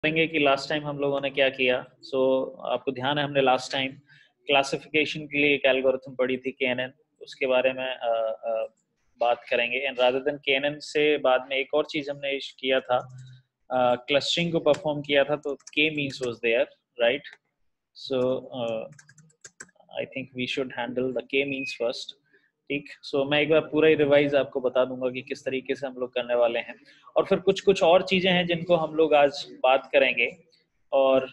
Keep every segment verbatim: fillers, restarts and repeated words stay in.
करेंगे कि last time हम लोगों ने क्या किया। सो so, आपको ध्यान है हमने लास्ट टाइम क्लासिफिकेशन के लिए एक एल्गोरिथम पढ़ी थी केएनएन, उसके बारे में आ, आ, बात करेंगे। एंड रादर देन केएनएन से बाद में एक और चीज हमने किया था, क्लस्टरिंग को परफॉर्म किया था, तो K means was there, right. So I think we should handle the K means first, ठीक। सो so, मैं एक बार पूरा ही रिवाइज आपको बता दूंगा कि किस तरीके से हम लोग करने वाले हैं, और फिर कुछ कुछ और चीजें हैं जिनको हम लोग आज बात करेंगे, और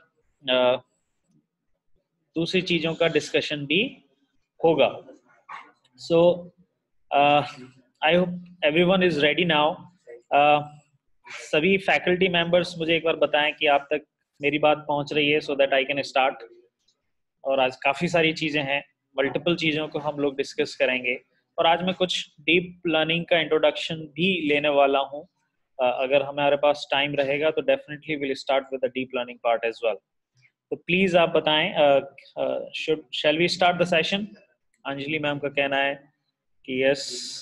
दूसरी चीजों का डिस्कशन भी होगा। So I hope everyone is ready now. सभी फैकल्टी मेंबर्स मुझे एक बार बताएं कि आप तक मेरी बात पहुंच रही है, so that I can start. और आज काफ़ी सारी चीज़ें हैं, मल्टीपल चीज़ों को हम लोग डिस्कस करेंगे, और आज मैं कुछ डीप लर्निंग का इंट्रोडक्शन भी लेने वाला हूँ। uh, अगर हमारे पास टाइम रहेगा तो definitely will start with the deep learning part as well. तो प्लीज़ आप बताएं, should shall we start the session. Anjali ma'am का कहना है कि yes.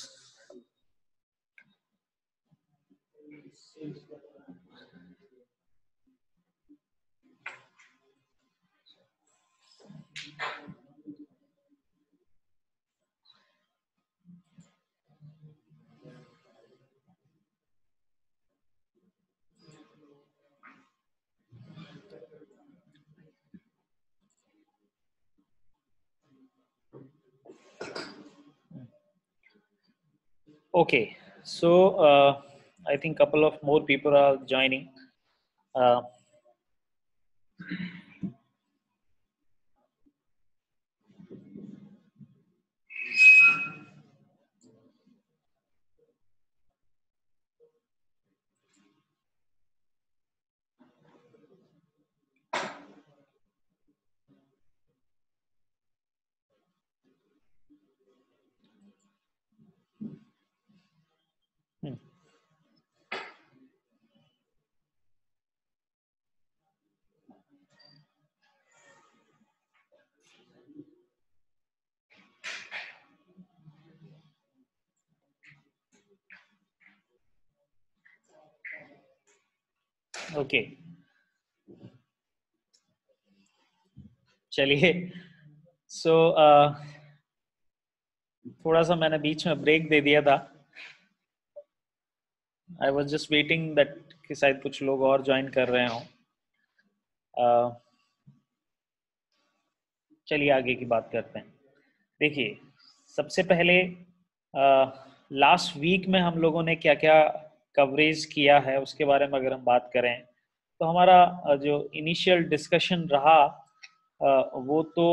Okay, so uh, I think couple of more people are joining. Uh, hmm. Okay, चलिए। सो so, uh, थोड़ा सा मैंने बीच में ब्रेक दे दिया था। I was just waiting that कि शायद कुछ लोग और ज्वाइन कर रहे हों। uh, चलिए आगे की बात करते हैं। देखिए, सबसे पहले लास्ट वीक में हम लोगों ने क्या क्या कवरेज किया है उसके बारे में अगर हम बात करें, तो हमारा uh, जो इनिशियल डिस्कशन रहा uh, वो तो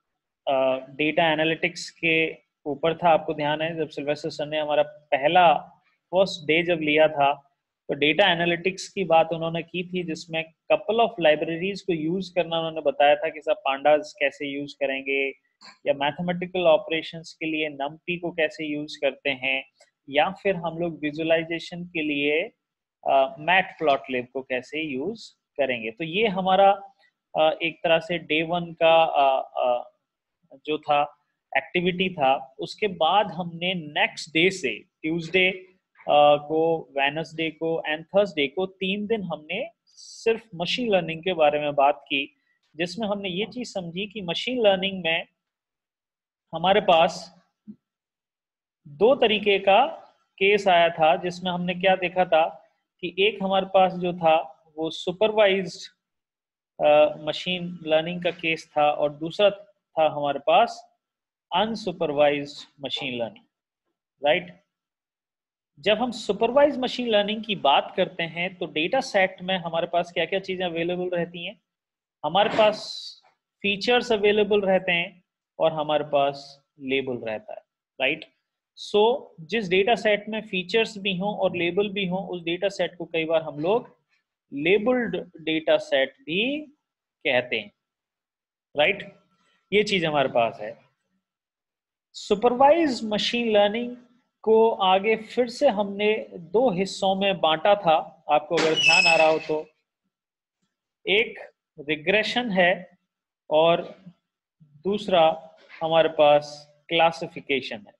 डेटा एनालिटिक्स के ऊपर था। आपको ध्यान है जब सिल्वेस्टर सर ने हमारा पहला फर्स्ट डे जब लिया था, तो डेटा एनालिटिक्स की बात उन्होंने की थी, जिसमें कपल ऑफ लाइब्रेरीज को यूज करना उन्होंने बताया था कि सब पांडास कैसे यूज करेंगे, या मैथमेटिकल ऑपरेशंस के लिए नमपी को कैसे यूज करते हैं, या फिर हम लोग विजुअलाइजेशन के लिए मैट प्लॉट लिब को कैसे यूज करेंगे। तो ये हमारा uh, एक तरह से डे वन का uh, uh, जो था एक्टिविटी था। उसके बाद हमने नेक्स्ट डे से ट्यूसडे को, वेडनेसडे को एंड थर्सडे को तीन दिन हमने सिर्फ मशीन लर्निंग के बारे में बात की, जिसमें हमने ये चीज समझी कि मशीन लर्निंग में हमारे पास दो तरीके का केस आया था, जिसमें हमने क्या देखा था कि एक हमारे पास जो था वो सुपरवाइज्ड मशीन लर्निंग का केस था, और दूसरा था हमारे पास अनसुपरवाइज्ड मशीन लर्निंग, राइट। जब हम सुपरवाइज मशीन लर्निंग की बात करते हैं तो डेटा सेट में हमारे पास क्या क्या चीजें अवेलेबल रहती हैं। हमारे पास फीचर्स अवेलेबल रहते हैं, और हमारे पास लेबल रहता है, राइट। सो जिस डेटा सेट में फीचर्स भी हों और लेबल भी हों, उस डेटा सेट को कई बार हम लोग लेबल्ड डेटा सेट भी कहते हैं, राइट। ये चीज हमारे पास है। सुपरवाइज मशीन लर्निंग को आगे फिर से हमने दो हिस्सों में बांटा था, आपको अगर ध्यान आ रहा हो तो। एक रिग्रेशन है और दूसरा हमारे पास क्लासिफिकेशन है,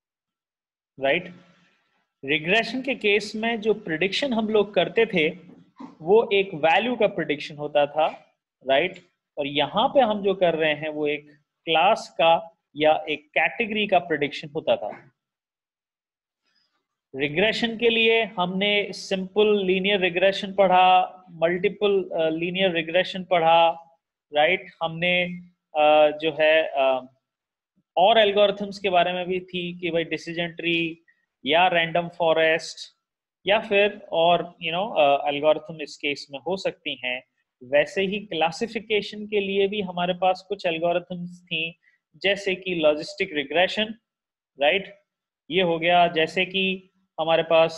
राइट। रिग्रेशन के केस में जो प्रिडिक्शन हम लोग करते थे वो एक वैल्यू का प्रिडिक्शन होता था, राइट। और यहाँ पे हम जो कर रहे हैं वो एक क्लास का या एक कैटेगरी का प्रिडिक्शन होता था। रिग्रेशन के लिए हमने सिंपल लीनियर रिग्रेशन पढ़ा, मल्टीपल लीनियर रिग्रेशन पढ़ा, राइट। हमने uh, जो है uh, और एल्गोरिथम्स के बारे में भी थी कि भाई डिसीजन ट्री या रैंडम फॉरेस्ट या फिर और यू नो एल्गोरिथम इस केस में हो सकती हैं। वैसे ही क्लासिफिकेशन के लिए भी हमारे पास कुछ एल्गोरिथम्स थी, जैसे कि लॉजिस्टिक रिग्रेशन, राइट, ये हो गया। जैसे कि हमारे पास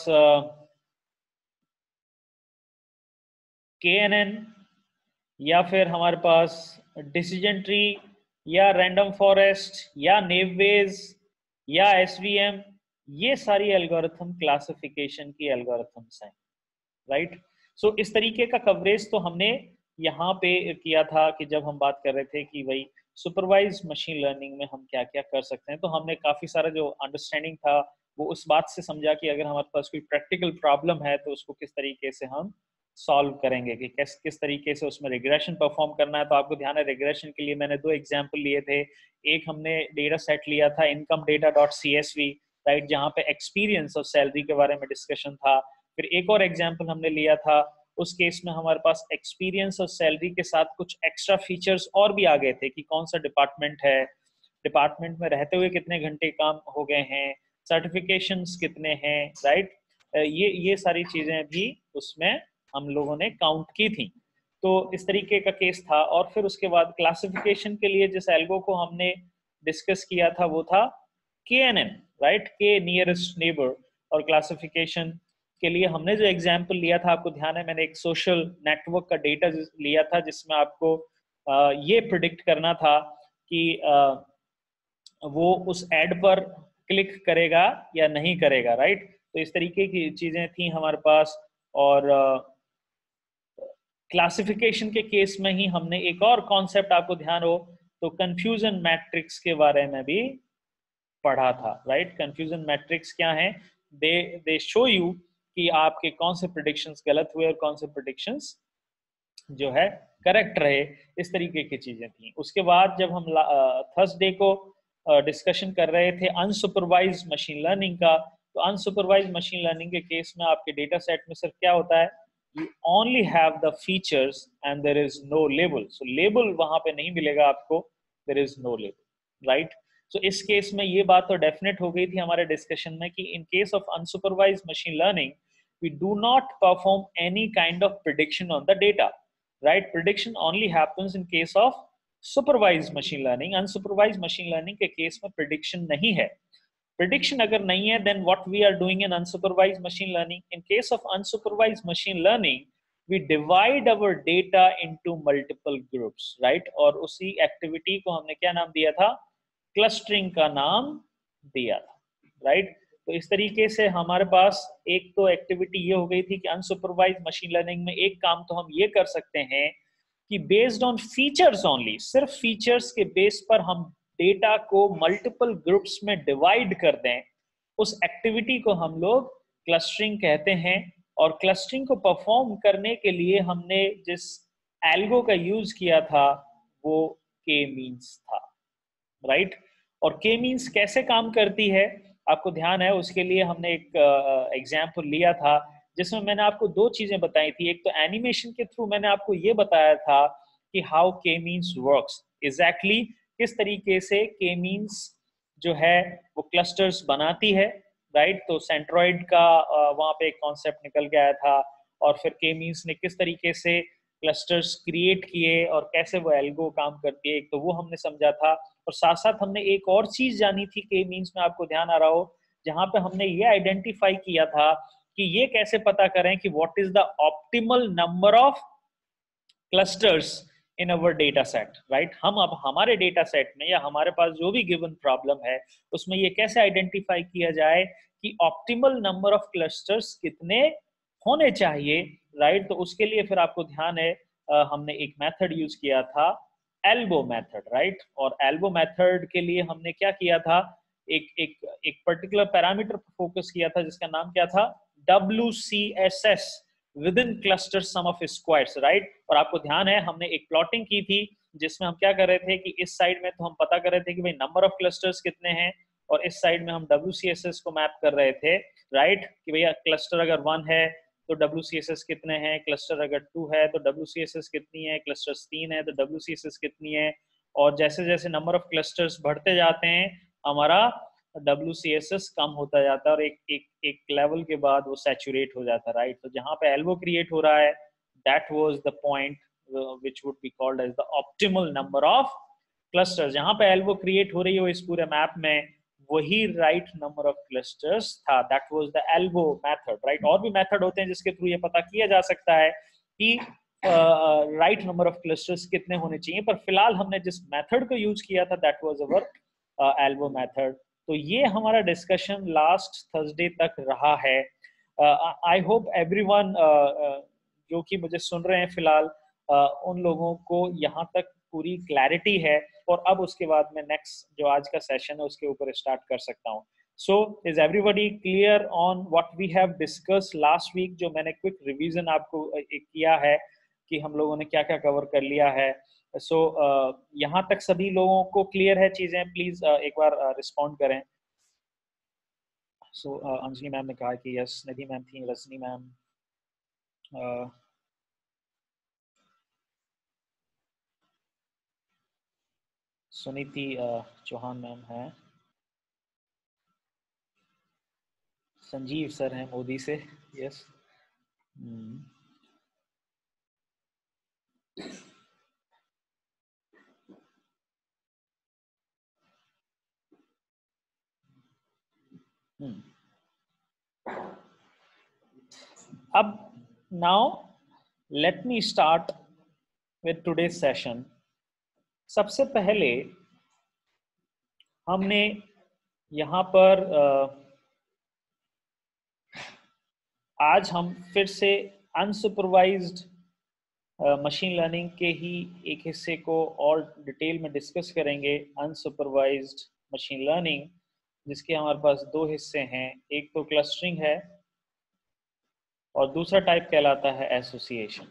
के एन एन, या फिर हमारे पास डिसीजन ट्री या रैंडम फॉरेस्ट या नेववेज या एस वी एम, ये सारी एल्गोरिथम क्लासिफिकेशन की एल्गोरिथम्स हैं, राइट। सो इस तरीके का कवरेज तो हमने यहाँ पे किया था कि जब हम बात कर रहे थे कि भाई सुपरवाइज मशीन लर्निंग में हम क्या क्या कर सकते हैं, तो हमने काफ़ी सारा जो अंडरस्टैंडिंग था वो उस बात से समझा कि अगर हमारे पास कोई प्रैक्टिकल प्रॉब्लम है तो उसको किस तरीके से हम सॉल्व करेंगे, कि किस किस तरीके से उसमें रिग्रेशन परफॉर्म करना है। तो आपको ध्यान है रिग्रेशन के लिए मैंने दो एग्जाम्पल लिए थे। एक हमने डेटा सेट लिया था income data dot C S V, right, जहाँ पे एक्सपीरियंस और सैलरी के बारे में डिस्कशन था। फिर एक और एग्जाम्पल हमने लिया था, उस केस में हमारे पास एक्सपीरियंस और सैलरी के साथ कुछ एक्स्ट्रा फीचर्स और भी आ गए थे कि कौन सा डिपार्टमेंट है, डिपार्टमेंट में रहते हुए कितने घंटे काम हो गए हैं, सर्टिफिकेशंस कितने हैं, राइट। ये ये सारी चीजें भी उसमें हम लोगों ने काउंट की थी। तो इस तरीके का केस था। और फिर उसके बाद क्लासिफिकेशन के लिए जिस एल्गो को हमने डिस्कस किया था वो था K N N, right, K nearest neighbour. और क्लासिफिकेशन के लिए हमने जो एग्जाम्पल लिया था, आपको ध्यान है मैंने एक सोशल नेटवर्क का डेटा लिया था जिसमें आपको आ, ये प्रिडिक्ट करना था कि आ, वो उस एड पर क्लिक करेगा या नहीं करेगा, राइट। तो इस तरीके की चीजें थी हमारे पास। और क्लासिफिकेशन के केस में ही हमने एक और कॉन्सेप्ट, आपको ध्यान हो तो कंफ्यूजन मैट्रिक्स के बारे में भी पढ़ा था, राइट। कंफ्यूजन मैट्रिक्स क्या है? दे दे शो यू कि आपके कौन से प्रिडिक्शंस गलत हुए और कौन से प्रिडिक्शंस जो है करेक्ट रहे। इस तरीके की चीजें थी। उसके बाद जब हम थर्सडे को डिस्कशन कर रहे थे अनसुपरवाइज मशीन लर्निंग का, तो अनसुपरवाइज मशीन लर्निंग के केस में आपके डेटा सेट में सिर्फ क्या होता है, you only have the features and there is no label. So label वहां पे नहीं मिलेगा आपको, there is no label, right? So इस केस में ये बात तो डेफिनेट हो गई थी हमारे डिस्कशन में कि in case of unsupervised machine learning we do not perform any kind of prediction on the data, right? Prediction only happens in case of supervised machine learning. Unsupervised machine learning के case में prediction नहीं है। Prediction अगर नहीं है, then what we are doing in unsupervised machine learning? In case of unsupervised machine learning, we divide our data into multiple groups, right? और उसी activity को हमने क्या नाम दिया था? क्लस्टरिंग का नाम दिया था, right? तो इस तरीके से हमारे पास एक तो एक्टिविटी ये हो गई थी कि अनसुपरवाइज्ड मशीन लर्निंग में एक काम तो हम ये कर सकते हैं कि बेस्ड ऑन फीचर्स ओनली, सिर्फ फीचर्स के बेस पर हम डेटा को मल्टीपल ग्रुप्स में डिवाइड कर दें। उस एक्टिविटी को हम लोग क्लस्टरिंग कहते हैं। और क्लस्टरिंग को परफॉर्म करने के लिए हमने जिस एल्गो का यूज किया था वो के मीन्स था, राइट। और के मीन्स कैसे काम करती है आपको ध्यान है, उसके लिए हमने एक एग्जाम्पल uh, लिया था जिसमें मैंने आपको दो चीजें बताई थी। एक तो एनिमेशन के थ्रू मैंने आपको ये बताया था कि हाउ के मीन्स वर्क्स, एग्जैक्टली किस तरीके से के मीन्स जो है वो क्लस्टर्स बनाती है, राइट। तो सेंट्रॉइड का वहाँ पे एक कॉन्सेप्ट निकल के आया था और फिर के मीन्स ने किस तरीके से क्लस्टर्स क्रिएट किए और कैसे वो एल्गो काम करती है, एक तो वो हमने समझा था। और साथ साथ हमने एक और चीज जानी थी के मीन्स में, आपको ध्यान आ रहा हो, जहां पे हमने ये आइडेंटिफाई किया था कि ये कैसे पता करें कि what is the optimal number of clusters in our data set, right. हम अब हमारे डेटा सेट में या हमारे पास जो भी गिवन प्रॉब्लम है उसमें ये कैसे आइडेंटिफाई किया जाए कि ऑप्टिमल नंबर ऑफ क्लस्टर्स कितने होने चाहिए, राइट। तो उसके लिए फिर आपको ध्यान है आ, हमने एक मेथड यूज किया था एल्बो मेथड, राइट। और एल्बो मेथड के लिए हमने क्या किया था, एक एक एक पर्टिकुलर पैरामीटर पर फोकस किया था जिसका नाम क्या था, W C S S, within cluster sum of squares, right. और आपको ध्यान है हमने एक प्लॉटिंग की थी जिसमें हम क्या कर रहे थे कि इस साइड में तो हम पता कर रहे थे कि भाई नंबर ऑफ क्लस्टर्स कितने हैं, और इस साइड में हम डब्ल्यू सी एस एस को मैप कर रहे थे, राइट, कि भैया क्लस्टर अगर वन है तो डब्ल्यू सी एस एस कितने हैं, क्लस्टर अगर टू है तो डब्ल्यू सी एस एस कितनी है, क्लस्टर तीन है तो डब्ल्यू सी एस एस कितनी है। और जैसे जैसे नंबर ऑफ क्लस्टर्स बढ़ते जाते हैं हमारा डब्ल्यू सी एस एस कम होता जाता है, और एक एक एक लेवल के बाद वो सैचुरेट हो जाता है, राइट। तो जहाँ पे एल्बो क्रिएट हो रहा है, that was the point which would be called as the optimal number of clusters. जहाँ पे एल्बो क्रिएट हो रही हो इस पूरे मैप में, वही राइट नंबर ऑफ क्लस्टर्स था, that was the elbow method, right. और भी मेथड होते हैं जिसके थ्रू ये पता किया जा सकता है कि राइट नंबर ऑफ क्लस्टर्स कितने होने चाहिए, पर फिलहाल हमने जिस मेथड को यूज किया था that was our elbow method. तो ये हमारा डिस्कशन लास्ट थर्सडे तक रहा है। आई होप एवरीवन जो कि मुझे सुन रहे हैं फिलहाल, uh, उन लोगों को यहाँ तक पूरी क्लैरिटी है, और अब उसके बाद मैं नेक्स्ट जो आज का सेशन है उसके ऊपर स्टार्ट कर सकता हूँ। So is everybody clear on what we have discuss last week? जो मैंने क्विक रिवीजन आपको एक किया है कि हम लोगों ने क्या क्या कवर कर लिया है। सो so, uh, यहाँ तक सभी लोगों को क्लियर है चीजें? प्लीज uh, एक बार रिस्पॉन्ड uh, करें। So so, uh, Anjali ma'am ने कहा कि यस, निधि मैम थी, Rajni ma'am, uh, Suniti uh, Chauhan ma'am है, संजीव सर हैं मोदी से, यस। hmm. hmm. अब now let me start with today session. सबसे पहले हमने यहाँ पर uh, आज हम फिर से अनसुपरवाइज्ड मशीन लर्निंग के ही एक हिस्से को और डिटेल में डिस्कस करेंगे। अनसुपरवाइज्ड मशीन लर्निंग, जिसके हमारे पास दो हिस्से हैं, एक तो क्लस्टरिंग है और दूसरा टाइप कहलाता है एसोसिएशन।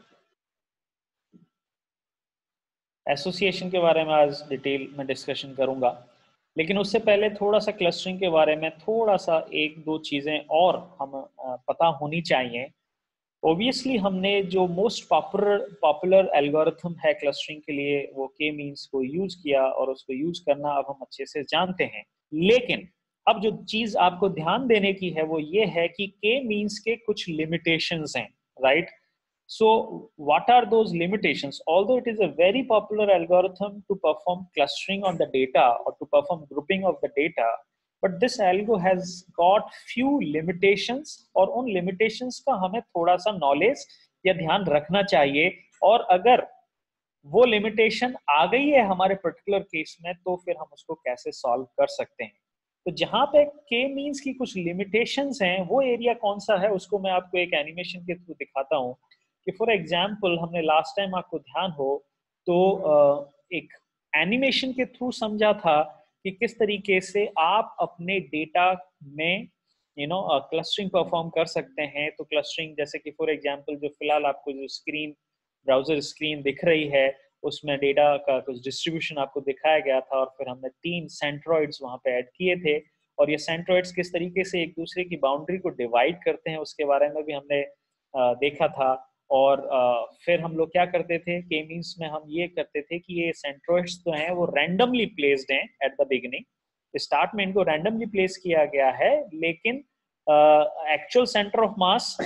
एसोसिएशन के बारे में आज डिटेल में डिस्कशन करूंगा, लेकिन उससे पहले थोड़ा सा क्लस्टरिंग के बारे में थोड़ा सा एक दो चीज़ें और हम पता होनी चाहिए। ऑब्वियसली हमने जो मोस्ट पॉपुलर पॉपुलर एल्गोरिथम है क्लस्टरिंग के लिए वो के मीन्स को यूज किया, और उसको यूज करना अब हम अच्छे से जानते हैं। लेकिन अब जो चीज आपको ध्यान देने की है वो ये है कि के मीन्स के कुछ लिमिटेशंस हैं, right. So what are those limitations? Although it is a very popular algorithm to perform clustering on the data or to perform grouping of the data, but this algo has got few limitations, और उन limitations का हमें थोड़ा सा knowledge या ध्यान रखना चाहिए। और अगर वो limitation आ गई है हमारे particular case में, तो फिर हम उसको कैसे solve कर सकते हैं। तो जहाँ पे k means की कुछ limitations हैं, वो एरिया कौन सा है उसको मैं आपको एक एनिमेशन के थ्रू दिखाता हूँ। कि फॉर एग्जाम्पल हमने लास्ट टाइम, आपको ध्यान हो तो एक एनिमेशन के थ्रू समझा था कि किस तरीके से आप अपने डेटा में यू नो क्लस्टरिंग परफॉर्म कर सकते हैं। तो क्लस्टरिंग जैसे कि फॉर एग्जांपल जो फिलहाल आपको जो स्क्रीन ब्राउजर स्क्रीन दिख रही है उसमें डेटा का कुछ डिस्ट्रीब्यूशन आपको दिखाया गया था, और फिर हमने तीन सेंट्रॉइड्स वहाँ पे ऐड किए थे, और ये सेंट्रॉइड्स किस तरीके से एक दूसरे की बाउंड्री को डिवाइड करते हैं उसके बारे में भी हमने देखा था। और uh, फिर हम लोग क्या करते थे, के मीन्स में हम ये करते थे कि ये सेंट्रॉइड्स तो हैं वो रैंडमली प्लेस्ड हैं एट द बिगिनिंग, स्टार्ट में इनको रैंडमली प्लेस किया गया है, लेकिन एक्चुअल सेंटर ऑफ मास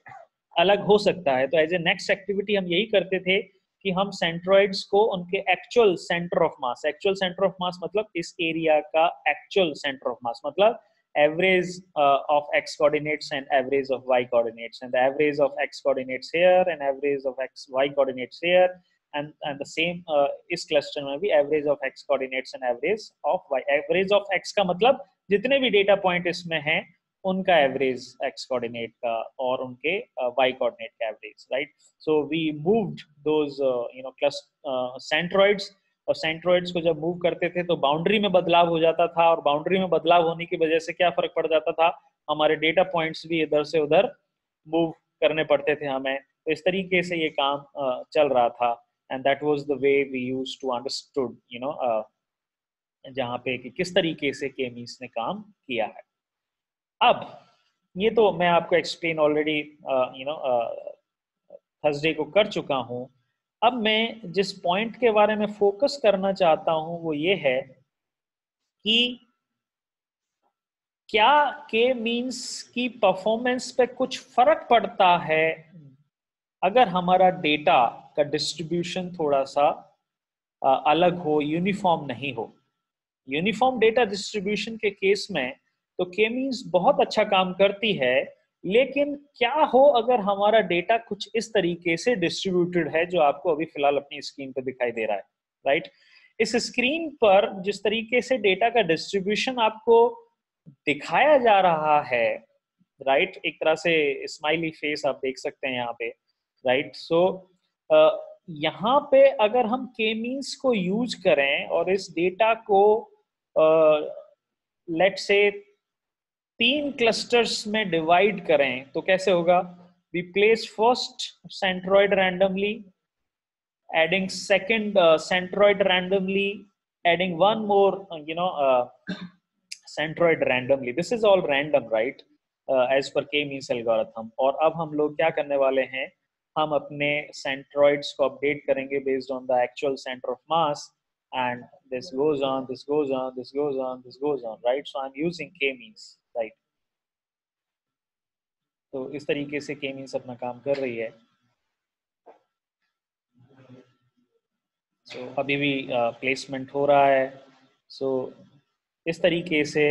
अलग हो सकता है। तो एज ए नेक्स्ट एक्टिविटी हम यही करते थे कि हम सेंट्रॉइड्स को उनके actual centre of mass, actual centre of mass मतलब इस एरिया का एक्चुअल सेंटर ऑफ मास, मतलब average uh, of x coordinates and average of y coordinates, and the average of x coordinates here and average of x y coordinates here, and and the same uh, इस cluster में भी average of x coordinates and average of y। average of x का मतलब जितने भी data point इसमें हैं उनका एवरेज x कोऑर्डिनेट का और उनके y कोऑर्डिनेट का average, right. So we moved those you know cluster centroids, और सेंट्रॉइड्स को जब मूव करते थे तो बाउंड्री में बदलाव हो जाता था, और बाउंड्री में बदलाव होने की वजह से क्या फर्क पड़ जाता था, हमारे डेटा पॉइंट्स भी इधर से उधर मूव करने पड़ते थे हमें, तो इस तरीके से ये काम uh, चल रहा था, and that was the way we used to understood you know जहाँ पे कि किस तरीके से के मींस ने काम किया है। अब ये तो मैं आपको explain already you know Thursday को कर चुका हूँ। अब मैं जिस पॉइंट के बारे में फोकस करना चाहता हूँ वो ये है कि क्या के मींस की परफॉर्मेंस पे कुछ फर्क पड़ता है अगर हमारा डेटा का डिस्ट्रीब्यूशन थोड़ा सा अलग हो, यूनिफॉर्म नहीं हो। यूनिफॉर्म डेटा डिस्ट्रीब्यूशन के केस में तो के मींस बहुत अच्छा काम करती है, लेकिन क्या हो अगर हमारा डेटा कुछ इस तरीके से डिस्ट्रीब्यूटेड है जो आपको अभी फिलहाल अपनी स्क्रीन पर दिखाई दे रहा है, राइट। इस स्क्रीन पर जिस तरीके से डेटा का डिस्ट्रीब्यूशन आपको दिखाया जा रहा है, राइट, एक तरह से स्माइली फेस आप देख सकते हैं यहाँ पे, राइट। सो यहाँ पे अगर हम के मींस को यूज करें और इस डेटा को लेट से तीन क्लस्टर्स में डिवाइड करें तो कैसे होगा? We place first centroid randomly, adding second centroid randomly, adding one more you know centroid randomly. This is all random, right, as per K means algorithm. और अब हम लोग क्या करने वाले हैं, हम अपने सेंट्रॉइड्स को अपडेट करेंगे based on the actual centre of mass, and this goes on, this goes on, this goes on, this goes on, right? So I'm using k-means, right? तो इस तरीके से k-means अपना काम कर रही है। so अभी भी प्लेसमेंट uh, हो रहा है। so इस तरीके से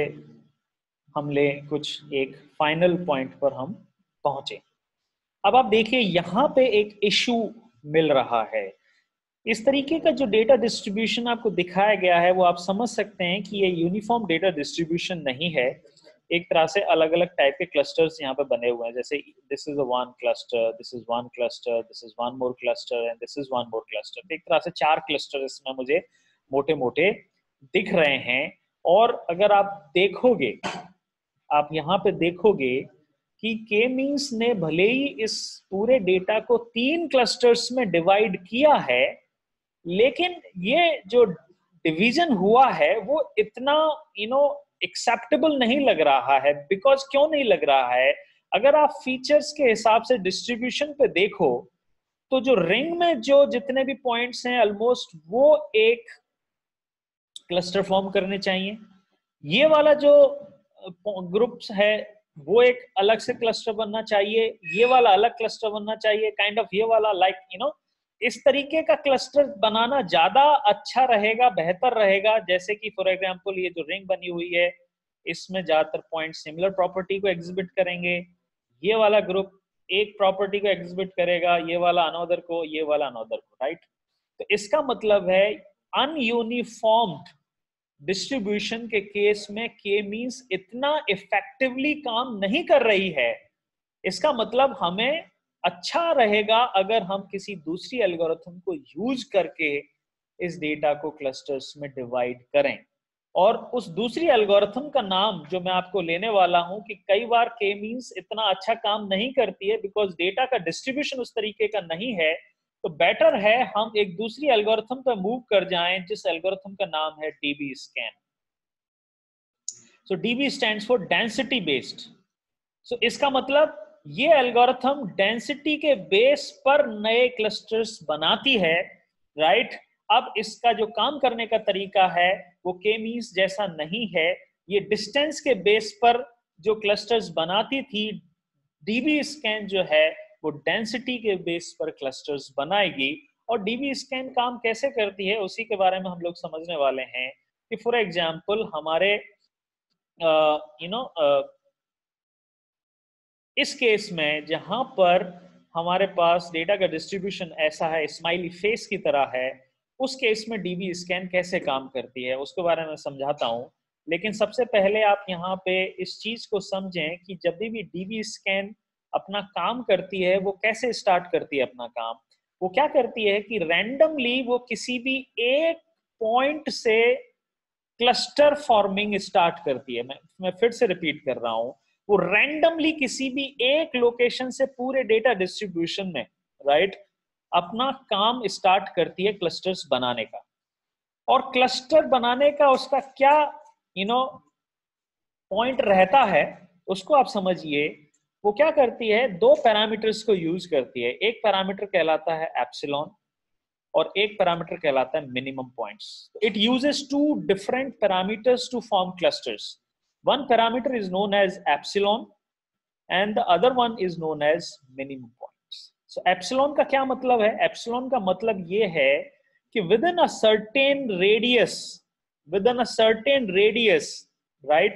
हम ले कुछ एक फाइनल पॉइंट पर हम पहुंचे। अब आप देखिए यहाँ पे एक इशू मिल रहा है। इस तरीके का जो डेटा डिस्ट्रीब्यूशन आपको दिखाया गया है वो आप समझ सकते हैं कि ये यूनिफॉर्म डेटा डिस्ट्रीब्यूशन नहीं है। एक तरह से अलग अलग टाइप के क्लस्टर्स यहाँ पे बने हुए हैं, जैसे this is one cluster, this is one cluster, this is one more cluster and this is one more cluster. एक तरह से चार क्लस्टर इसमें मुझे मोटे मोटे दिख रहे हैं। और अगर आप देखोगे, आप यहाँ पे देखोगे कि के मींस ने भले ही इस पूरे डेटा को तीन क्लस्टर्स में डिवाइड किया है, लेकिन ये जो डिवीजन हुआ है वो इतना यू नो एक्सेप्टेबल नहीं लग रहा है। बिकॉज क्यों नहीं लग रहा है? अगर आप फीचर्स के हिसाब से डिस्ट्रीब्यूशन पे देखो तो जो रिंग में जो जितने भी पॉइंट्स हैं ऑलमोस्ट वो एक क्लस्टर फॉर्म करने चाहिए। ये वाला जो ग्रुप्स है वो एक अलग से क्लस्टर बनना चाहिए, ये वाला अलग क्लस्टर बनना चाहिए, काइंड ऑफ ये वाला लाइक यू नो इस तरीके का क्लस्टर बनाना ज्यादा अच्छा रहेगा, बेहतर रहेगा। जैसे कि फॉर एग्जांपल ये जो रिंग बनी हुई है इसमें ज्यादातर पॉइंट सिमिलर प्रॉपर्टी को एग्जिबिट करेंगे, ये वाला ग्रुप एक प्रॉपर्टी को एग्जिबिट करेगा, ये वाला अनदर को, ये वाला अनदर को, राइट। तो इसका मतलब है अनयूनिफॉर्म्ड डिस्ट्रीब्यूशन के केस में के मींस इतना इफेक्टिवली काम नहीं कर रही है। इसका मतलब हमें अच्छा रहेगा अगर हम किसी दूसरी एल्गोरिथम को यूज करके इस डेटा को क्लस्टर्स में डिवाइड करें। और उस दूसरी एल्गोरिथम का नाम जो मैं आपको लेने वाला हूं कि कई बार के मींस इतना अच्छा काम नहीं करती है बिकॉज डेटा का डिस्ट्रीब्यूशन उस तरीके का नहीं है, तो बेटर है हम एक दूसरी एल्गोरिथम पर मूव कर जाएं जिस एल्गोरिथम का नाम है DB scan. So DB stands for density based. सो इसका मतलब ये एल्गोरिथम डेंसिटी के बेस पर नए क्लस्टर्स बनाती है, राइट। अब इसका जो काम करने का तरीका है वो के मींस जैसा नहीं है। ये डिस्टेंस के बेस पर जो क्लस्टर्स बनाती थी, डीबी स्कैन जो है वो डेंसिटी के बेस पर क्लस्टर्स बनाएगी। और डीबी स्कैन काम कैसे करती है उसी के बारे में हम लोग समझने वाले हैं कि फॉर एग्जांपल हमारे यू नो इस केस में जहां पर हमारे पास डेटा का डिस्ट्रीब्यूशन ऐसा है, स्माइली फेस की तरह है, उस केस में डीबी स्कैन कैसे काम करती है उसके बारे में समझाता हूं। लेकिन सबसे पहले आप यहाँ पे इस चीज को समझें कि जब भी डीबी स्कैन अपना काम करती है वो कैसे स्टार्ट करती है अपना काम। वो क्या करती है कि रैंडमली वो किसी भी एक पॉइंट से क्लस्टर फॉर्मिंग स्टार्ट करती है। मैं मैं फिर से रिपीट कर रहा हूं, वो रैंडमली किसी भी एक लोकेशन से पूरे डेटा डिस्ट्रीब्यूशन में राइट अपना काम स्टार्ट करती है क्लस्टर्स बनाने का। और क्लस्टर बनाने का उसका क्या यू नो पॉइंट रहता है उसको आप समझिए। वो क्या करती है, दो पैरामीटर्स को यूज करती है। एक पैरामीटर कहलाता है एप्सिलॉन और एक पैरामीटर कहलाता है minimum points. It uses two different parameters to form clusters. One parameter is known as epsilon and the other one is known as minimum points. So epsilon का क्या मतलब है? एप्सिलॉन का मतलब ये है कि within a certain radius within a certain radius right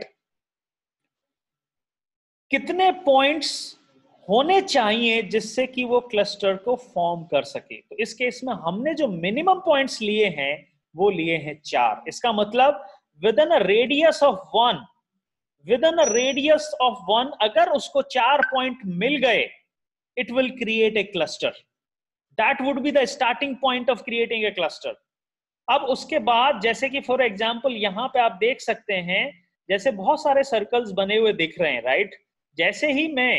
कितने पॉइंट्स होने चाहिए जिससे कि वो क्लस्टर को फॉर्म कर सके। तो इस केस में हमने जो मिनिमम पॉइंट्स लिए हैं वो लिए हैं चार। इसका मतलब within a radius of one within a radius of one अगर उसको चार पॉइंट मिल गए it will create a cluster. That would be the starting point of creating a cluster. अब उसके बाद जैसे कि फॉर एग्जाम्पल यहां पे आप देख सकते हैं जैसे बहुत सारे सर्कल्स बने हुए दिख रहे हैं राइट। जैसे ही मैं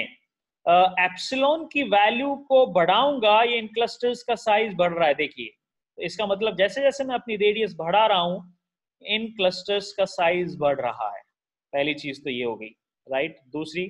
एप्सिलॉन uh, की वैल्यू को बढ़ाऊंगा ये इन क्लस्टर्स का साइज बढ़ रहा है। देखिए तो इसका मतलब जैसे जैसे मैं अपनी रेडियस बढ़ा रहा हूं इन क्लस्टर्स का साइज बढ़ रहा है। पहली चीज तो ये हो गई राइट। दूसरी,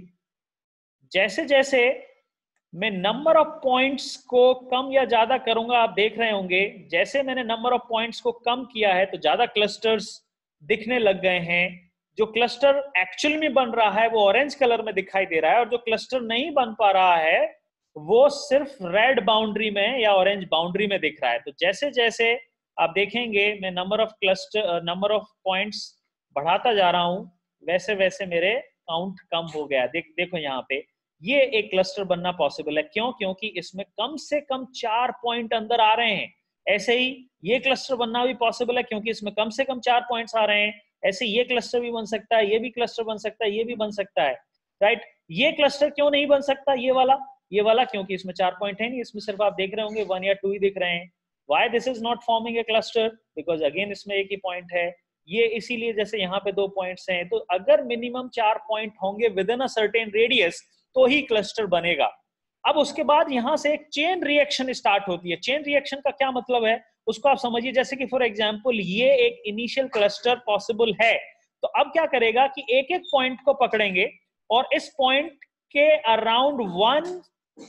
जैसे जैसे मैं नंबर ऑफ पॉइंट्स को कम या ज्यादा करूंगा आप देख रहे होंगे जैसे मैंने नंबर ऑफ पॉइंट्स को कम किया है तो ज्यादा क्लस्टर्स दिखने लग गए हैं। जो क्लस्टर एक्चुअल में बन रहा है वो ऑरेंज कलर में दिखाई दे रहा है और जो क्लस्टर नहीं बन पा रहा है वो सिर्फ रेड बाउंड्री में या ऑरेंज बाउंड्री में दिख रहा है। तो जैसे जैसे आप देखेंगे मैं number of cluster number of points बढ़ाता जा रहा हूं वैसे वैसे मेरे काउंट कम हो गया। देख देखो यहाँ पे ये एक क्लस्टर बनना पॉसिबल है। क्यों? क्योंकि इसमें कम से कम चार पॉइंट अंदर आ रहे हैं। ऐसे ही ये क्लस्टर बनना भी पॉसिबल है क्योंकि इसमें कम से कम चार पॉइंट्स आ रहे हैं। ऐसे ये क्लस्टर भी बन सकता है, ये भी क्लस्टर बन सकता है, ये भी बन सकता है राइट। ये क्लस्टर क्यों नहीं बन सकता ये वाला ये वाला क्योंकि इसमें चार पॉइंट है नहीं, इसमें सिर्फ आप देख रहे होंगे वन या टू ही दिख रहे हैं। Why this is not forming a cluster? Because again इसमें एक ही पॉइंट है। ये इसीलिए जैसे यहाँ पे दो पॉइंट्स हैं तो अगर मिनिमम चार पॉइंट होंगे within a certain radius तो ही क्लस्टर बनेगा। अब उसके बाद यहां से एक चेन रिएक्शन स्टार्ट होती है। चेन रिएक्शन का क्या मतलब है उसको आप समझिए। जैसे कि फॉर एग्जांपल ये एक इनिशियल क्लस्टर पॉसिबल है तो अब क्या करेगा कि एक एक पॉइंट को पकड़ेंगे और इस पॉइंट के अराउंड वन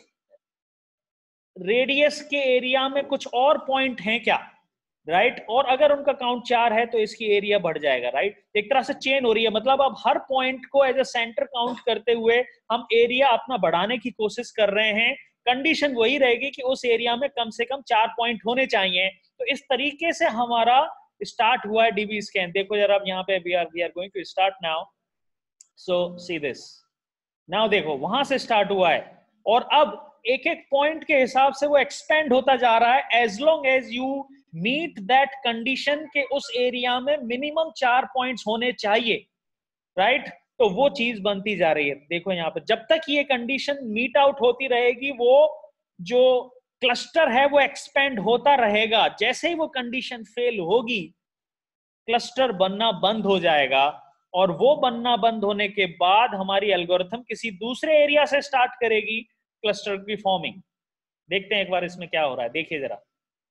रेडियस के एरिया में कुछ और पॉइंट हैं क्या राइट right? और अगर उनका काउंट चार है तो इसकी एरिया बढ़ जाएगा राइट right? एक तरह से चेन हो रही है। मतलब अब हर पॉइंट को एज ए सेंटर काउंट करते हुए हम एरिया अपना बढ़ाने की कोशिश कर रहे हैं। कंडीशन वही रहेगी कि उस एरिया में कम से कम चार पॉइंट होने चाहिए। तो इस तरीके से हमारा स्टार्ट हुआ है डीबी स्कैन। देखो जरा अब यहाँ पे we are we are going to start now. So see this now. देखो वहां से स्टार्ट हुआ है और अब एक एक पॉइंट के हिसाब से वो एक्सपेंड होता जा रहा है as long as you meet that condition के उस एरिया में मिनिमम चार पॉइंट्स होने चाहिए राइट right? तो वो चीज बनती जा रही है। देखो यहाँ पे जब तक ये कंडीशन मीट आउट होती रहेगी वो जो क्लस्टर है वो एक्सपेंड होता रहेगा। जैसे ही वो कंडीशन फेल होगी क्लस्टर बनना बंद हो जाएगा और वो बनना बंद होने के बाद हमारी एल्गोरिथम किसी दूसरे एरिया से स्टार्ट करेगी क्लस्टर की फॉर्मिंग। देखते हैं एक बार इसमें क्या हो रहा है। देखिए जरा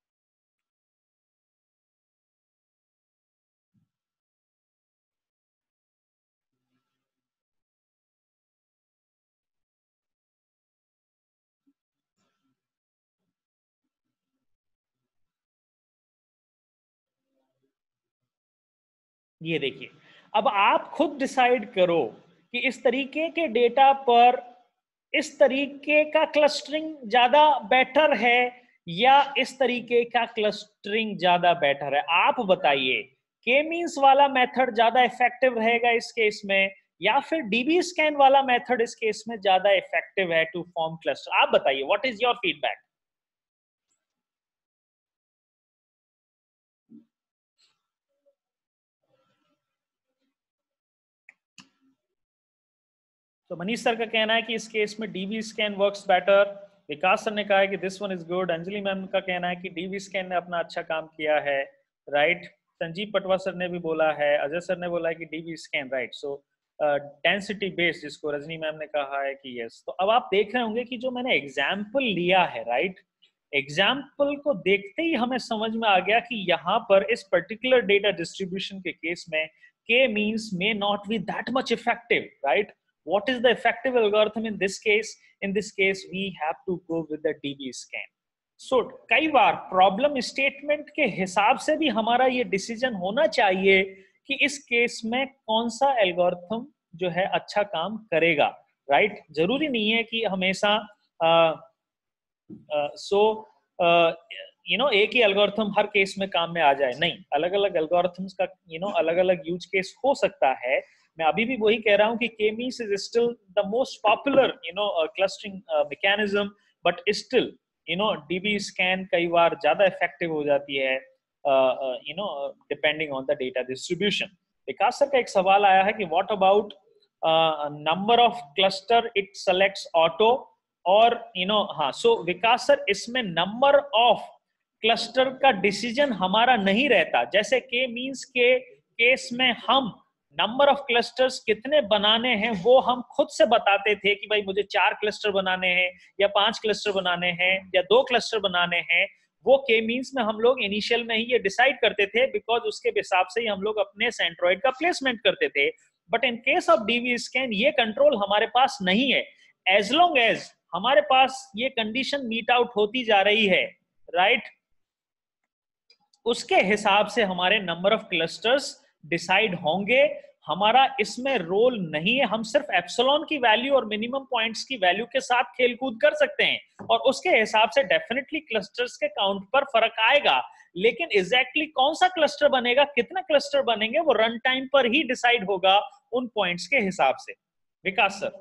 ये देखिए अब आप खुद डिसाइड करो कि इस तरीके के डेटा पर इस तरीके का क्लस्टरिंग ज्यादा बेटर है या इस तरीके का क्लस्टरिंग ज्यादा बेटर है। आप बताइए के मींस वाला मेथड ज्यादा इफेक्टिव रहेगा इस केस में या फिर डीबी स्कैन वाला मेथड इस केस में ज्यादा इफेक्टिव है टू फॉर्म क्लस्टर? आप बताइए व्हाट इज योर फीडबैक। तो मनीष सर का कहना है कि इस केस में DB scan works better. Vikas sir ने कहा है कि this one is good. Anjali ma'am का कहना है कि डीबी स्कैन ने अपना अच्छा काम किया है राइट। संजीव पटवा सर ने भी बोला है, अजय सर ने बोला है कि DB scan right. So density based, जिसको रजनी मैम ने कहा है कि यस। तो अब आप देख रहे होंगे कि जो मैंने एग्जाम्पल लिया है, राइट, एग्जाम्पल को देखते ही हमें समझ में आ गया कि यहाँ पर इस पर्टिकुलर डेटा डिस्ट्रीब्यूशन के केस में k means may not be that much effective, right? What is the effective algorithm in this case? In this case, we have to go with the D B scan. So कई बार problem statement के हिसाब से भी हमारा ये decision होना चाहिए कि इस केस में कौन सा एल्गोरिथम जो है अच्छा काम करेगा, राइट right? जरूरी नहीं है कि हमेशा सो यू नो एक ही एल्गोरिथम हर केस में काम में आ जाए, नहीं, अलग अलग एल्गोरिथम्स का यू नो अलग अलग यूज केस हो सकता है। मैं अभी भी वही कह रहा हूँ कि K means is still the most popular you know clustering mechanism, but still you know DB scan कई बार ज्यादा इफेक्टिव हो जाती है you know depending on the data distribution. Vikas sir का एक सवाल आया है कि what about number of cluster it selects auto, और यू नो हाँ, सो विकास सर इसमें नंबर ऑफ क्लस्टर का डिसीजन हमारा नहीं रहता। जैसे के मींस के केस में हम नंबर ऑफ क्लस्टर्स कितने बनाने हैं वो हम खुद से बताते थे कि भाई मुझे चार क्लस्टर बनाने हैं या पांच क्लस्टर बनाने हैं या दो क्लस्टर बनाने हैं। वो के मींस में हम लोग इनिशियल में ही ये डिसाइड करते थे, बिकॉज उसके हिसाब से ही हम लोग अपने सेंट्रोइड का प्लेसमेंट करते थे। But in case of DB scan ये कंट्रोल हमारे पास नहीं है। एज लॉन्ग एज हमारे पास ये कंडीशन मीट आउट होती जा रही है, राइट right? उसके हिसाब से हमारे नंबर ऑफ क्लस्टर्स डिसाइड होंगे। हमारा इसमें रोल नहीं है, हम सिर्फ एप्सिलॉन की वैल्यू और मिनिमम पॉइंट्स की वैल्यू के साथ खेलकूद कर सकते हैं और उसके हिसाब से डेफिनेटली क्लस्टर्स के काउंट पर फर्क आएगा। लेकिन एग्जैक्टली कौन सा क्लस्टर बनेगा, कितना क्लस्टर बनेंगे, वो रन टाइम पर ही डिसाइड होगा उन पॉइंट्स के हिसाब से। विकास सर।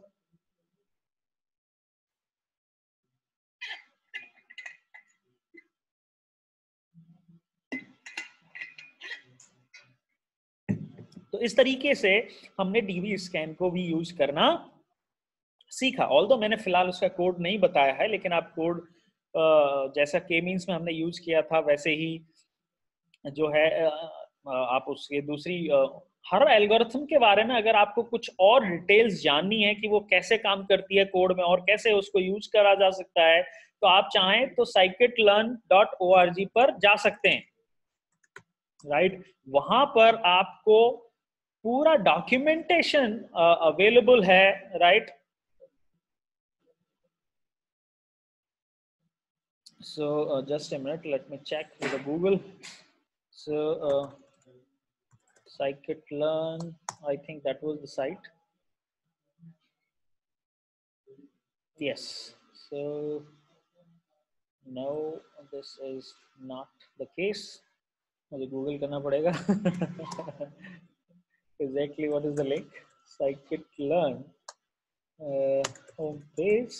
तो इस तरीके से हमने डीबी स्कैन को भी यूज करना सीखा। ऑल्दो मैंने फिलहाल उसका कोड नहीं बताया है, लेकिन आप कोड जैसा के मींस में हमने यूज किया था वैसे ही जो है आप उसके दूसरी हर एल्गोरिथम के बारे में अगर आपको कुछ और डिटेल्स जाननी है कि वो कैसे काम करती है कोड में और कैसे उसको यूज करा जा सकता है, तो आप चाहें तो scikit learn dot O R G पर जा सकते हैं, राइट right? वहां पर आपको पूरा डॉक्यूमेंटेशन अवेलेबल है, right. So just a minute, let me check with Google. सो scikit-learn, I think that was the site. Yes, so no, this is not the case. मुझे गूगल करना पड़ेगा। Exactly what is the link? Scikit-learn uh, home page.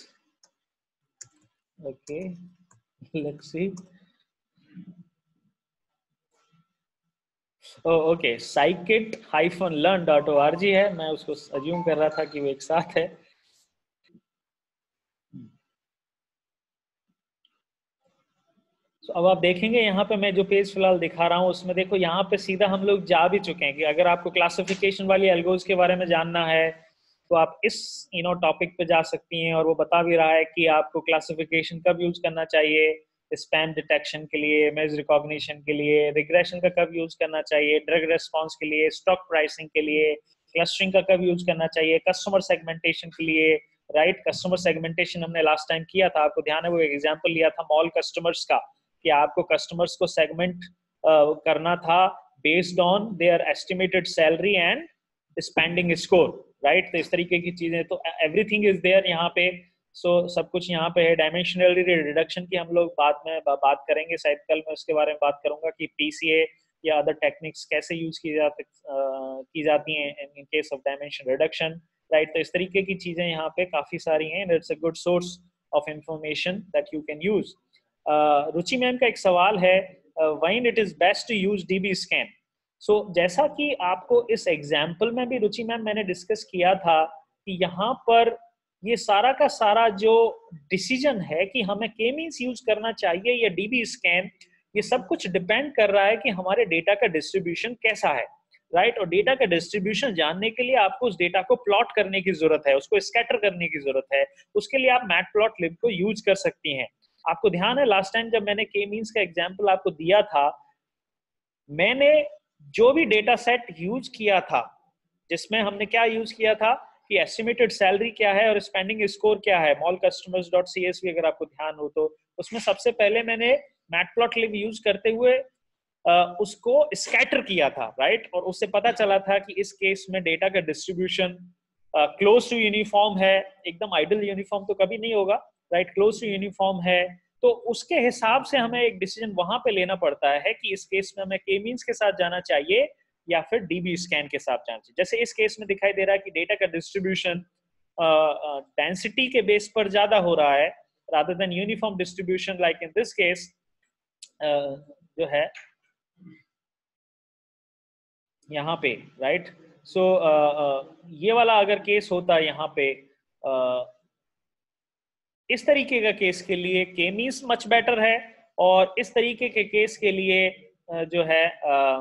Okay, let's see. Okay, scikit dash learn dot org है। मैं उसको assume कर रहा था कि वो एक साथ है। तो अब आप देखेंगे यहाँ पे मैं जो पेज फिलहाल दिखा रहा हूँ उसमें देखो यहाँ पे सीधा हम लोग जा भी चुके हैं कि अगर आपको क्लासिफिकेशन वाली एल्गोज के बारे में जानना है तो आप इस यू नो टॉपिक पे जा सकती हैं, और वो बता भी रहा है कि आपको क्लासिफिकेशन कब यूज करना चाहिए, स्पैम डिटेक्शन के लिए, इमेज रिकॉग्निशन के लिए, रिग्रेशन का कब यूज करना चाहिए, ड्रग रेस्पॉन्स के लिए, स्टॉक प्राइसिंग के लिए, क्लस्टरिंग का कब यूज करना चाहिए, कस्टमर सेगमेंटेशन के लिए, राइट। कस्टमर सेगमेंटेशन हमने लास्ट टाइम किया था, आपको ध्यान है, वो एग्जाम्पल लिया था मॉल कस्टमर्स का कि आपको कस्टमर्स को सेगमेंट uh, करना था based on their estimated salary and spending score, right. तो इस तरीके की चीजें, तो एवरीथिंग इज देयर यहाँ पे। सो so, सब कुछ यहाँ पे है। डायमेंशनल रिडक्शन की हम लोग बाद में बात करेंगे, शायद कल मैं उसके बारे में बात करूंगा कि पीसीए या अदर टेक्निक्स कैसे यूज की जाती की जाती हैं in case of dimension reduction, right. तो इस तरीके की चीजें यहाँ पे काफी सारी हैं। It's a good source of information that you can use. Ruchi ma'am का एक सवाल है, when it is best to use DB scan. So जैसा कि आपको इस एग्जाम्पल में भी रुचि मैम मैंने डिस्कस किया था कि यहाँ पर ये सारा का सारा जो डिसीजन है कि हमें के मीन्स यूज करना चाहिए या डीबी स्कैन, ये सब कुछ डिपेंड कर रहा है कि हमारे डेटा का डिस्ट्रीब्यूशन कैसा है। राइट। और डेटा का डिस्ट्रीब्यूशन जानने के लिए आपको उस डेटा को प्लॉट करने की जरूरत है, उसको स्कैटर करने की जरूरत है। उसके लिए आप मैटप्लॉटलिब को यूज कर सकती हैं। आपको ध्यान है लास्ट टाइम जब मैंने के मीन्स का एग्जांपल आपको दिया था, मैंने जो भी डेटा सेट यूज किया था, जिसमें हमने क्या यूज किया था कि एस्टिमेटेड सैलरी क्या है और स्पेंडिंग स्कोर क्या है, mall customers dot C S V अगर आपको ध्यान हो तो, उसमें सबसे पहले मैंने मैटप्लॉटलिब यूज करते हुए Uh, उसको स्कैटर किया था, राइट। और उससे पता चला था कि इस केस में डेटा का डिस्ट्रीब्यूशन क्लोज टू यूनिफॉर्म है, एकदम आइडल यूनिफॉर्म तो कभी नहीं होगा, राइट, क्लोज टू यूनिफॉर्म है। तो उसके हिसाब से हमें एक डिसीजन वहां पे लेना पड़ता है कि इस केस में हमें के मीन्स के साथ जाना चाहिए या फिर डीबी स्कैन के साथ जाना चाहिए। जैसे इस केस में दिखाई दे रहा है कि डेटा का डिस्ट्रीब्यूशन डेंसिटी के बेस पर ज्यादा हो रहा है rather than uniform distribution, like in this case जो है यहाँ पे, right. So so, uh, uh, ये वाला अगर केस होता यहाँ पे, uh, इस तरीके का केस के लिए के मीन्स मच बेटर है, और इस तरीके के केस के लिए uh, जो है uh,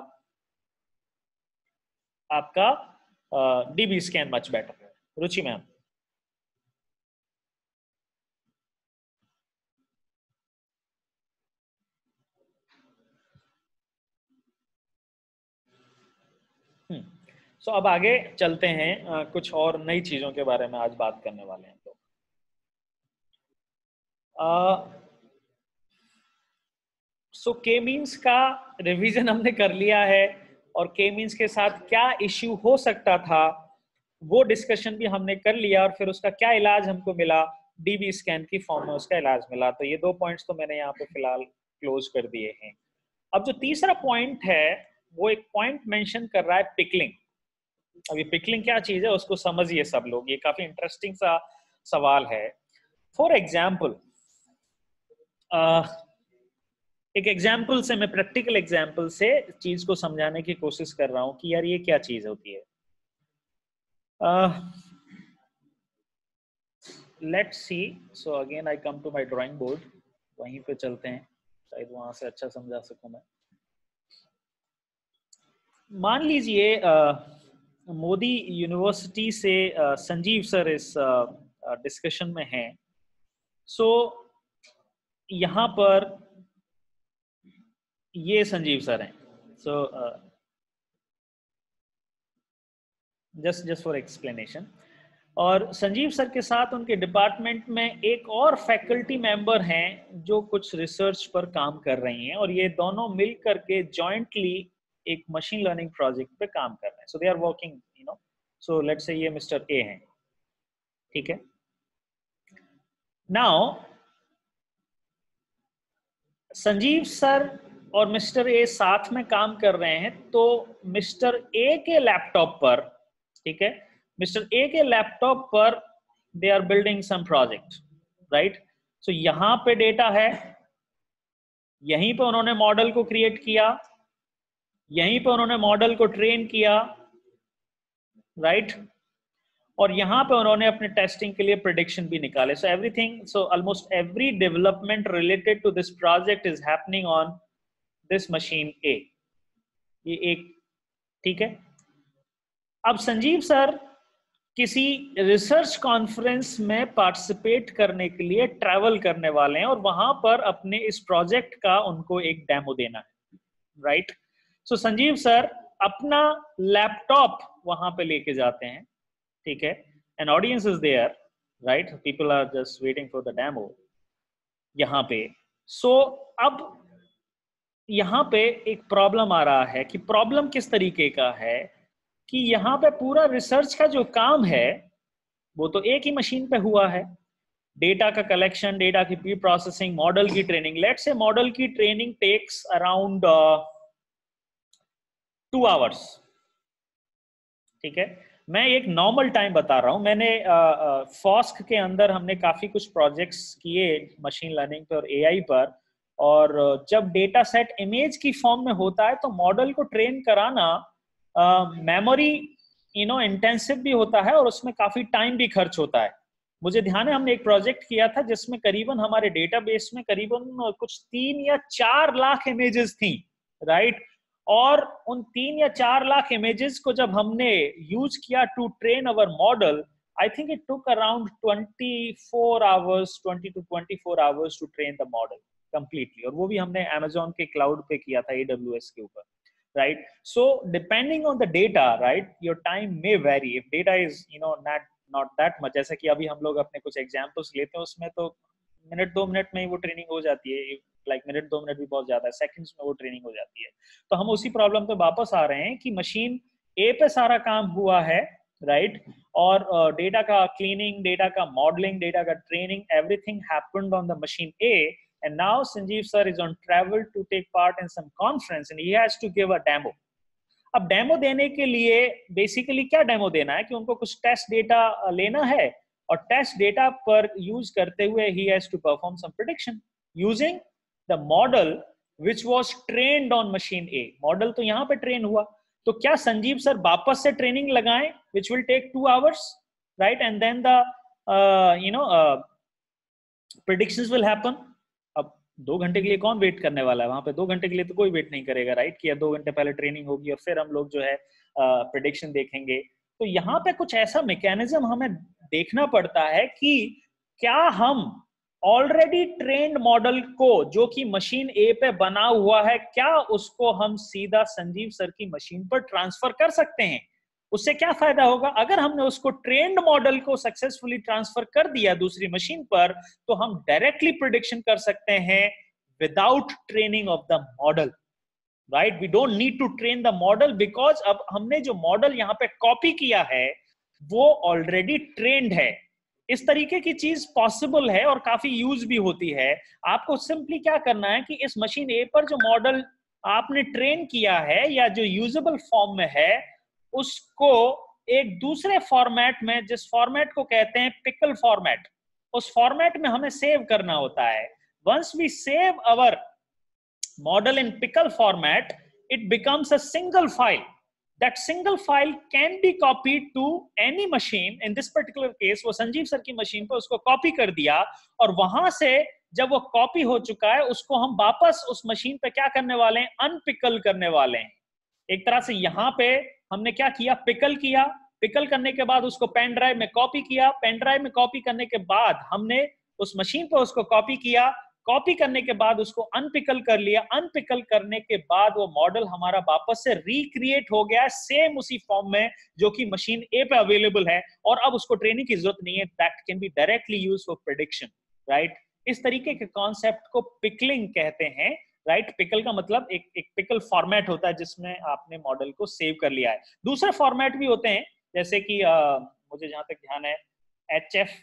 आपका डीबी स्कैन मच बेटर है। रुचि मैम। हम्म सो so, अब आगे चलते हैं, uh, कुछ और नई चीजों के बारे में आज बात करने वाले हैं। तो सो के मीन्स का रिवीजन हमने कर लिया है, और के मीन्स के साथ क्या इश्यू हो सकता था वो डिस्कशन भी हमने कर लिया, और फिर उसका क्या इलाज हमको मिला, डीबी स्कैन की फॉर्म में उसका इलाज मिला। तो ये दो पॉइंट्स तो मैंने यहाँ पे फिलहाल क्लोज कर दिए हैं। अब जो तीसरा पॉइंट है वो एक पॉइंट मेंशन कर रहा है पिकलिंग। अभी पिकलिंग क्या चीज है उसको समझिए सब लोग, ये काफी इंटरेस्टिंग सा सवाल है। फॉर एग्जाम्पल, एक एग्जाम्पल से, मैं प्रैक्टिकल एग्जाम्पल से चीज को समझाने की कोशिश कर रहा हूं कि यार ये क्या चीज होती है। Let's see, so again I come to my drawing board, वहीं पे चलते हैं, शायद वहां से अच्छा समझा सकूं मैं। मान लीजिए मोदी यूनिवर्सिटी से uh, संजीव सर इस डिस्कशन uh, में हैं। सो so, यहाँ पर ये संजीव सर हैं। So just just for explanation, और संजीव सर के साथ उनके डिपार्टमेंट में एक और फैकल्टी मेंबर हैं जो कुछ रिसर्च पर काम कर रही हैं, और ये दोनों मिल करके जॉइंटली एक मशीन लर्निंग प्रोजेक्ट पे काम कर रहे हैं। So they are working, you know, so let's say ये मिस्टर ए हैं, ठीक है। नाउ संजीव सर और मिस्टर ए साथ में काम कर रहे हैं, तो मिस्टर ए के लैपटॉप पर, ठीक है, मिस्टर ए के लैपटॉप पर they are building some project, right. So यहां पे डेटा है, यहीं पे उन्होंने मॉडल को क्रिएट किया, यहीं पे उन्होंने मॉडल को ट्रेन किया, राइट right? और यहाँ पे उन्होंने अपने टेस्टिंग के लिए प्रेडिक्शन भी निकाले। So everything, so almost every development related to this project is happening on this machine A, ये एक, ठीक है। अब संजीव सर किसी रिसर्च कॉन्फ्रेंस में पार्टिसिपेट करने के लिए ट्रैवल करने वाले हैं, और वहां पर अपने इस प्रोजेक्ट का उनको एक डेमो देना है, राइट। सो संजीव सर अपना लैपटॉप वहां पे लेके जाते हैं, ठीक है, an audience is there, right, people are just waiting for the demo यहाँ पे। सो so, अब यहाँ पे एक प्रॉब्लम आ रहा है कि प्रॉब्लम किस तरीके का है कि यहाँ पे पूरा रिसर्च का जो काम है वो तो एक ही मशीन पे हुआ है। डेटा का कलेक्शन, डेटा की प्री प्रोसेसिंग, मॉडल की ट्रेनिंग, लेट्स से मॉडल की training takes around two hours, ठीक है। मैं एक नॉर्मल टाइम बता रहा हूं। मैंने फॉस्क के अंदर हमने काफी कुछ प्रोजेक्ट्स किए मशीन लर्निंग पर और एआई पर, और जब डेटा सेट इमेज की फॉर्म में होता है तो मॉडल को ट्रेन कराना मेमोरी यू नो इंटेंसिव भी होता है, और उसमें काफी टाइम भी खर्च होता है। मुझे ध्यान है हमने एक प्रोजेक्ट किया था जिसमें करीबन हमारे डेटाबेस में करीबन कुछ तीन या चार लाख इमेजेस थी, राइट। और उन तीन या चार लाख इमेजेस को जब हमने यूज किया to train our model, I think it took around twenty four hours, twenty two twenty four hours to train the model completely, और वो भी हमने अमेजोन के क्लाउड पे किया था, एडब्ल्यूएस के ऊपर, right? So depending on the data, right, your time may vary. If data is, you know, not not that much, जैसे कि अभी हम लोग अपने कुछ एग्जांपल्स लेते हैं, उसमें तो मिनट दो मिनट में ही वो ट्रेनिंग हो जाती है, लाइक like मिनट दो मिनट भी बहुत ज्यादा है, सेकंड्स में वो ट्रेनिंग हो जाती है। तो हम उसी प्रॉब्लम पे वापस आ रहे हैं कि मशीन ए पे सारा काम हुआ है, राइट, और डेटा uh, का क्लीनिंग, डेटा का मॉडलिंग, डेटा का training, everything happened on the machine A, and now Sanjeev sir is on travel to take part in some conference and he has to give a demo. अब demo देने के लिए basically क्या demo देना है कि उनको कुछ टेस्ट डेटा लेना है, और टेस्ट डेटा पर यूज करते हुए he has to perform some prediction using the model which was trained on machine A. Model तो यहाँ पे ट्रेन हुआ, तो क्या संजीव सर वापस से ट्रेनिंग लगाएं which will take two hours, right, and then the uh, you know uh, predictions will happen. अब दो घंटे के लिए कौन वेट करने वाला है वहां पे? दो घंटे के लिए तो कोई वेट नहीं करेगा, राइट, कि दो घंटे पहले ट्रेनिंग होगी और फिर हम लोग जो है प्रेडिक्शन देखेंगे। तो यहाँ पे कुछ ऐसा मैकेनिज्म हमें देखना पड़ता है कि क्या हम ऑलरेडी ट्रेंड मॉडल को, जो कि मशीन ए पे बना हुआ है, क्या उसको हम सीधा संजीव सर की मशीन पर ट्रांसफर कर सकते हैं? उससे क्या फायदा होगा? अगर हमने उसको ट्रेंड मॉडल को सक्सेसफुली ट्रांसफर कर दिया दूसरी मशीन पर, तो हम डायरेक्टली प्रेडिक्शन कर सकते हैं without training of the model, right? We don't need to train the model, because अब हमने जो मॉडल यहाँ पे कॉपी किया है वो ऑलरेडी ट्रेंड है। इस तरीके की चीज पॉसिबल है और काफी यूज भी होती है। आपको सिंपली क्या करना है कि इस मशीन ए पर जो मॉडल आपने ट्रेन किया है या जो यूजेबल फॉर्म में है, उसको एक दूसरे फॉर्मेट में, जिस फॉर्मेट को कहते हैं पिकल फॉर्मेट, उस फॉर्मेट में हमें सेव करना होता है। Once we save our model in pickle format, it becomes a single file. That single file can be copied to any machine. In this particular case, वो संजीव सर की machine पर उसको कॉपी कर दिया, और वहां से जब वो कॉपी हो चुका है, उसको हम वापस उस मशीन पे क्या करने वाले हैं? अनपिकल करने वाले हैं। एक तरह से यहाँ पे हमने क्या किया? पिकल किया। पिकल करने के बाद उसको पेन ड्राइव में कॉपी किया। पेन ड्राइव में कॉपी करने के बाद हमने उस मशीन पर उसको कॉपी किया। कॉपी करने के बाद उसको अनपिकल कर लिया। अनपिकल करने के बाद वो मॉडल हमारा वापस से रिक्रिएट हो गया सेम उसी फॉर्म में जो कि मशीन ए पे अवेलेबल है, और अब उसको ट्रेनिंग की जरूरत नहीं है। That can be directly use for prediction, right? इस तरीके के कॉन्सेप्ट को पिकलिंग कहते हैं, राइट? पिकल का मतलब एक एक पिकल फॉर्मेट होता है जिसमें आपने मॉडल को सेव कर लिया है। दूसरे फॉर्मेट भी होते हैं, जैसे कि आ, मुझे जहां तक ध्यान है, H F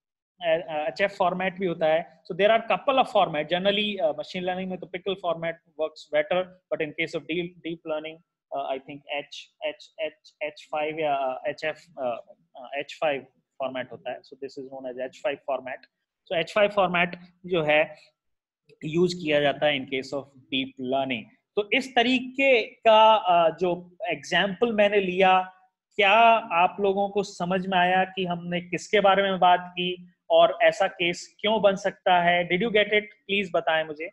H F format भी होता है। So there are couple of format. Generally machine learning में तो pickle format works better, but in case of deep deep learning I think H H H H five या H F H five format होता है। So this is known as H five format. So H five format जो है use किया जाता है in case of deep learning. तो इस तरीके का uh, जो एग्जाम्पल मैंने लिया, क्या आप लोगों को समझ में आया कि हमने किसके बारे में बात की और ऐसा केस क्यों बन सकता है? Did you get it? Please बताएं मुझे।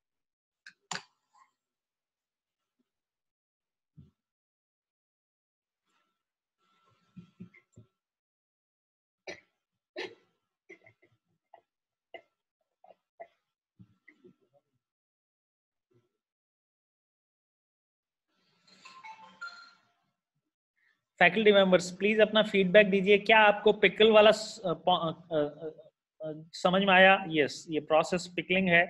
फैकल्टी मेंबर्स प्लीज अपना फीडबैक दीजिए। क्या आपको पिकल वाला समझ में आया? यस, ये प्रोसेस पिकलिंग है।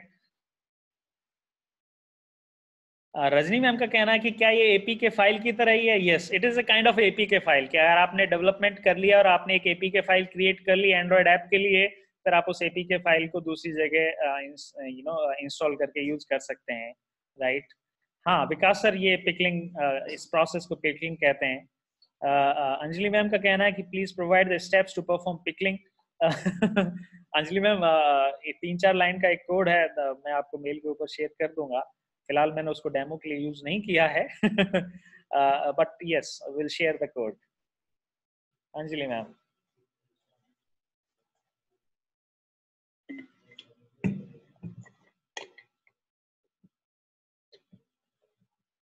रजनी मैम का कहना है कि क्या ये एपी के फाइल की तरह ही है? Yes, it is a kind of APK file. क्या अगर आपने डेवलपमेंट कर लिया और आपने एक एपी के फाइल क्रिएट कर ली एंड्रॉइड ऐप के लिए, फिर आप उस एपी के फाइल को दूसरी जगह यू नो इंस्टॉल करके यूज कर सकते हैं, राइट? हाँ विकास सर, ये पिकलिंग, इस प्रोसेस को पिकलिंग कहते हैं। अंजलि मैम का कहना है कि please provide the steps to perform pickling. Anjali ma'am, तीन चार लाइन का एक कोड है, मैं आपको मेल के ऊपर शेयर कर दूंगा। फिलहाल मैंने उसको डेमो के लिए यूज नहीं किया है, but yes, will share the code. Anjali ma'am,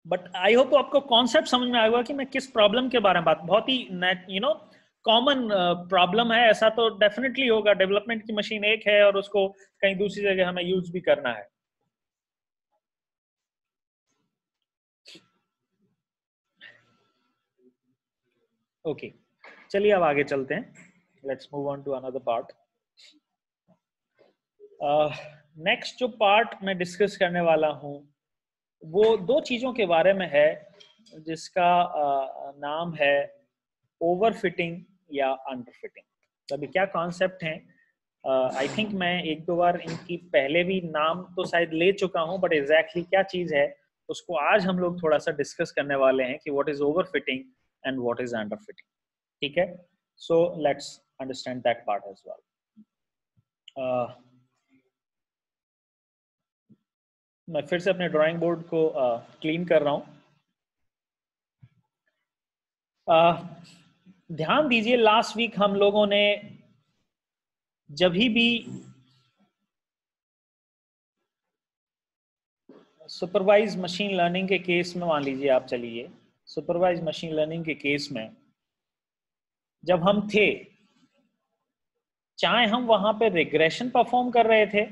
but I hope आपको कॉन्सेप्ट समझ में आएगा कि मैं किस प्रॉब्लम के बारे में बात, बहुत ही यू नो कॉमन प्रॉब्लम है, ऐसा तो डेफिनेटली होगा। डेवलपमेंट की मशीन एक है और उसको कहीं दूसरी जगह हमें यूज भी करना है। Okay okay. चलिए अब आगे चलते हैं। Let's move on to another part. Next जो पार्ट मैं डिस्कस करने वाला हूं वो दो चीजों के बारे में है, जिसका uh, नाम है ओवरफिटिंग या अंडरफिटिंग। अभी क्या कॉन्सेप्ट है, आई थिंक मैं एक दो बार इनकी पहले भी नाम तो शायद ले चुका हूं, बट एग्जैक्टली क्या चीज है उसको आज हम लोग थोड़ा सा डिस्कस करने वाले हैं कि what is overfitting and what is underfitting. ठीक है, so let's understand that part as well. मैं फिर से अपने ड्राइंग बोर्ड को क्लीन uh, कर रहा हूं। uh, ध्यान दीजिए, लास्ट वीक हम लोगों ने जब भी सुपरवाइज मशीन लर्निंग के केस में, मान लीजिए आप, चलिए सुपरवाइज मशीन लर्निंग के केस में जब हम थे, चाहे हम वहां पे रिग्रेशन परफॉर्म कर रहे थे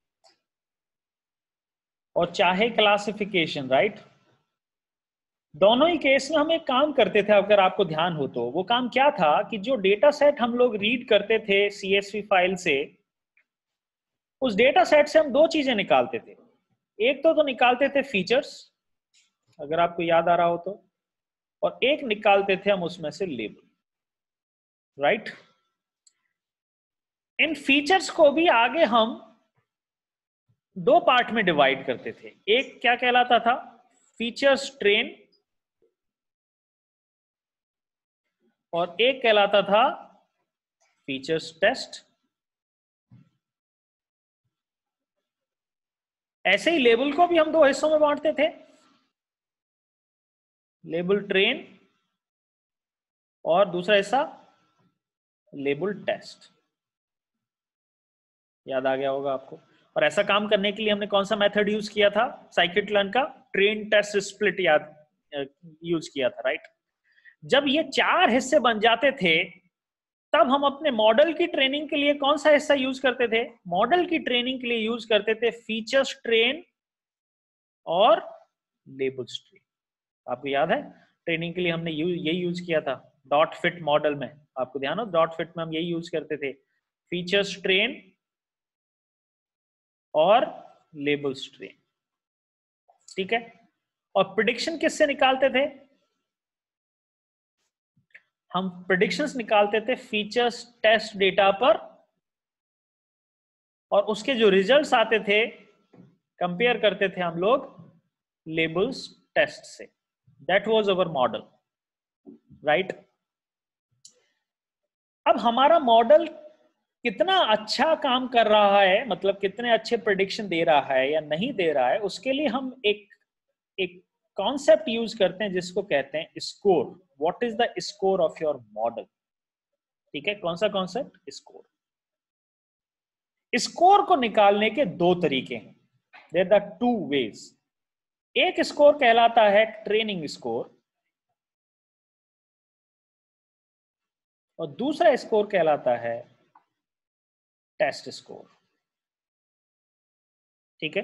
और चाहे क्लासिफिकेशन, राइट, दोनों ही केस में हम एक काम करते थे। अगर आपको ध्यान हो तो वो काम क्या था कि जो डेटा सेट हम लोग रीड करते थे सीएसवी फाइल से, उस डेटा सेट से हम दो चीजें निकालते थे। एक तो तो निकालते थे फीचर्स, अगर आपको याद आ रहा हो तो, और एक निकालते थे हम उसमें से लेबल, राइट। इन फीचर्स को भी आगे हम दो पार्ट में डिवाइड करते थे। एक क्या कहलाता था, फीचर्स ट्रेन, और एक कहलाता था फीचर्स टेस्ट। ऐसे ही लेबल को भी हम दो हिस्सों में बांटते थे, लेबल ट्रेन और दूसरा हिस्सा लेबल टेस्ट। याद आ गया होगा आपको। और ऐसा काम करने के लिए हमने कौन सा मेथड यूज किया था, साइकिट-लर्न का ट्रेन टेस्ट स्प्लिट याद यूज किया था, राइट। जब ये चार हिस्से बन जाते थे तब हम अपने मॉडल की ट्रेनिंग के लिए कौन सा हिस्सा यूज करते थे, मॉडल की ट्रेनिंग के लिए यूज करते थे फीचर्स ट्रेन और लेबल्स ट्रेन। आपको याद है ट्रेनिंग के लिए हमने यू, यही यूज किया था डॉट फिट मॉडल में। आपको ध्यान हो, डॉट फिट में हम यही यूज करते थे, फीचर्स ट्रेन और लेबल्स ट्रेन। ठीक है, और प्रेडिक्शन किससे निकालते थे, हम प्रेडिक्शंस निकालते थे फीचर्स टेस्ट डेटा पर, और उसके जो रिजल्ट्स आते थे कंपेयर करते थे हम लोग लेबल्स टेस्ट से। That was our model, right. अब हमारा मॉडल कितना अच्छा काम कर रहा है, मतलब कितने अच्छे प्रेडिक्शन दे रहा है या नहीं दे रहा है, उसके लिए हम एक एक कॉन्सेप्ट यूज करते हैं जिसको कहते हैं score. What is the score of your model. ठीक है, कौन सा कॉन्सेप्ट, स्कोर। स्कोर को निकालने के दो तरीके हैं, देयर आर टू वेज। एक स्कोर कहलाता है ट्रेनिंग स्कोर और दूसरा स्कोर कहलाता है टेस्ट स्कोर। ठीक है,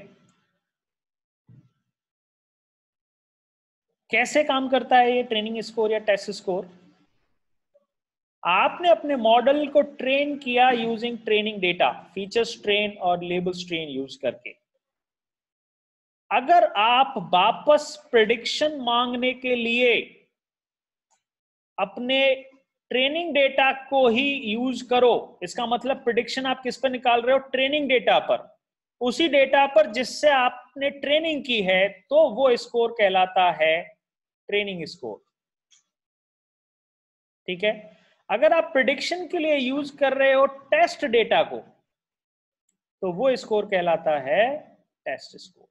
कैसे काम करता है ये ट्रेनिंग स्कोर या टेस्ट स्कोर। आपने अपने मॉडल को ट्रेन किया using training data, features train और लेबल्स ट्रेन यूज करके। अगर आप वापस प्रेडिक्शन मांगने के लिए अपने ट्रेनिंग डेटा को ही यूज करो, इसका मतलब प्रेडिक्शन आप किस पर निकाल रहे हो, ट्रेनिंग डेटा पर, उसी डेटा पर जिससे आपने ट्रेनिंग की है, तो वो स्कोर कहलाता है ट्रेनिंग स्कोर। ठीक है, अगर आप प्रेडिक्शन के लिए यूज कर रहे हो टेस्ट डेटा को, तो वो स्कोर कहलाता है टेस्ट स्कोर।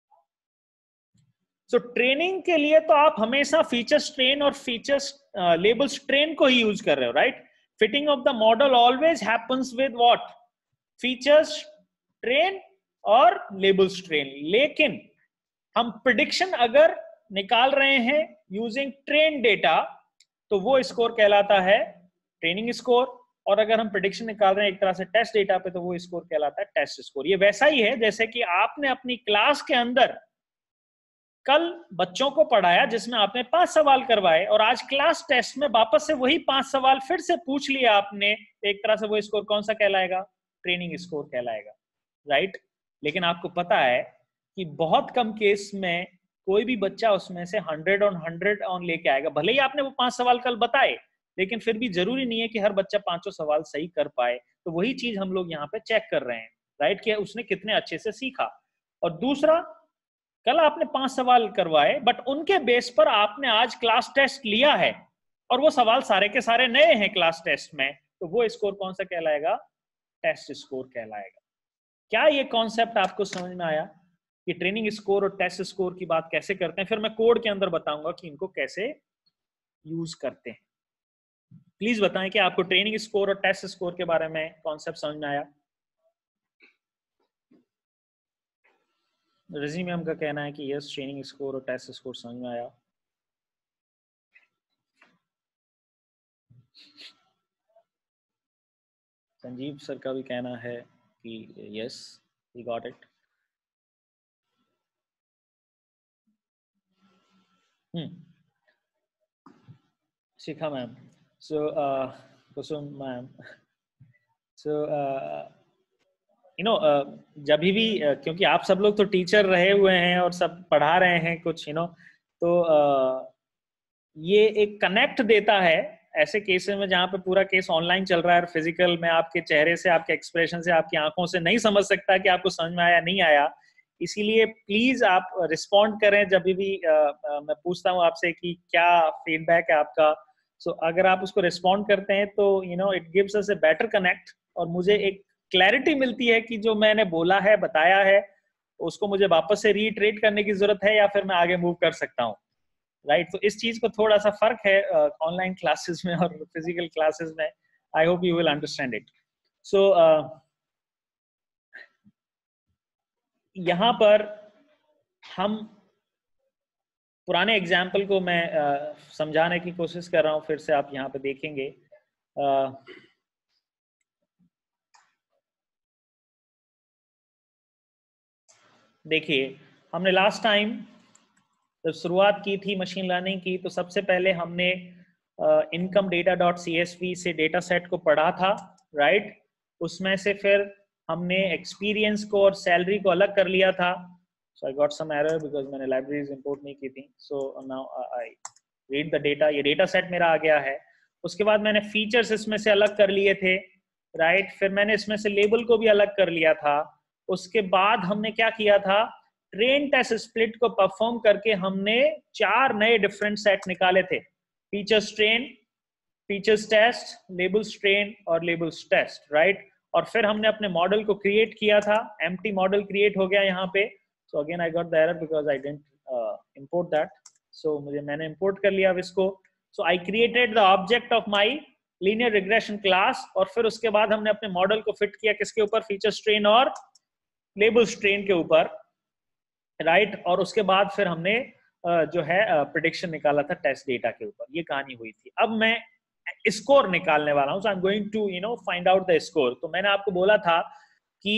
सो ट्रेनिंग के लिए तो आप हमेशा फीचर्स ट्रेन और फीचर्स लेबल्स ट्रेन को ही यूज कर रहे हो, right. Fitting of the model always happens with what, features train और लेबल्स ट्रेन। लेकिन हम प्रेडिक्शन अगर निकाल रहे हैं यूजिंग ट्रेन डेटा तो वो स्कोर कहलाता है ट्रेनिंग स्कोर, और अगर हम प्रेडिक्शन निकाल रहे हैं एक तरह से टेस्ट डेटा पे तो वो स्कोर कहलाता है टेस्ट स्कोर। ये वैसा ही है जैसे कि आपने अपनी क्लास के अंदर कल बच्चों को पढ़ाया जिसमें आपने पांच सवाल करवाए और आज क्लास टेस्ट में वापस से वही पांच सवाल फिर से पूछ लिया आपने, एक तरह से वो स्कोर कौन सा कहलाएगा? ट्रेनिंग स्कोर कहलाएगा, राइट। लेकिन आपको पता है कि बहुत कम केस में कोई भी बच्चा उसमें से हंड्रेड ऑन हंड्रेड ऑन लेके आएगा, भले ही आपने वो पांच सवाल कल बताए, लेकिन फिर भी जरूरी नहीं है कि हर बच्चा पांचों सवाल सही कर पाए। तो वही चीज हम लोग यहाँ पे चेक कर रहे हैं, राइट, कि उसने कितने अच्छे से सीखा। और दूसरा, कल आपने पांच सवाल करवाए बट उनके बेस पर आपने आज क्लास टेस्ट लिया है और वो सवाल सारे के सारे नए हैं क्लास टेस्ट में, तो वो स्कोर कौन सा कहलाएगा? टेस्ट स्कोर कहलाएगा। क्या ये कॉन्सेप्ट आपको समझ में आया कि ट्रेनिंग स्कोर और टेस्ट स्कोर की बात कैसे करते हैं? फिर मैं कोड के अंदर बताऊंगा कि इनको कैसे यूज करते हैं। प्लीज बताएं कि आपको ट्रेनिंग स्कोर और टेस्ट स्कोर के बारे में कॉन्सेप्ट समझ में आया? रजी मैम का कहना है कि यस, ट्रेनिंग स्कोर और टेस्ट स्कोर समझ में आया। संजीव सर का भी कहना है कि yes, we got it. Hmm Shikha ma'am, so Kusum ma'am, so you know जब भी uh, क्योंकि आप सब लोग तो टीचर रहे हुए हैं और सब पढ़ा रहे हैं कुछ, यू you नो know, तो uh, ये एक कनेक्ट देता है ऐसे केसेस में जहां पे पूरा केस ऑनलाइन चल रहा है और फिजिकल में आपके चेहरे से, आपके एक्सप्रेशन से, आपकी आंखों से नहीं समझ सकता कि आपको समझ में आया नहीं आया। इसीलिए प्लीज आप रिस्पॉन्ड करें जब भी आ, आ, मैं पूछता हूं आपसे कि क्या फीडबैक है आपका। सो so, अगर आप उसको रिस्पॉन्ड करते हैं तो you know it gives us a better connect और मुझे एक क्लैरिटी मिलती है कि जो मैंने बोला है, बताया है, उसको मुझे वापस से रीट्रेट करने की जरूरत है या फिर मैं आगे मूव कर सकता हूँ, राइट right? तो इस चीज को थोड़ा सा फर्क है ऑनलाइन uh, क्लासेस में और फिजिकल क्लासेस में। I hope you will understand it. So यहाँ पर हम पुराने एग्जाम्पल को मैं uh, समझाने की कोशिश कर रहा हूँ, फिर से आप यहाँ पे देखेंगे। uh, देखिए, हमने लास्ट टाइम जब शुरुआत की थी मशीन लर्निंग की तो सबसे पहले हमने income data dot C S V से डेटा सेट को पढ़ा था, राइट right? उसमें से फिर हमने एक्सपीरियंस को और सैलरी को अलग कर लिया था। So I got some error because मैंने लाइब्रेरीज इंपोर्ट नहीं की थी। So now I read the data, ये डेटा सेट मेरा आ गया है। उसके बाद मैंने फीचर्स इसमें से अलग कर लिए थे, राइट right? फिर मैंने इसमें से लेबल को भी अलग कर लिया था। उसके बाद हमने क्या किया था, ट्रेन टेस्ट स्प्लिट को परफॉर्म करके हमने चार नए डिफरेंट सेट निकाले थे, features train, features test, labels train और लेबल्स टेस्ट, राइट। और फिर हमने अपने मॉडल को क्रिएट किया था, एम्प्टी मॉडल क्रिएट हो गया यहाँ पे। So again I got the error because I didn't import that. So मुझे मैंने इंपोर्ट कर लिया अब इसको। So I created the object of my linear regression class और फिर उसके बाद हमने अपने मॉडल को फिट किया किसके ऊपर, फीचर्स ट्रेन और लेबल्स ट्रेन के ऊपर, राइट right? और उसके बाद फिर हमने जो है प्रेडिक्शन निकाला था टेस्ट डेटा के ऊपर। ये कहानी हुई थी। अब मैं स्कोर निकालने वाला हूं, so I am going to you know find out the score. तो मैंने आपको बोला था कि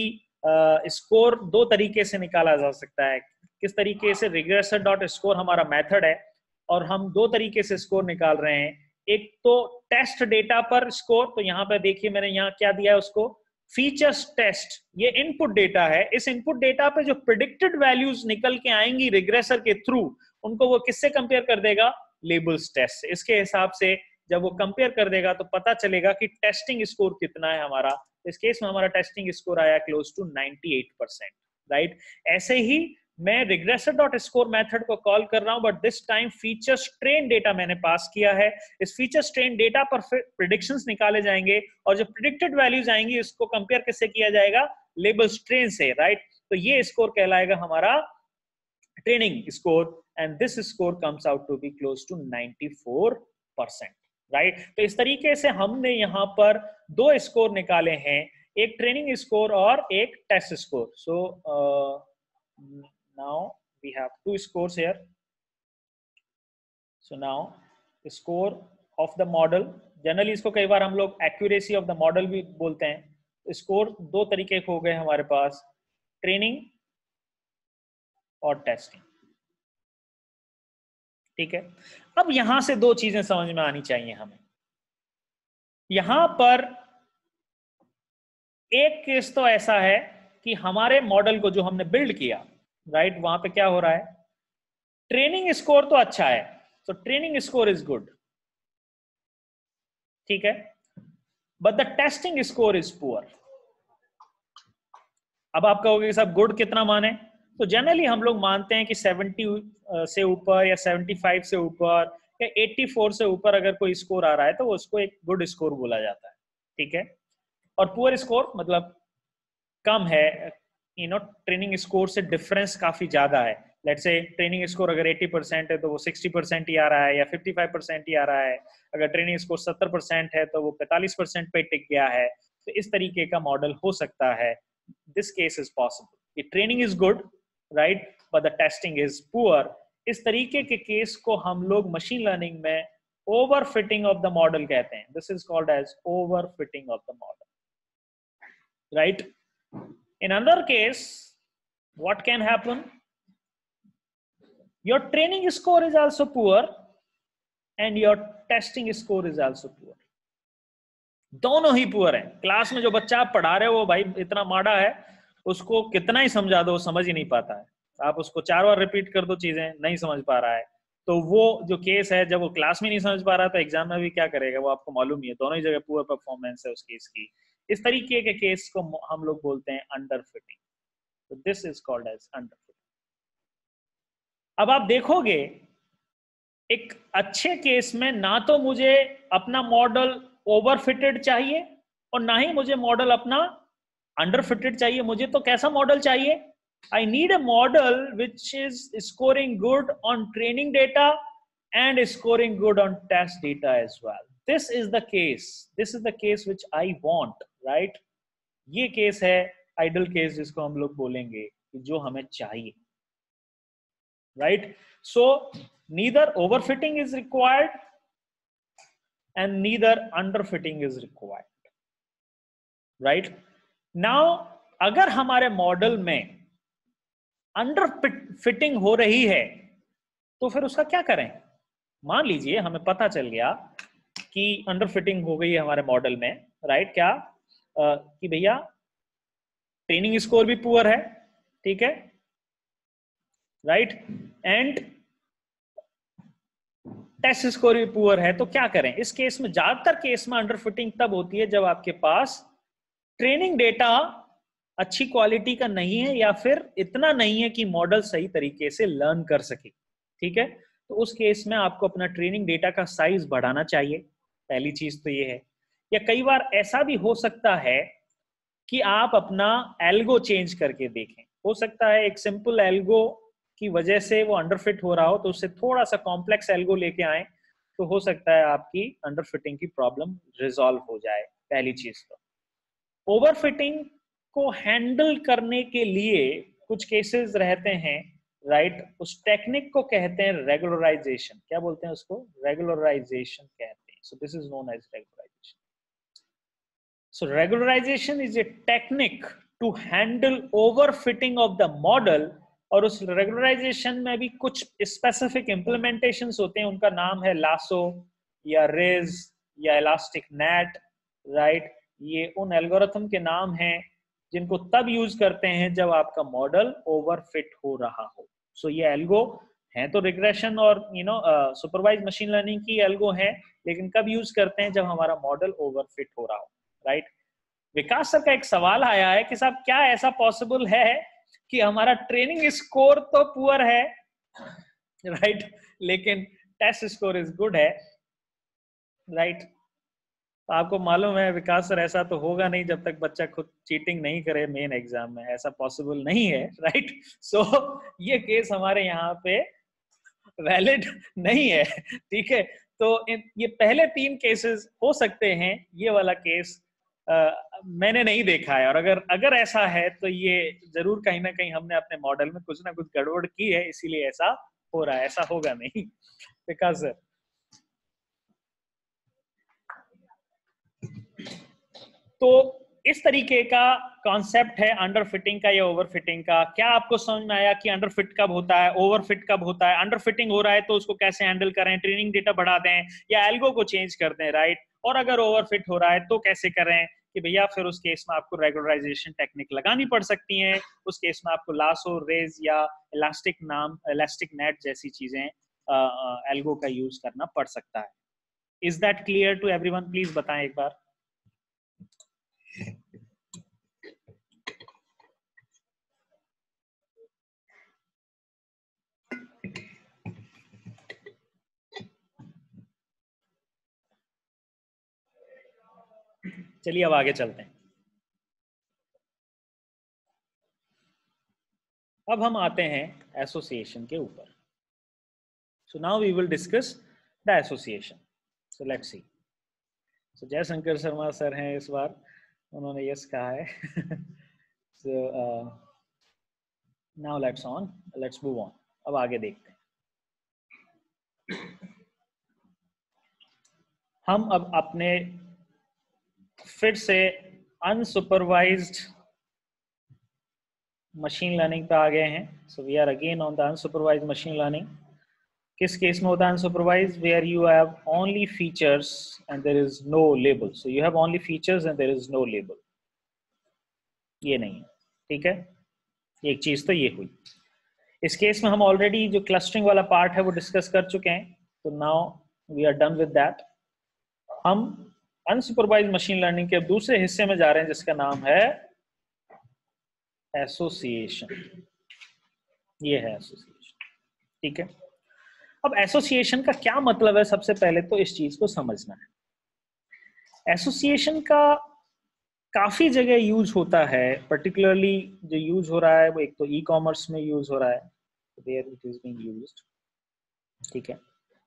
स्कोर uh, दो तरीके से निकाला जा सकता है। किस तरीके से, रिग्रेसर डॉट स्कोर हमारा मेथड है और हम दो तरीके से स्कोर निकाल रहे हैं। एक तो टेस्ट डेटा पर स्कोर, तो यहाँ पे देखिए मैंने यहाँ क्या दिया है उसको, फीचर्स टेस्ट, ये इनपुट डेटा है। इस इनपुट डेटा पे जो प्रिडिक्टेड वैल्यूज निकल के आएंगी रिग्रेसर के थ्रू, उनको वो किससे कंपेयर कर देगा, लेबल्स टेस्ट से। इसके हिसाब से जब वो कंपेयर कर देगा तो पता चलेगा कि टेस्टिंग स्कोर कितना है हमारा। इस केस में हमारा टेस्टिंग स्कोर आया close to ninety eight percent, right. ऐसे ही मैं रिग्रेसर डॉट स्कोर मेथड को कॉल कर रहा हूं, but this time features train data मैंने पास किया है। इस फीचर्स ट्रेन डेटा पर प्रेडिक्शंस निकाले जाएंगे और जो प्रेडिक्टेड वैल्यूज आएंगी उसको कंपेयर किससे किया जाएगा, लेबल्स ट्रेन से, राइट। तो ये स्कोर कहलाएगा हमारा training score and this score comes out to be close to ninety four percent, right. तो इस तरीके से हमने यहाँ पर दो स्कोर निकाले हैं, एक ट्रेनिंग स्कोर और एक test score. So now we have two scores here, so now score of the model, generally इसको कई बार हम लोग एक्यूरेसी ऑफ द मॉडल भी बोलते हैं। स्कोर दो तरीके के हो गए हमारे पास, ट्रेनिंग और टेस्टिंग, ठीक है। अब यहां से दो चीजें समझ में आनी चाहिए हमें। यहां पर एक केस तो ऐसा है कि हमारे मॉडल को जो हमने बिल्ड किया, राइट, वहां पे क्या हो रहा है, ट्रेनिंग स्कोर तो अच्छा है, तो ट्रेनिंग स्कोर इज गुड, ठीक है, but the testing score is poor. अब आप कहोगे साहब गुड कितना माने, तो जनरली हम लोग मानते हैं कि सत्तर से ऊपर या पचहत्तर से ऊपर या चौरासी से ऊपर अगर कोई स्कोर आ रहा है तो उसको एक गुड स्कोर बोला जाता है, ठीक है। और पुअर स्कोर मतलब कम है, यू नो, ट्रेनिंग स्कोर से डिफरेंस काफी ज्यादा है। लेट्स से ट्रेनिंग स्कोर अगर अस्सी परसेंट है तो वो साठ परसेंट ही आ रहा है या पचपन परसेंट ही आ रहा है, अगर ट्रेनिंग स्कोर सत्तर परसेंट है तो वो पैंतालीस परसेंट पे टिक गया है। तो इस तरीके का मॉडल हो सकता है। This case is possible, training is good, right, but the testing is poor. इस तरीके के केस को हम लोग मशीन लर्निंग में over fitting of the model कहते हैं। This is called as over fitting of the model, right. In another case, what can happen? Your training score is also poor and your testing score is also poor. दोनों ही poor हैं। Class में जो बच्चा आप पढ़ा रहे हो वो भाई इतना माड़ा है, उसको कितना ही समझा दो समझ ही नहीं पाता है। आप उसको चार बार रिपीट कर दो चीजें, नहीं समझ पा रहा है। तो वो जो केस है, जब वो क्लास में नहीं समझ पा रहा तो एग्जाम में भी क्या करेगा, वो आपको मालूम ही है। दोनों ही जगह पुअर परफॉर्मेंस है उस केस की। इस तरीके के केस को हम लोग बोलते हैं under fitting. So this is called as underfitting. अब आप देखोगे एक अच्छे केस में ना तो मुझे अपना मॉडल ओवरफिटेड चाहिए और ना ही मुझे मॉडल अपना अंडरफिटेड चाहिए। मुझे तो कैसा मॉडल चाहिए, I need a model which is scoring good on training data and scoring good on test data as well. This is the case, this is the case which I want, right. ये case है ideal case जिसको हम लोग बोलेंगे कि जो हमें चाहिए, right. So neither overfitting is required and neither underfitting is required, right. Now अगर हमारे मॉडल में अंडर फिटिंग हो रही है तो फिर उसका क्या करें। मान लीजिए हमें पता चल गया कि अंडर फिटिंग हो गई है हमारे मॉडल में, राइट। क्या आ, कि भैया ट्रेनिंग स्कोर भी पुअर है, ठीक है, राइट, एंड टेस्ट स्कोर भी पुअर है। तो क्या करें इस केस में। ज्यादातर केस में अंडर फिटिंग तब होती है जब आपके पास ट्रेनिंग डेटा अच्छी क्वालिटी का नहीं है या फिर इतना नहीं है कि मॉडल सही तरीके से लर्न कर सके, ठीक है। तो उस केस में आपको अपना ट्रेनिंग डेटा का साइज बढ़ाना चाहिए, पहली चीज तो ये है। या कई बार ऐसा भी हो सकता है कि आप अपना एल्गो चेंज करके देखें। हो सकता है एक सिंपल एल्गो की वजह से वो अंडरफिट हो रहा हो, तो उससे थोड़ा सा कॉम्प्लेक्स एल्गो लेके आए तो हो सकता है आपकी अंडरफिटिंग की प्रॉब्लम रिजॉल्व हो जाए, पहली चीज। तो ओवरफिटिंग को हैंडल करने के लिए कुछ केसेस रहते हैं, राइट। उस टेक्निक को कहते हैं रेगुलराइजेशन। क्या बोलते हैं उसको, रेगुलराइजेशन कहते हैं। So this is known as regularization. So regularization is a technique to handle overfitting of the model, और उस regularization में भी कुछ specific implementations होते हैं, उनका नाम है लासो या रिज या इलास्टिक नेट, राइट। ये उन एल्गोरिथम के नाम हैं जिनको तब यूज करते हैं जब आपका मॉडल ओवरफिट हो रहा हो। सो so ये एल्गो हैं तो रिग्रेशन और you know supervise machine learning की एल्गो है, लेकिन कब यूज करते हैं जब हमारा मॉडल ओवरफिट हो रहा हो, राइट। विकास सर का एक सवाल आया है कि साहब क्या ऐसा पॉसिबल है कि हमारा ट्रेनिंग स्कोर तो पुअर है, राइट, लेकिन टेस्ट स्कोर इज गुड है, राइट। तो आपको मालूम है विकास सर ऐसा तो होगा नहीं जब तक बच्चा खुद चीटिंग नहीं करे मेन एग्जाम में, ऐसा पॉसिबल नहीं है, राइट। सो ये केस हमारे यहाँ पे वैलिड नहीं है, ठीक है। तो ये पहले तीन केसेस हो सकते हैं, ये वाला केस आ, मैंने नहीं देखा है, और अगर अगर ऐसा है तो ये जरूर कहीं ना कहीं हमने अपने मॉडल में कुछ ना कुछ गड़बड़ की है, इसीलिए ऐसा हो रहा है, ऐसा होगा नहीं बिकॉज तो इस तरीके का कॉन्सेप्ट है अंडर फिटिंग का या ओवर फिटिंग का। क्या आपको समझ में आया कि अंडर फिट कब होता है, ओवर फिट कब होता है? अंडर फिटिंग हो रहा है तो उसको कैसे हैंडल करें, ट्रेनिंग डेटा बढ़ा दें या एल्गो को चेंज कर दें, राइट? और अगर ओवर फिट हो रहा है तो कैसे करें कि भैया फिर उस केस में आपको रेगुलराइजेशन टेक्निक लगानी पड़ सकती है, उस केस में आपको लासो, रेज या इलास्टिक नाम इलास्टिक नेट जैसी चीजें एल्गो का यूज करना पड़ सकता है। Is that clear to everyone? Please बताएं एक बार। चलिए अब आगे चलते हैं। अब हम आते हैं एसोसिएशन के ऊपर। So now we will discuss the association. So let's see. So Jayshankar Sharma sir हैं इस बार, उन्होंने यस कहा है। So now let's on let's move on. अब आगे देखते हैं। हम अब अपने फिर से अनसुपरवाइज्ड मशीन लर्निंग पे आ गए हैं। So we are again on the unsupervised machine learning. किस केस में होता है unsupervised? Where you have only features and there is no label. So you have only features and there is no label. ये नहीं है, ठीक है? एक चीज तो ये हुई। इस केस में हम ऑलरेडी जो क्लस्टरिंग वाला पार्ट है वो डिस्कस कर चुके हैं, तो now we are done with that. हम अनसुपरवाइज्ड मशीन लर्निंग के दूसरे हिस्से में जा रहे हैं जिसका नाम है एसोसिएशन। ये है एसोसिएशन, ठीक है? अब एसोसिएशन का क्या मतलब है, सबसे पहले तो इस चीज को समझना है। एसोसिएशन का काफी जगह यूज होता है, पर्टिकुलरली जो यूज हो रहा है वो एक तो ई कॉमर्स में यूज हो रहा है, there it is being used, ठीक है?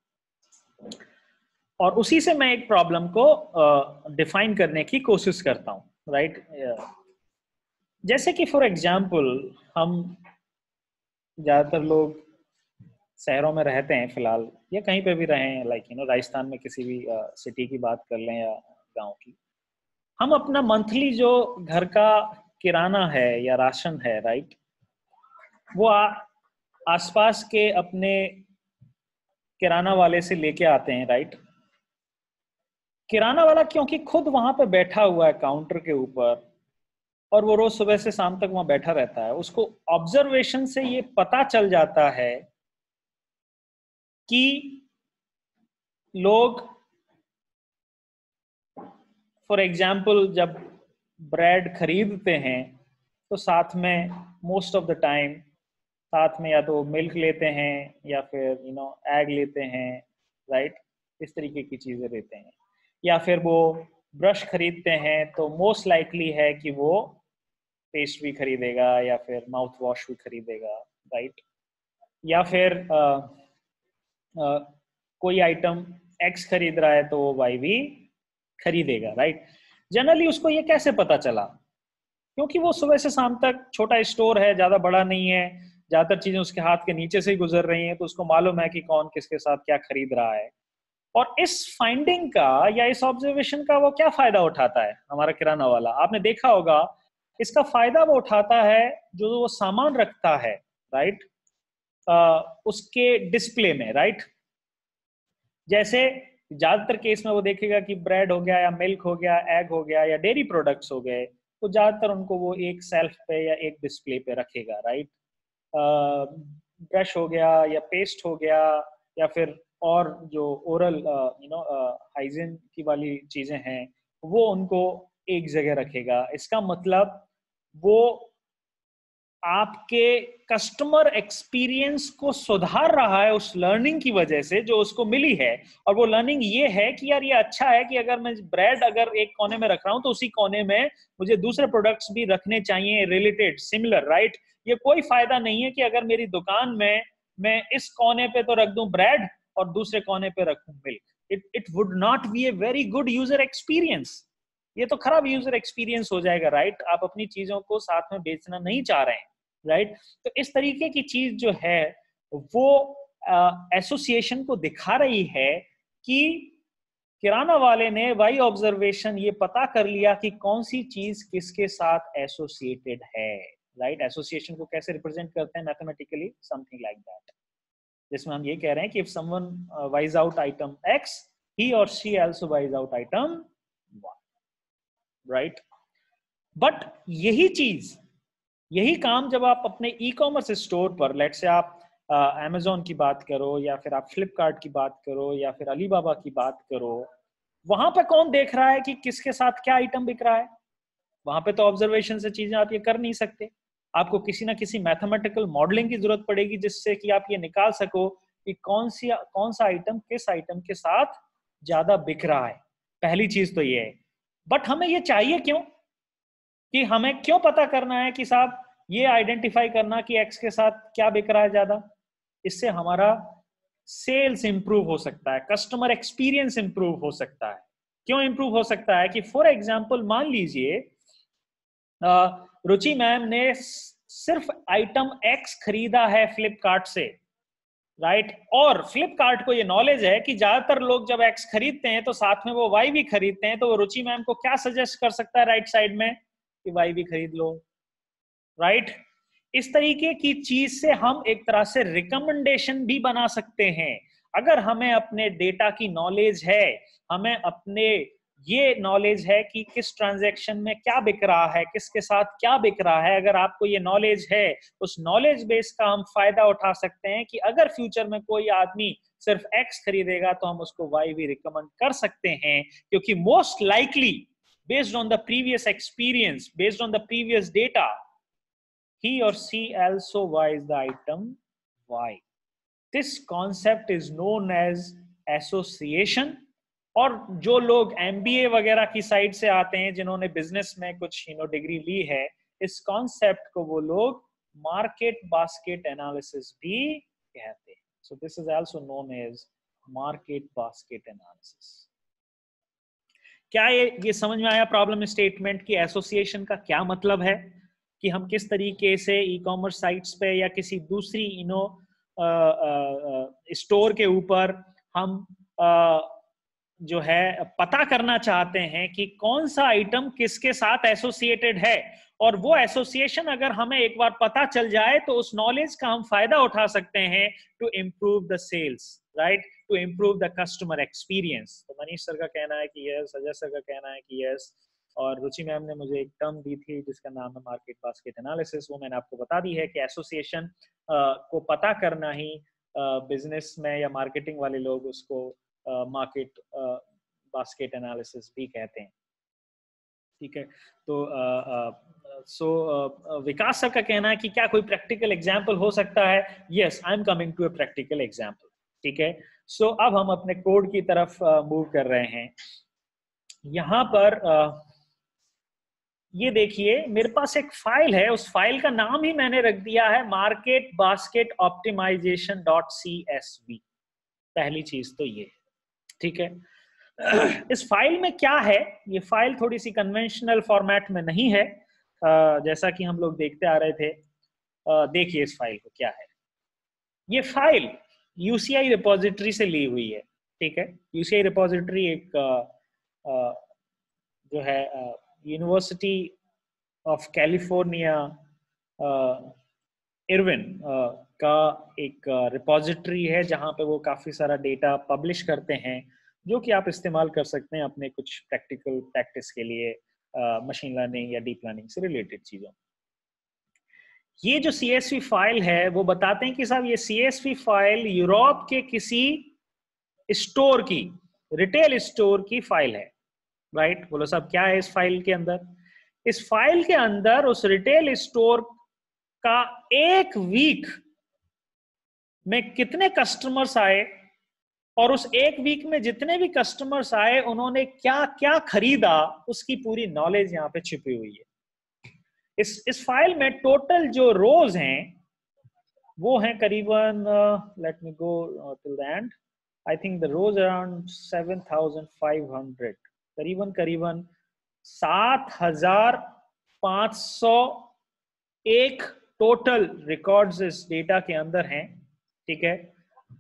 और उसी से मैं एक प्रॉब्लम को डिफाइन uh, करने की कोशिश करता हूं, राइट? right? जैसे कि फॉर एग्जांपल हम ज्यादातर लोग शहरों में रहते हैं फिलहाल, या कहीं पे भी रहें, लाइक यू नो राजस्थान में किसी भी सिटी uh, की बात कर लें या गांव की, हम अपना मंथली जो घर का किराना है या राशन है, राइट, वो आ, आसपास के अपने किराना वाले से लेके आते हैं, राइट? किराना वाला क्योंकि खुद वहां पे बैठा हुआ है काउंटर के ऊपर और वो रोज सुबह से शाम तक वहां बैठा रहता है, उसको ऑब्जर्वेशन से ये पता चल जाता है कि लोग फॉर एग्जाम्पल जब ब्रेड खरीदते हैं तो साथ में मोस्ट ऑफ द टाइम साथ में या तो मिल्क लेते हैं या फिर यू नो एग लेते हैं, राइट? इस तरीके की चीजें लेते हैं। या फिर वो ब्रश खरीदते हैं तो मोस्ट लाइकली है कि वो पेस्ट भी खरीदेगा या फिर माउथ वॉश भी खरीदेगा, राइट? या फिर आ, आ, कोई आइटम एक्स खरीद रहा है तो वो वाई भी खरीदेगा, राइट? जनरली उसको ये कैसे पता चला? क्योंकि वो सुबह से शाम तक छोटा स्टोर है, ज्यादा बड़ा नहीं है, ज्यादातर चीजें उसके हाथ के नीचे से ही गुजर रही हैं, तो उसको मालूम है कि कौन किसके साथ क्या खरीद रहा है। और इस फाइंडिंग का या इस ऑब्जर्वेशन का वो क्या फायदा उठाता है हमारा किराना वाला? आपने देखा होगा, इसका फायदा वो उठाता है जो वो सामान रखता है, राइट, उसके डिस्प्ले में, राइट? जैसे ज्यादातर केस में वो देखेगा कि ब्रेड हो गया या मिल्क हो गया, एग हो गया या डेयरी प्रोडक्ट्स हो गए, तो ज्यादातर उनको वो एक सेल्फ पे या एक डिस्प्ले पे रखेगा, राइट? ब्रश हो गया या पेस्ट हो गया या फिर और जो ओरल यू नो हाइजीन की वाली चीजें हैं वो उनको एक जगह रखेगा। इसका मतलब वो आपके कस्टमर एक्सपीरियंस को सुधार रहा है उस लर्निंग की वजह से जो उसको मिली है। और वो लर्निंग ये है कि यार ये अच्छा है कि अगर मैं ब्रेड अगर एक कोने में रख रहा हूं तो उसी कोने में मुझे दूसरे प्रोडक्ट्स भी रखने चाहिए रिलेटेड, सिमिलर, राइट? ये कोई फायदा नहीं है कि अगर मेरी दुकान में मैं इस कोने पे तो रख दूं ब्रेड और दूसरे कोने पे रखूं milk. It it would not be a very good user experience. ये तो खराब यूजर एक्सपीरियंस हो जाएगा, राइट? आप अपनी चीजों को साथ में बेचना नहीं चाह रहे हैं, राइट? तो इस तरीके की चीज जो है वो एसोसिएशन को दिखा रही है कि किराना वाले ने बाई ऑब्जर्वेशन ये पता कर लिया कि कौन सी चीज किसके साथ एसोसिएटेड है, राइट। एसोसिएशन को कैसे रिप्रेजेंट करते हैं मैथमेटिकली, समथिंग लाइक दैट, जिसमें हम ये कह रहे हैं कि if someone buys out item X, he or she also buys out item Y, right? But यही चीज, यही काम जब आप अपने ई कॉमर्स स्टोर पर, लेट से आप अमेजोन uh, की बात करो, या फिर आप फ्लिपकार्ट की बात करो, या फिर अलीबाबा की बात करो, वहां पे कौन देख रहा है कि किसके साथ क्या आइटम बिक रहा है? वहां पे तो ऑब्जर्वेशन से चीजें आप ये कर नहीं सकते। आपको किसी ना किसी मैथमेटिकल मॉडलिंग की जरूरत पड़ेगी, जिससे कि आप ये निकाल सको कि कौन सी कौन सा आइटम किस आइटम के साथ ज्यादा बिक रहा है। पहली चीज तो ये है। बट हमें ये चाहिए क्यों? कि हमें क्यों पता करना है कि साहब ये आइडेंटिफाई करना कि एक्स के साथ क्या बिक रहा है ज्यादा? इससे हमारा सेल्स इंप्रूव हो सकता है, कस्टमर एक्सपीरियंस इंप्रूव हो सकता है। क्यों इंप्रूव हो सकता है? कि फॉर एग्जांपल मान लीजिए रुचि मैम ने सिर्फ आइटम एक्स खरीदा है फ्लिपकार्ट से, राइट right? और फ्लिपकार्ट को ये नॉलेज है कि ज्यादातर लोग जब एक्स खरीदते हैं तो साथ में वो वाई भी खरीदते हैं, तो वो रुचि मैम को क्या सजेस्ट कर सकता है राइट साइड में कि वाई भी खरीद लो, राइट right? इस तरीके की चीज से हम एक तरह से रिकमेंडेशन भी बना सकते हैं। अगर हमें अपने डेटा की नॉलेज है, हमें अपने ये नॉलेज है कि किस ट्रांजैक्शन में क्या बिक रहा है, किसके साथ क्या बिक रहा है, अगर आपको ये नॉलेज है, उस नॉलेज बेस का हम फायदा उठा सकते हैं कि अगर फ्यूचर में कोई आदमी सिर्फ एक्स खरीदेगा तो हम उसको वाई भी रिकमेंड कर सकते हैं, क्योंकि most likely based on the previous experience, based on the previous data, he or she also buys the item Y. This concept is known as association। और जो लोग एमबीए वगैरह की साइड से आते हैं, जिन्होंने बिजनेस में कुछ यू नो डिग्री ली है, इस कॉन्सेप्ट को वो लोग मार्केट बास्केट एनालिसिस भी कहते हैं। So this is also known as market basket analysis. क्या ये ये समझ में आया प्रॉब्लम स्टेटमेंट की एसोसिएशन का क्या मतलब है, कि हम किस तरीके से ई कॉमर्स साइट्स पे या किसी दूसरी यू नो स्टोर के ऊपर हम आ, जो है पता करना चाहते हैं कि कौन सा आइटम किसके साथ एसोसिएटेड है, और वो एसोसिएशन अगर हमें एक बार पता चल जाए तो उस नॉलेज का हम फायदा उठा सकते हैं to improve the sales, right, to improve the customer experience. तो मनीष सर का कहना है कि यस, अजय सर का कहना है कि यस, और रुचि मैम ने मुझे एक टर्म दी थी जिसका नाम है मार्केट बास्केट एनालिसिस, वो मैंने आपको बता दी है कि एसोसिएशन को पता करना ही बिजनेस में या मार्केटिंग वाले लोग उसको मार्केट बास्केट एनालिसिस भी कहते हैं, ठीक है। तो सो विकास सर का कहना है कि क्या कोई प्रैक्टिकल एग्जाम्पल हो सकता है? Yes, I am coming to a practical example, ठीक है। सो अब हम अपने कोड की तरफ मूव uh, कर रहे हैं। यहाँ पर uh, ये देखिए मेरे पास एक फाइल है, उस फाइल का नाम ही मैंने रख दिया है market basket optimization dot C S V. पहली चीज तो ये, ठीक है। इस फाइल में क्या है? ये फाइल थोड़ी सी कन्वेंशनल फॉर्मेट में नहीं है, जैसा कि हम लोग देखते आ रहे थे। देखिए इस फाइल को क्या है। ये फाइल यूसीआई रिपोजिटरी से ली हुई है, ठीक है। यूसीआई रिपोजिटरी एक जो है यूनिवर्सिटी ऑफ कैलिफोर्निया इरविन का एक रिपोजिटरी है, जहां पे वो काफी सारा डेटा पब्लिश करते हैं, जो कि आप इस्तेमाल कर सकते हैं अपने कुछ प्रैक्टिकल प्रैक्टिस के लिए, मशीन लर्निंग या डीप लर्निंग से रिलेटेड चीजों। ये जो सीएसवी फाइल है वो बताते हैं कि साहब ये सीएसवी फाइल यूरोप के किसी स्टोर की, रिटेल स्टोर की फाइल है, राइट। बोलो साहब क्या है इस फाइल के अंदर? इस फाइल के अंदर उस रिटेल स्टोर का एक वीक में कितने कस्टमर्स आए, और उस एक वीक में जितने भी कस्टमर्स आए उन्होंने क्या क्या खरीदा, उसकी पूरी नॉलेज यहाँ पे छिपी हुई है। इस इस फाइल में टोटल जो रोज हैं वो हैं करीबन, let me go till the end, I think the rows around seven thousand five hundred, करीबन करीबन सात हजार पांच सौ एक टोटल रिकॉर्ड्स इस डेटा के अंदर हैं, ठीक है।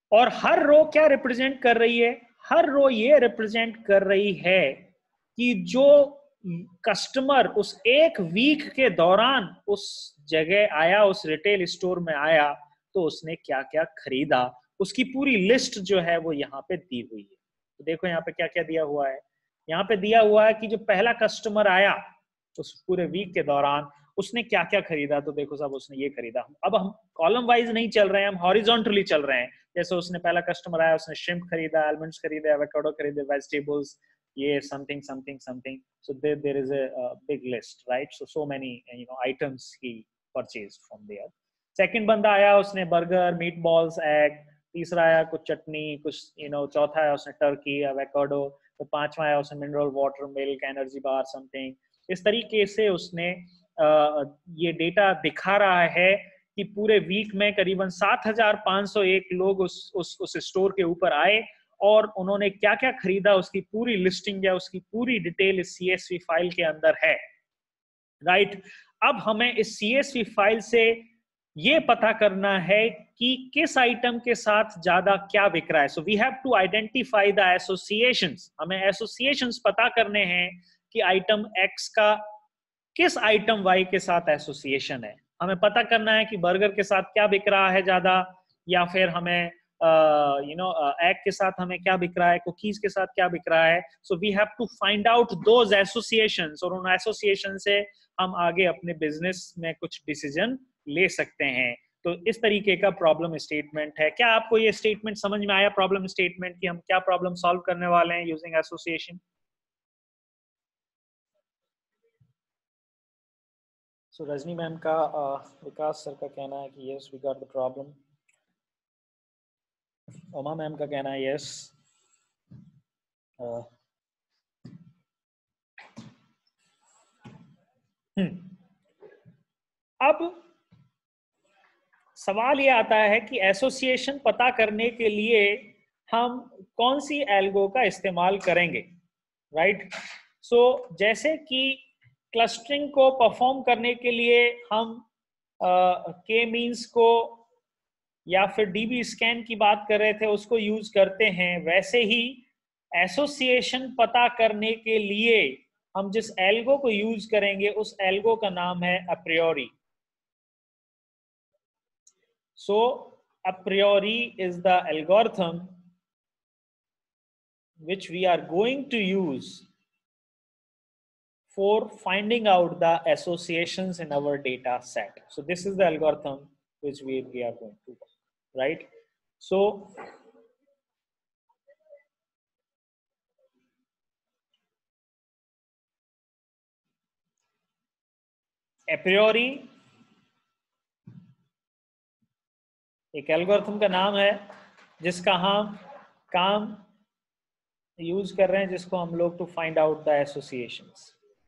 और हर रो क्या रिप्रेजेंट कर रही है? हर रो ये रिप्रेजेंट कर रही है कि जो कस्टमर उस एक वीक के दौरान उस जगह आया, उस रिटेल स्टोर में आया, तो उसने क्या क्या खरीदा, उसकी पूरी लिस्ट जो है वो यहाँ पे दी हुई है। तो देखो यहाँ पे क्या क्या दिया हुआ है। यहाँ पे दिया हुआ है कि जो पहला कस्टमर आया उस पूरे वीक के दौरान उसने क्या क्या खरीदा। तो देखो साहब उसने ये खरीदा। अब हम कॉलम वाइज नहीं चल रहे हैं, हम हॉरिजॉन्टली चल रहे हैं। जैसे उसने पहला कस्टमर आया, उसने श्रिम्प खरीदा, आलमंड्स खरीदे, एवोकाडो खरीदे, वेजिटेबल्स, ये something something something. So there, there is a, a big list, right? So so many you know items he purchased from there. Second बंदा आया, उसने बर्गर, मीट बॉल्स, एग। तीसरा आया कुछ चटनी, कुछ यू नो। चौथा आया उसने टर्की, एवोकाडो। तो पांचवा आया उसने mineral water, milk, energy bar, something. इस तरीके से उसने आ, ये डेटा दिखा रहा है कि पूरे वीक में करीबन सात हजार पाँच सौ एक लोग उस उस उस स्टोर के ऊपर आए और उन्होंने क्या क्या खरीदा, उसकी पूरी लिस्टिंग या उसकी पूरी डिटेल इस सीएसवी फाइल के अंदर है, राइट। अब हमें इस सीएसवी फाइल से ये पता करना है कि किस आइटम के साथ ज्यादा क्या बिक रहा है। So we have to identify the associations. हमें एसोसिएशंस पता करने हैं कि आइटम एक्स का किस आइटम वाई के साथ एसोसिएशन है। हमें पता करना है कि बर्गर के साथ क्या बिक रहा है ज्यादा, या फिर हमें यू नो एग के साथ हमें क्या बिक रहा है, कुकीज के साथ क्या बिक रहा है। So we have to find out those associations, और उन एसोसिएशन से हम आगे अपने बिजनेस में कुछ डिसीजन ले सकते हैं। तो इस तरीके का प्रॉब्लम स्टेटमेंट है। क्या आपको ये स्टेटमेंट समझ में आया, प्रॉब्लम स्टेटमेंट, कि हम क्या प्रॉब्लम सॉल्व करने वाले हैं using association? So Rajni ma'am का, विकास सर का कहना है कि yes we got the problem. Uma ma'am का कहना है यस। अब सवाल ये आता है कि एसोसिएशन पता करने के लिए हम कौन सी एल्गो का इस्तेमाल करेंगे, राइट। सो जैसे कि क्लस्टरिंग को परफॉर्म करने के लिए हम के मीन्स को या फिर डीबी स्कैन की बात कर रहे थे उसको यूज करते हैं, वैसे ही एसोसिएशन पता करने के लिए हम जिस एल्गो को यूज करेंगे उस एल्गो का नाम है apriori. So a priori is the algorithm which we are going to use for finding out the associations in our data set. So this is the algorithm which we, we are going to, right? So a priori एक algorithm का नाम है जिसका हम काम use कर रहे हैं, जिसको हम लोग to find out the associations,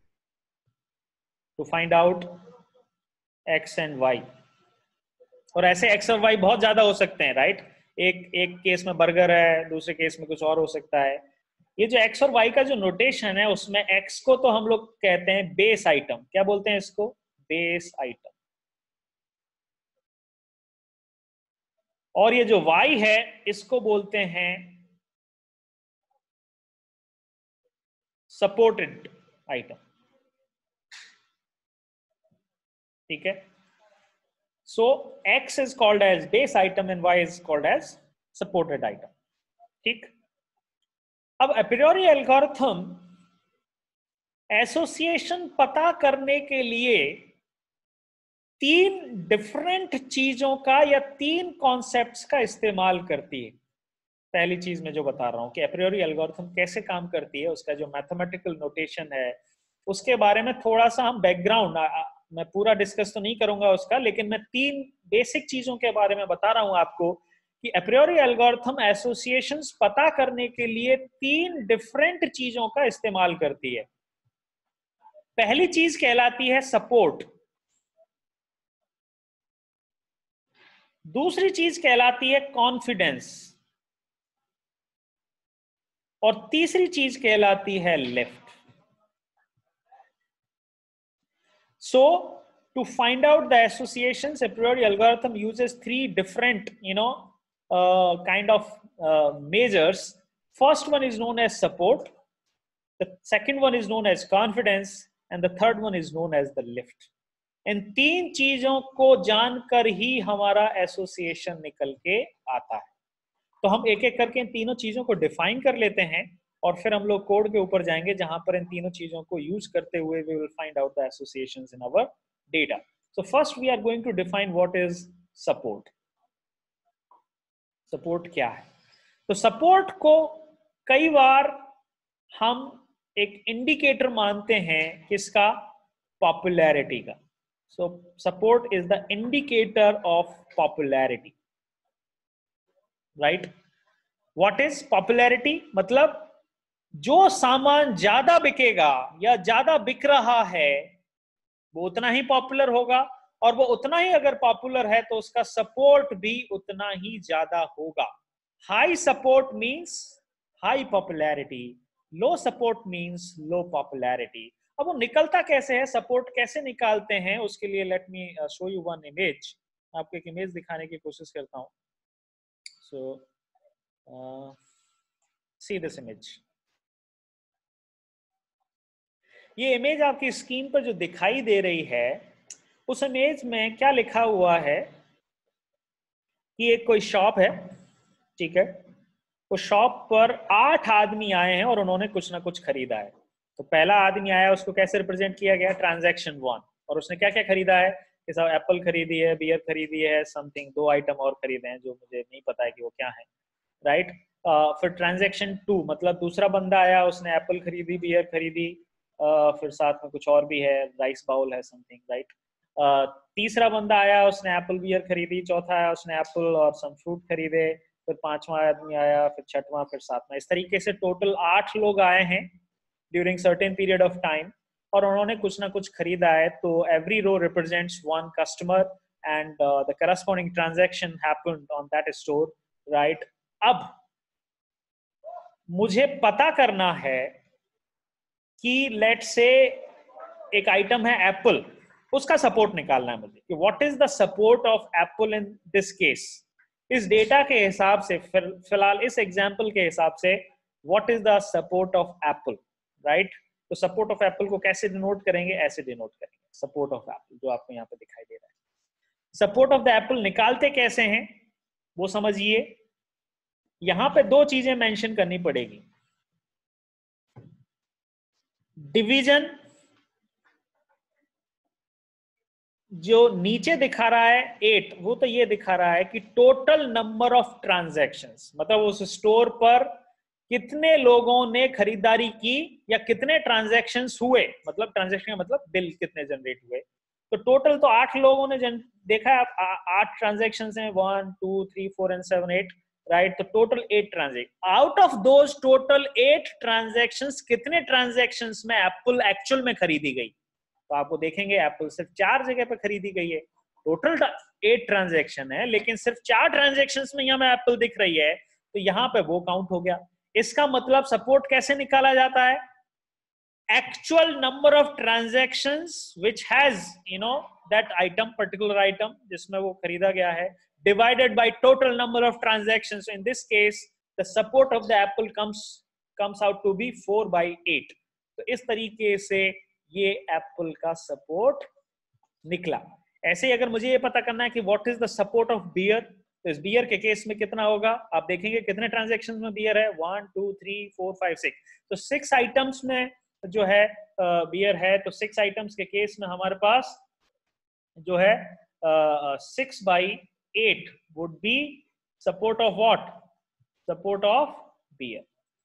to find out X and Y. और ऐसे एक्स और वाई बहुत ज्यादा हो सकते हैं, राइट। एक एक केस में बर्गर है, दूसरे केस में कुछ और हो सकता है। ये जो एक्स और वाई का जो नोटेशन है उसमें एक्स को तो हम लोग कहते हैं बेस आइटम। क्या बोलते हैं इसको? Base item. और ये जो वाई है इसको बोलते हैं सपोर्टेड आइटम, ठीक है। So X is called as base item and Y is called as supported item, ठीक। अब अप्रियोरी एल्गोरिथम एसोसिएशन पता करने के लिए तीन डिफरेंट चीजों का या तीन कॉन्सेप्ट्स का इस्तेमाल करती है। पहली चीज मैं जो बता रहा हूं कि अप्रियोरी एल्गोरिथम कैसे काम करती है, उसका जो मैथमेटिकल नोटेशन है उसके बारे में थोड़ा सा हम बैकग्राउंड, मैं पूरा डिस्कस तो नहीं करूंगा उसका, लेकिन मैं तीन बेसिक चीजों के बारे में बता रहा हूं आपको कि अप्रियोरी एल्गोरिथम एसोसिएशंस पता करने के लिए तीन डिफरेंट चीजों का इस्तेमाल करती है। पहली चीज कहलाती है सपोर्ट, दूसरी चीज कहलाती है कॉन्फिडेंस, और तीसरी चीज कहलाती है lift. So to find out the associations, a priori algorithm uses three different you know kind of uh, measures. First one is known as support, the second one is known as confidence, and the third one is known as the lift. इन तीन चीजों को जानकर ही हमारा association निकल के आता है. तो हम एक एक करके इन तीनों चीजों को डिफाइन कर लेते हैं और फिर हम लोग कोड के ऊपर जाएंगे जहां पर इन तीनों चीजों को यूज करते हुए we will find out the associations in our data. So first we are going to define what is support. Support क्या है? तो सपोर्ट को कई बार हम एक इंडिकेटर मानते हैं किसका? पॉपुलैरिटी का. So support is the indicator of popularity, right? What is popularity? मतलब जो सामान ज्यादा बिकेगा या ज्यादा बिक रहा है वो उतना ही पॉपुलर होगा, और वो उतना ही अगर पॉपुलर है तो उसका सपोर्ट भी उतना ही ज्यादा होगा. High support means high popularity, low support means low popularity. अब वो निकलता कैसे है, सपोर्ट कैसे निकालते हैं, उसके लिए let me show you one image. आपको एक इमेज दिखाने की कोशिश करता हूं. So see this image. ये इमेज आपकी स्क्रीन पर जो दिखाई दे रही है, उस इमेज में क्या लिखा हुआ है कि एक कोई शॉप है, ठीक है? उस शॉप पर आठ आदमी आए हैं और उन्होंने कुछ ना कुछ खरीदा है. तो पहला आदमी आया, उसको कैसे रिप्रेजेंट किया गया? Transaction one. और उसने क्या क्या खरीदा है? कि सब एप्पल खरीदी है, बियर खरीदी है, समथिंग दो आइटम और खरीदे हैं जो मुझे नहीं पता है कि वो क्या है, राइट? uh, फिर ट्रांजैक्शन टू, मतलब दूसरा बंदा आया, उसने एप्पल खरीदी, बियर खरीदी, uh, फिर साथ में कुछ और भी है, राइस बाउल है, समथिंग, राइट? Uh, तीसरा बंदा आया, उसने एप्पल बियर खरीदी. चौथा आया, उसने एप्पल और सम फ्रूट खरीदे. फिर पांचवा आदमी आया, फिर छठवां, फिर सातवां. इस तरीके से टोटल आठ लोग आए हैं during certain period of time और उन्होंने कुछ ना कुछ खरीदा है. तो every row represents one customer and the corresponding transaction happened on that store, right? अब मुझे पता करना है कि लेट से एक आइटम है एप्पल, उसका सपोर्ट निकालना है मुझे कि what is the support of apple in this case. इस डेटा के हिसाब से, फिलहाल इस एग्जांपल के हिसाब से, what is the support of apple, right? तो सपोर्ट ऑफ एप्पल को कैसे डिनोट करेंगे? ऐसे डिनोट करेंगे सपोर्ट ऑफ एप्पल, जो आपको यहाँ पे दिखाई दे रहा है. सपोर्ट ऑफ द एप्पल निकालते कैसे हैं वो समझिए. यहां पे दो चीजें मेंशन करनी पड़ेगी. डिवीजन, जो नीचे दिखा रहा है एट, वो तो ये दिखा रहा है कि टोटल नंबर ऑफ ट्रांजैक्शंस, मतलब उस स्टोर पर कितने लोगों ने खरीदारी की या कितने ट्रांजैक्शंस हुए, मतलब ट्रांजैक्शन का मतलब बिल कितने जनरेट हुए. तो टोटल तो आठ लोगों ने जन, देखा है, आठ ट्रांजैक्शंस हैं, one two three four and seven eight, right? तो total eight transaction. Out of those total eight transactions, कितने ट्रांजैक्शंस में एप्पल एक्चुअल में खरीदी गई? तो आपको देखेंगे एप्पल सिर्फ चार जगह पे खरीदी गई है. टोटल एट ट्रांजैक्शन है, लेकिन सिर्फ चार ट्रांजैक्शंस में यहाँ में एप्पल दिख रही है, तो यहाँ पे वो काउंट हो गया. इसका मतलब सपोर्ट कैसे निकाला जाता है? Actual number of transactions which has you know that item, particular item जिसमें वो खरीदा गया है, divided by total number of transactions. In this case the support of the apple comes comes out to be four by eight. तो इस तरीके से ये एप्पल का सपोर्ट निकला. ऐसे ही अगर मुझे ये पता करना है कि what is the support of beer, तो इस बियर के केस में कितना होगा? आप देखेंगे कितने ट्रांजैक्शंस में बियर है, one two three four five six. तो सिक्स आइटम्स में जो है बियर है. तो सिक्स आइटम्स के केस में हमारे पास जो है six by eight would be support of what? Support of beer.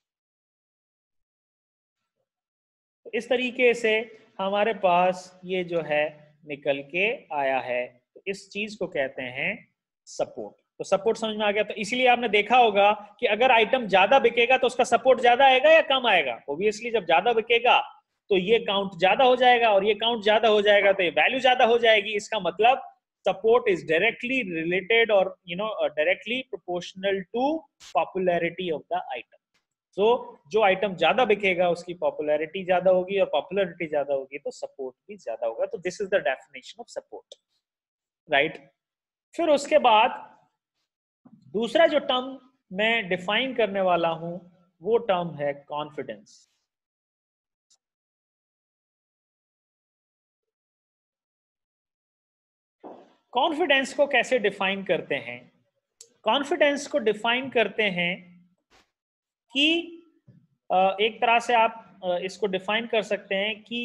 इस तरीके से हमारे पास ये जो है निकल के आया है. तो इस चीज को कहते हैं सपोर्ट. तो सपोर्ट समझ में आ गया. तो इसीलिए आपने देखा होगा कि अगर आइटम ज्यादा बिकेगा तो उसका सपोर्ट ज्यादा आएगा या कम आएगा? ऑब्वियसली जब ज्यादा बिकेगा तो ये काउंट ज्यादा हो जाएगा, और ये काउंट ज्यादा हो जाएगा तो ये वैल्यू ज्यादा हो जाएगी. इसका मतलब सपोर्ट इज डायरेक्टली रिलेटेड और you know directly proportional to popularity of the item. So so, जो आइटम ज्यादा बिकेगा उसकी पॉपुलैरिटी ज्यादा होगी, और पॉपुलैरिटी ज्यादा होगी तो सपोर्ट भी ज्यादा होगा. तो this is the definition of support, right? फिर उसके बाद दूसरा जो टर्म मैं डिफाइन करने वाला हूं वो टर्म है कॉन्फिडेंस। कॉन्फिडेंस को कैसे डिफाइन करते हैं? कॉन्फिडेंस को डिफाइन करते हैं कि एक तरह से आप इसको डिफाइन कर सकते हैं कि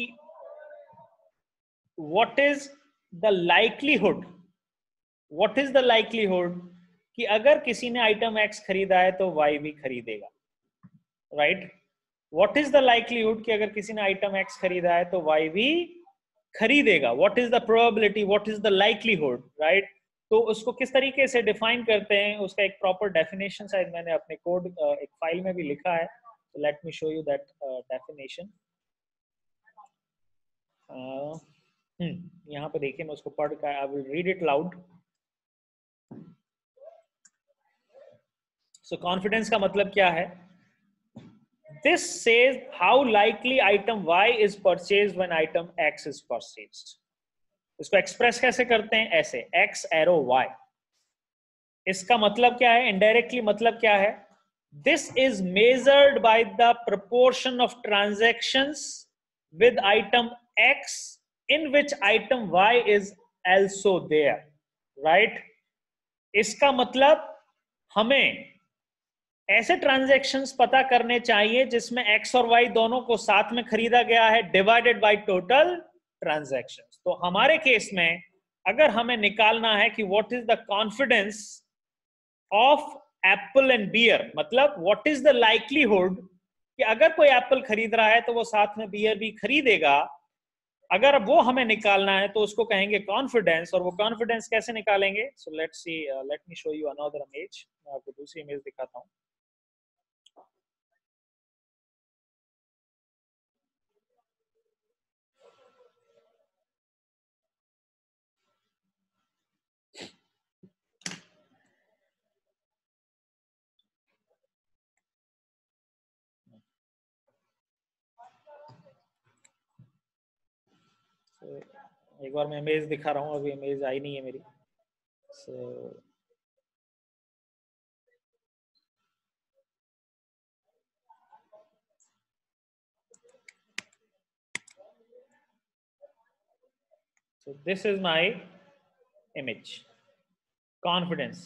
what is the likelihood, what is the likelihood कि अगर किसी ने आइटम एक्स खरीदा है तो वाई भी खरीदेगा, right? What is the likelihood कि अगर किसी ने आइटम एक्स खरीदा है तो वाई भी खरीदेगा। What is the probability, what is the likelihood, right? तो उसको किस तरीके से डिफाइन करते हैं, उसका एक प्रॉपर डेफिनेशन शायद मैंने अपने कोड एक फाइल में भी लिखा है। so let me show you that uh, definition. uh, hmm, यहाँ पे देखिए, मैं उसको पढ़ कर I will read it loud. So confidence का मतलब क्या है? This says how likely item Y is purchased when item X is purchased. इसको एक्सप्रेस कैसे करते हैं? ऐसे, X एरो Y। इसका मतलब क्या है? इनडायरेक्टली मतलब क्या है? This is measured by the proportion of transactions with item X in which item Y is also there, right? इसका मतलब हमें ऐसे ट्रांजैक्शंस पता करने चाहिए जिसमें एक्स और वाई दोनों को साथ में खरीदा गया है, डिवाइडेड बाय टोटल ट्रांजैक्शंस। तो हमारे केस में अगर हमें निकालना है कि what is the confidence of apple and beer, मतलब व्हाट इज द लाइकलीहुड कि अगर कोई एप्पल खरीद रहा है तो वो साथ में बियर भी खरीदेगा, अगर वो हमें निकालना है तो उसको कहेंगे कॉन्फिडेंस। और वो कॉन्फिडेंस कैसे निकालेंगे? So let's see, let me show you another image. मैं आपको दूसरी इमेज दिखाता हूं। So, एक बार मैं इमेज दिखा रहा हूँ, अभी इमेज आई नहीं है मेरी। so, so this is my image, confidence।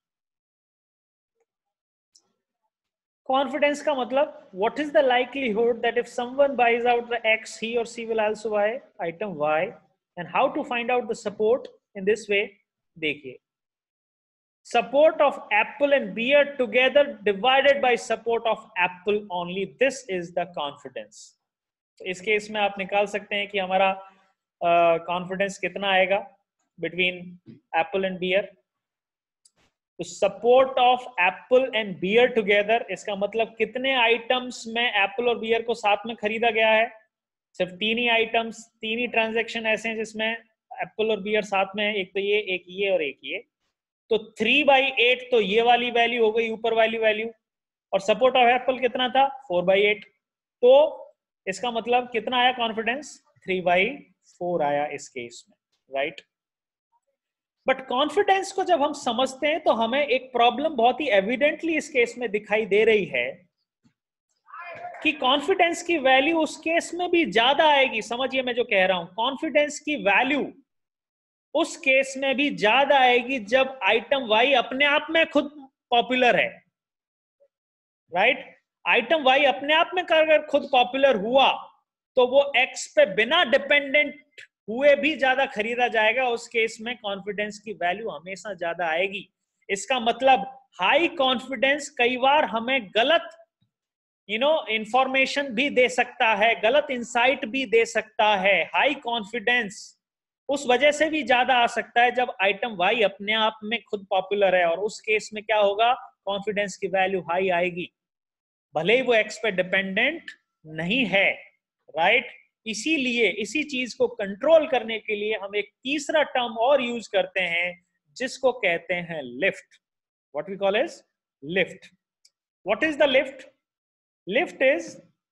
confidence का मतलब what is the likelihood that if someone buys out the X, he or she will also buy item Y, and how to find out the support in this way? देखिए, support of apple and beer together divided by support of apple only, this is the confidence। इस case में आप निकाल सकते हैं कि हमारा confidence uh, कितना आएगा बिटवीन एप्पल एंड बियर। तो support of apple and beer together, इसका मतलब कितने आइटम्स में एप्पल और बियर को साथ में खरीदा गया है? सिर्फ तीन ही आइटम्स, तीन ही ट्रांजैक्शन ऐसे हैं जिसमें एप्पल और बियर साथ में है, एक तो ये, एक ये और एक ये। तो थ्री बाई एट तो ये वाली वैल्यू हो गई, ऊपर वाली वैल्यू। और सपोर्ट ऑफ एप्पल कितना था? Four by eight. तो इसका मतलब कितना आया कॉन्फिडेंस? थ्री बाई फोर आया इस केस में, राइट? बट कॉन्फिडेंस को जब हम समझते हैं तो हमें एक प्रॉब्लम बहुत ही एविडेंटली इस केस में दिखाई दे रही है कि कॉन्फिडेंस की वैल्यू उस केस में भी ज्यादा आएगी। समझिए मैं जो कह रहा हूं, कॉन्फिडेंस की वैल्यू उस केस में भी ज्यादा आएगी जब आइटम वाई अपने आप में खुद पॉपुलर है, राइट? आइटम वाई अपने आप में अगर खुद पॉपुलर हुआ तो वो एक्स पे बिना डिपेंडेंट हुए भी ज्यादा खरीदा जाएगा। उस केस में कॉन्फिडेंस की वैल्यू हमेशा ज्यादा आएगी। इसका मतलब हाई कॉन्फिडेंस कई बार हमें गलत यू नो इंफॉर्मेशन भी दे सकता है, गलत इंसाइट भी दे सकता है। हाई कॉन्फिडेंस उस वजह से भी ज्यादा आ सकता है जब आइटम वाई अपने आप में खुद पॉपुलर है, और उस केस में क्या होगा? कॉन्फिडेंस की वैल्यू हाई आएगी, भले ही वो एक्स पे डिपेंडेंट नहीं है, राइट? इसीलिए इसी चीज को कंट्रोल करने के लिए हम एक तीसरा टर्म और यूज करते हैं जिसको कहते हैं lift. What we call is lift. What is the lift? Lift is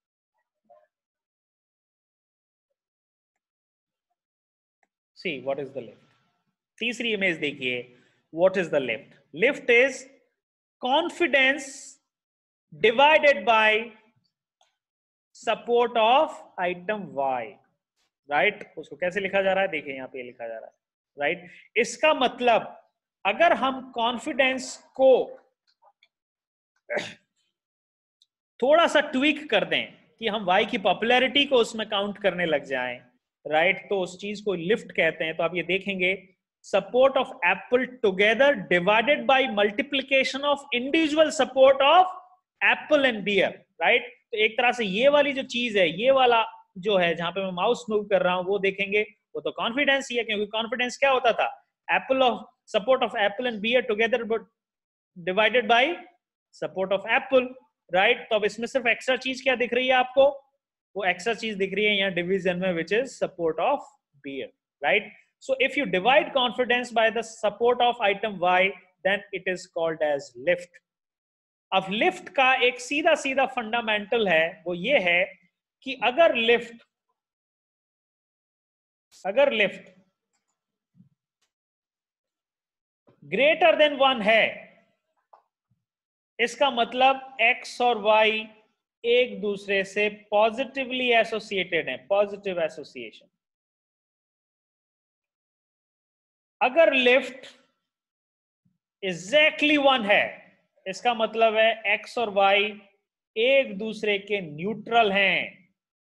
see what is the lift. तीसरी इमेज देखिए, what is the lift? Lift is confidence divided by support of item Y, right. उसको कैसे लिखा जा रहा है, देखिए यहां पे लिखा जा रहा है, राइट right? इसका मतलब अगर हम कॉन्फिडेंस को थोड़ा सा ट्विक कर दें कि हम वाई की पॉपुलैरिटी को उसमें काउंट करने लग जाएं, राइट right? तो उस चीज को लिफ्ट कहते हैं। तो आप ये देखेंगे support of apple together divided by multiplication of individual support of apple and beer, right. तो एक तरह से ये वाली जो चीज है, ये वाला जो है जहां पे मैं माउस मूव कर रहा हूं, वो देखेंगे वो तो कॉन्फिडेंस ही है, क्योंकि कॉन्फिडेंस क्या होता था, apple of support of apple and beer together divided by support of apple, right. तो अब इसमें सिर्फ एक्स्ट्रा चीज क्या दिख रही है आपको, वो एक्स्ट्रा चीज दिख रही है यहाँ डिवीजन में, which is support of beer, right. So if you divide confidence by the support of item Y, then it is called as lift. अब लिफ्ट का एक सीधा सीधा फंडामेंटल है, वो ये है कि अगर लिफ्ट अगर लिफ्ट ग्रेटर देन वन है, इसका मतलब x और y एक दूसरे से पॉजिटिवली एसोसिएटेड है, पॉजिटिव एसोसिएशन। अगर लिफ्ट एग्जैक्टली वन है, इसका मतलब है x और y एक दूसरे के न्यूट्रल हैं।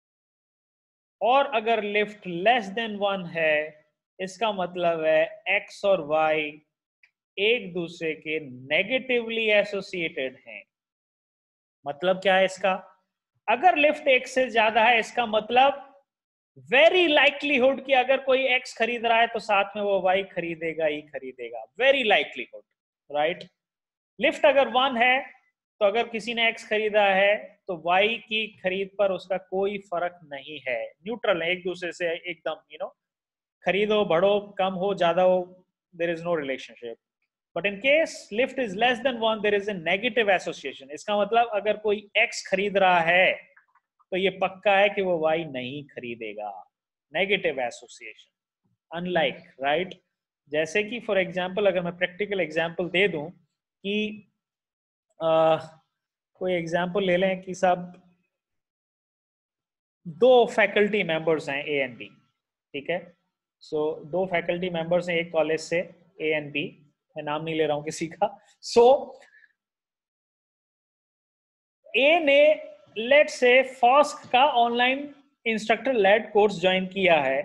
और अगर लिफ्ट लेस देन वन है, इसका मतलब है x और y एक दूसरे के नेगेटिवली एसोसिएटेड हैं। मतलब क्या है इसका, अगर लिफ्ट एक से ज्यादा है, इसका मतलब वेरी लाइकलीहुड कि अगर कोई x खरीद रहा है तो साथ में वो y खरीदेगा ही खरीदेगा, वेरी लाइकलीहुड, राइट। लिफ्ट अगर वन है तो अगर किसी ने x खरीदा है तो y की खरीद पर उसका कोई फर्क नहीं है, न्यूट्रल है एक दूसरे से एकदम, यू नो खरीदो बढ़ो कम हो ज्यादा हो, there is no relationship. But in case lift is less than one, there is a negative association. इसका मतलब अगर कोई x खरीद रहा है तो ये पक्का है कि वो y नहीं खरीदेगा, नेगेटिव एसोसिएशन, अनलाइक, राइट। जैसे कि फॉर एग्जांपल अगर मैं प्रैक्टिकल एग्जांपल दे दूं कि आ, कोई एग्जांपल ले लें कि सब दो फैकल्टी मेंबर्स हैं ए एंड बी, ठीक है। सो so, दो फैकल्टी मेंबर्स हैं एक कॉलेज से, ए एंड बी, मैं नाम नहीं ले रहा हूं किसी का। सो ए ने लेट से फॉस्क का online instructor led course join किया है,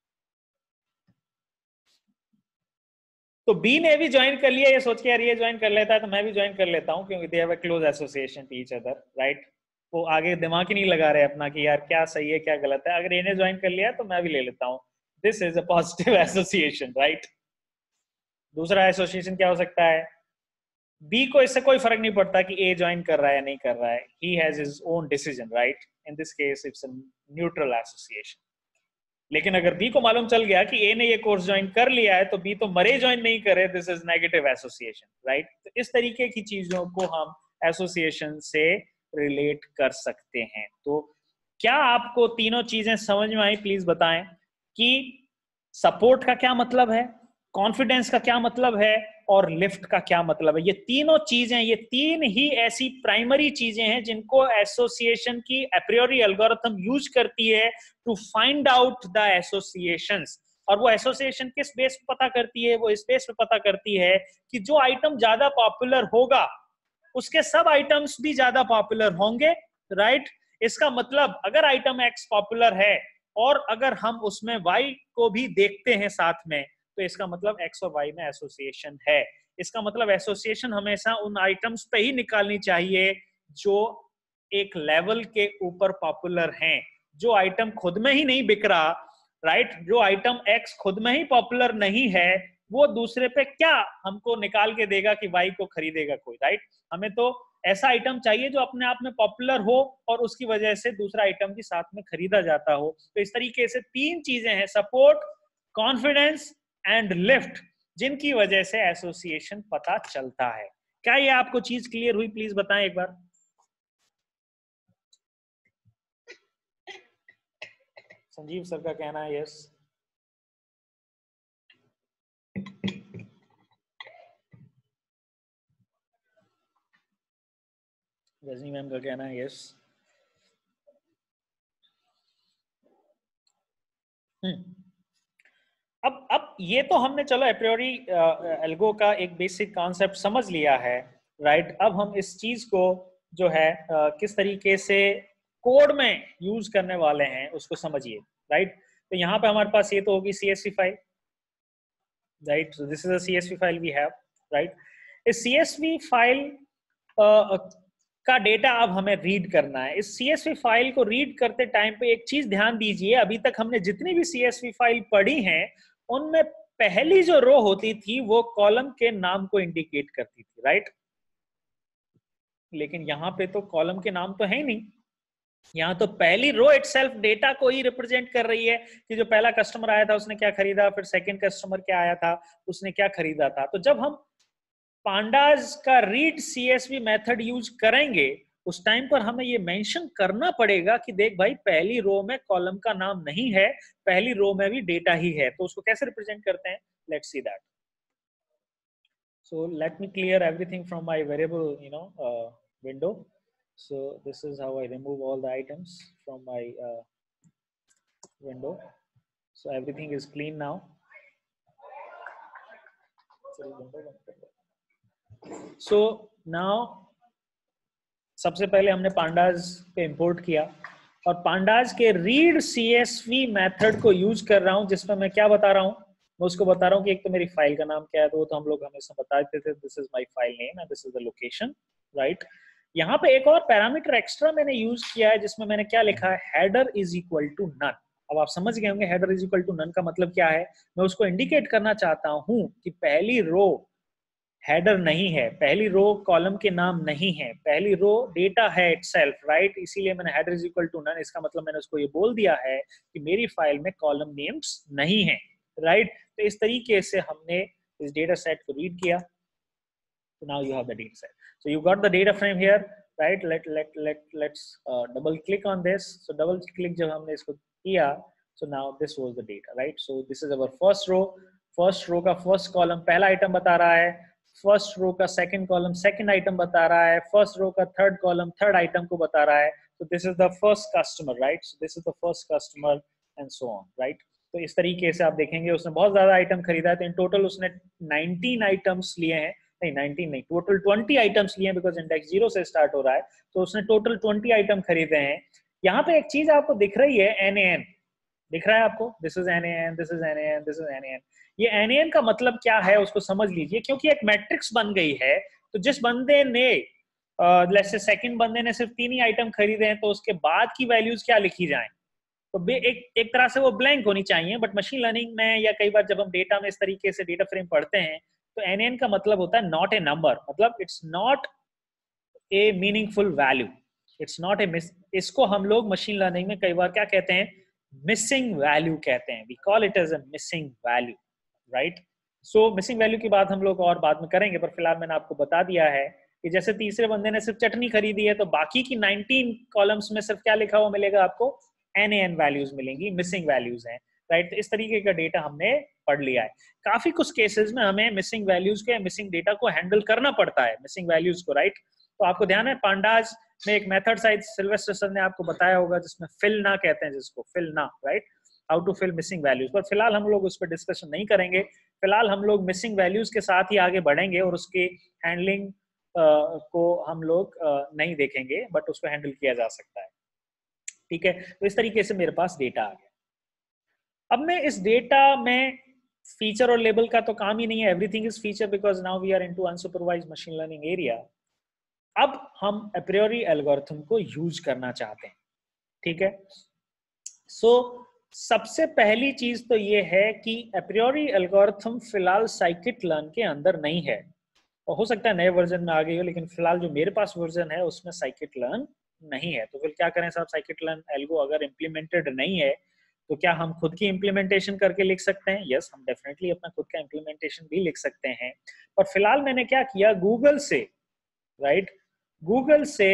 तो बी ने भी ज्वाइन कर लिया, ये सोच के यार ये ज्वाइन कर लेता है तो मैं भी ज्वाइन कर लेता हूं, क्योंकि they have a close association to each other, right. वो आगे दिमाग ही नहीं लगा रहे अपना कि यार क्या सही है क्या गलत है, अगर ए ने ज्वाइन कर लिया तो मैं भी ले लेता हूं, this is a positive association, right. दूसरा एसोसिएशन क्या हो सकता है, बी को इससे कोई फर्क नहीं पड़ता कि ए ज्वाइन कर रहा है या नहीं कर रहा है, he has his own decision, right. In this case it's a neutral association. लेकिन अगर बी को मालूम चल गया कि ए ने ये कोर्स ज्वाइन कर लिया है तो बी तो मरे ज्वाइन नहीं करे, this is negative association, right. तो इस तरीके की चीजों को हम एसोसिएशन से रिलेट कर सकते हैं। तो क्या आपको तीनों चीजें समझ में आई, प्लीज बताएं कि सपोर्ट का क्या मतलब है, कॉन्फिडेंस का क्या मतलब है, और लिफ्ट का क्या मतलब है। ये तीनों चीजें, ये तीन ही ऐसी प्राइमरी चीजें हैं जिनको एसोसिएशन की एप्रियोरी एल्गोरिथम यूज करती है to find out the associations. और वो एसोसिएशन किस बेस पे पता करती है, वो इस बेस पे पता करती है कि जो आइटम ज्यादा पॉपुलर होगा उसके सब आइटम्स भी ज्यादा पॉपुलर होंगे, राइट। इसका मतलब अगर आइटम एक्स पॉपुलर है और अगर हम उसमें वाई को भी देखते हैं साथ में, तो इसका मतलब एक्स और वाई में एसोसिएशन है। इसका मतलब एसोसिएशन हमेशा उन आइटम्स पे ही निकालनी चाहिए जो एक लेवल के ऊपर पॉपुलर हैं। जो आइटम खुद में ही नहीं बिक रहा, राइट, जो आइटम एक्स खुद में ही पॉपुलर नहीं है, वो दूसरे पे क्या हमको निकाल के देगा कि वाई को खरीदेगा कोई, राइट। हमें तो ऐसा आइटम चाहिए जो अपने आप में पॉपुलर हो और उसकी वजह से दूसरा आइटम भी साथ में खरीदा जाता हो। तो इस तरीके से तीन चीजें हैं, सपोर्ट, कॉन्फिडेंस एंड लिफ्ट, जिनकी वजह से एसोसिएशन पता चलता है। क्या ये आपको चीज क्लियर हुई, प्लीज बताएं एक बार। संजीव सर का कहना है यस। रजनी मैम का कहना है यस। हम्म अब अब ये तो हमने चलो एप्रियोरी एल्गो का एक बेसिक कॉन्सेप्ट समझ लिया है, राइट। अब हम इस चीज को जो है uh, किस तरीके से कोड में यूज करने वाले हैं उसको समझिए, राइट। तो यहाँ पे हमारे पास ये तो होगी CSV file, right. So this is a CSV file we have, right. इस सीएसवी फाइल का डेटा अब हमें रीड करना है। इस सीएसवी फाइल को रीड करते टाइम पे एक चीज ध्यान दीजिए, अभी तक हमने जितनी भी सीएसवी फाइल पढ़ी हैं उनमें पहली जो रो होती थी वो कॉलम के नाम को इंडिकेट करती थी, राइट। लेकिन यहाँ पे तो कॉलम के नाम तो है ही नहीं, यहाँ तो पहली रो इटसेल्फ डेटा को ही रिप्रेजेंट कर रही है कि जो पहला कस्टमर आया था उसने क्या खरीदा, फिर सेकंड कस्टमर क्या आया था उसने क्या खरीदा था। तो जब हम पांडाज का रीड सीएसवी मेथड यूज करेंगे उस टाइम पर हमें ये मेंशन करना पड़ेगा कि देख भाई पहली रो में कॉलम का नाम नहीं है, पहली रो में भी डेटा ही है। तो उसको कैसे रिप्रेजेंट करते हैं, let's see that. So let me clear everything from my variable, you know, uh, window. So this is how I remove all the items from my uh, window. So everything is clean now. So now सबसे पहले हमने pandas पे import किया और pandas के read CSV method को use कर रहा हूं, जिसमें मैं क्या बता रहा हूं, मैं उसको बता रहा हूं कि एक तो मेरी फाइल का नाम क्या है, तो वो तो हम लोग हमेशा बताते थे, this is my file name and this is the location, right. यहाँ पे एक और पैरामीटर एक्स्ट्रा मैंने यूज किया है जिसमें मैंने क्या लिखा है, header is equal to none. अब आप समझ गए होंगे header is equal to none का मतलब क्या है। मैं उसको इंडिकेट करना चाहता हूं कि पहली रो हेडर नहीं है, पहली रो कॉलम के नाम नहीं है, पहली रो डेटा है इटसेल्फ, राइट। इसीलिए मैंने header is equal to none, इसका मतलब मैंने उसको ये बोल दिया है कि मेरी फाइल में कॉलम नेम्स नहीं है, राइट। तो इस तरीके से हमने इस डेटा सेट को रीड किया। So now you have the data set. So you got the data frame here, right? Let let let let's uh, double click on this. So double click जब हमने इसको किया, so now this was the data, right? So this is our first row. First row का first column पहला item बता रहा है, first row का second column second item बता रहा है, first row का third column third item को बता रहा है. So this is the first customer, right? So this is the first customer and so on, right? तो इस तरीके से आप देखेंगे उसने बहुत ज्यादा आइटम खरीदा है, तो इन टोटल उसने नाइनटीन आइटम्स लिए हैं, नहीं नाइनटीन नहीं, टोटल ट्वेंटी आइटम्स लिए हैं, बिकॉज इंडेक्स जीरो से स्टार्ट हो रहा है, तो उसने टोटल ट्वेंटी आइटम खरीदे हैं। यहाँ पे एक चीज आपको दिख रही है, एन ए एन दिख रहा है आपको, this is N A N, this is N A N, this is N A N. ये एन ए एन का मतलब क्या है उसको समझ लीजिए, क्योंकि एक मैट्रिक्स बन गई है। तो जिस बंदे ने लेट्स से सेकंड बंदे ने सिर्फ तीन ही आइटम खरीदे हैं, तो उसके बाद की वैल्यूज क्या लिखी जाए, तो एक एक तरह से वो ब्लैंक होनी चाहिए। बट मशीन लर्निंग में या कई बार जब हम डेटा में इस तरीके से डेटा फ्रेम पढ़ते हैं, तो एन एन का मतलब होता है नॉट ए नंबर, मतलब it's not a meaningful value, it's not a miss. इसको हम लोग मशीन लर्निंग में कई बार क्या कहते हैं, मिसिंग वैल्यू कहते हैं, we call it as a missing value, right. So missing value की बात हम लोग और बाद में करेंगे, पर फिलहाल मैंने आपको बता दिया है कि जैसे तीसरे बंदे ने सिर्फ चटनी खरीदी है, तो बाकी की नाइनटीन कॉलम्स में सिर्फ क्या लिखा हुआ मिलेगा आपको, एन ए एन वैल्यूज मिलेंगी, मिसिंग वैल्यूज हैं, राइट। तो इस तरीके का डेटा हमने पढ़ लिया है। काफी कुछ केसेस में हमें मिसिंग वैल्यूज के मिसिंग डेटा को हैंडल करना पड़ता है, मिसिंग वैल्यूज को, राइट। तो आपको ध्यान है पांडाज में एक मेथड शायद सिल्वेस्टर सर ने आपको बताया होगा जिसमें फिल ना कहते हैं, जिसको फिल ना, right, how to fill missing values. पर फिलहाल हम लोग उस पर डिस्कशन नहीं करेंगे, फिलहाल हम लोग मिसिंग वैल्यूज के साथ ही आगे बढ़ेंगे और उसकी हैंडलिंग को हम लोग नहीं देखेंगे, बट उसको हैंडल किया जा सकता है, ठीक है। तो इस तरीके से मेरे पास डेटा आ गया। अब मैं इस डेटा में फीचर और लेबल का तो काम ही नहीं है, everything is feature because now we are into unsupervised machine learning area. अब हम एप्रियोरी एल्गोरिथम को यूज करना चाहते हैं, ठीक है। सो so, सबसे पहली चीज तो ये है कि एप्रियोरी एल्गोरिथम फिलहाल साइकिट लर्न के अंदर नहीं है, और हो सकता है नए वर्जन में आ गई हो, लेकिन फिलहाल जो मेरे पास वर्जन है उसमें साइकिट लर्न नहीं है। तो फिर क्या करें साहब, साइकिट लर्न एल्गो अगर इम्प्लीमेंटेड नहीं है तो क्या हम खुद की इम्प्लीमेंटेशन करके लिख सकते हैं? यस, हम डेफिनेटली अपना खुद का इम्प्लीमेंटेशन भी लिख सकते हैं। पर फिलहाल मैंने क्या किया, गूगल से, राइट, गूगल से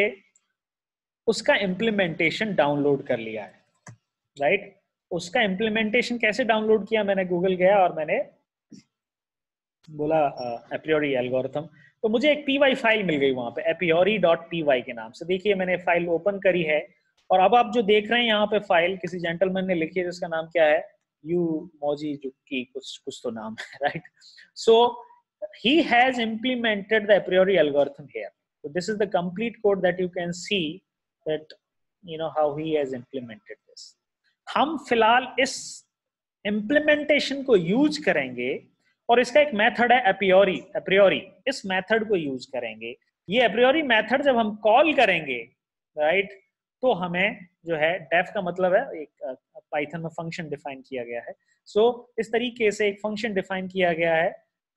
उसका इम्प्लीमेंटेशन डाउनलोड कर लिया है, राइट। उसका इम्प्लीमेंटेशन कैसे डाउनलोड किया, मैंने गूगल गया और मैंने बोला एप्रियोरी एल्गोरिथम, तो मुझे एक पी वाई फाइल मिल गई वहां पे a priori dot P Y के नाम से। देखिए मैंने फाइल ओपन करी है और अब आप जो देख रहे हैं यहाँ पे फाइल किसी जेंटलमैन ने लिखी है जिसका नाम क्या है, यू मोजी जुक्की कुछ कुछ तो नाम है, right. So he has implemented the a priori algorithm here. So this is the complete code that you can see that you know how he has implemented this. हम फिलहाल इस implementation को यूज करेंगे और इसका एक मेथड है a priori, a priori इस मेथड को यूज करेंगे। ये a priori मेथड जब हम कॉल करेंगे, राइट right, तो हमें जो है डेफ का मतलब है एक पाइथन में फंक्शन डिफाइन किया गया है। सो so, इस तरीके से एक फंक्शन डिफाइन किया गया है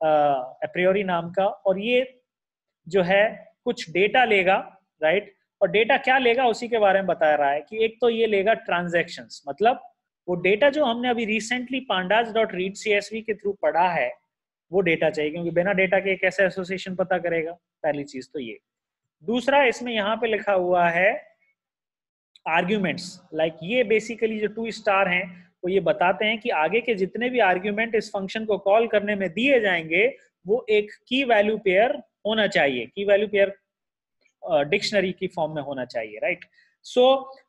a priori नाम का, और ये जो है कुछ डेटा लेगा, राइट। और डेटा क्या लेगा उसी के बारे में बता रहा है कि एक तो ये लेगा ट्रांजैक्शंस, मतलब वो डेटा जो हमने अभी recently pandas dot read CSV के थ्रू पढ़ा है वो डेटा चाहिए, क्योंकि बिना डेटा के कैसे एसोसिएशन पता करेगा, पहली चीज तो ये। दूसरा इसमें यहाँ पे लिखा हुआ है आर्ग्यूमेंट्स, लाइक ये बेसिकली जो टू स्टार हैं वो ये बताते हैं कि आगे के जितने भी आर्ग्यूमेंट इस फंक्शन को कॉल करने में दिए जाएंगे वो एक की वैल्यू पेयर होना चाहिए, की वैल्यू पेयर डिक्शनरी की फॉर्म में होना चाहिए, राइट। सो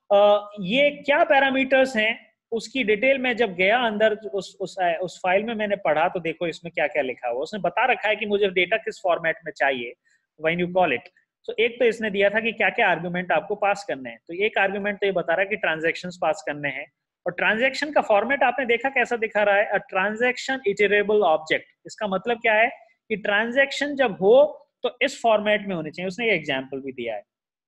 ये क्या पैरामीटर्स हैं उसकी डिटेल में जब गया अंदर उस उस उस फाइल में मैंने पढ़ा तो देखो इसमें क्या क्या लिखा हुआ, उसने बता रखा है कि मुझे डेटा किस फॉर्मेट में चाहिए व्हेन यू कॉल इट। तो so, एक तो इसने दिया था कि क्या क्या आर्गुमेंट आपको पास करने हैं, तो एक आर्गुमेंट तो ये बता रहा है कि ट्रांजैक्शंस पास करने हैं, और ट्रांजैक्शन का फॉर्मेट आपने देखा कैसा दिखा रहा है, अ ट्रांजैक्शन इटरेबल ऑब्जेक्ट। इसका मतलब क्या है कि ट्रांजैक्शन जब हो तो इस फॉर्मेट में होनी चाहिए। उसने ये एग्जाम्पल भी दिया है।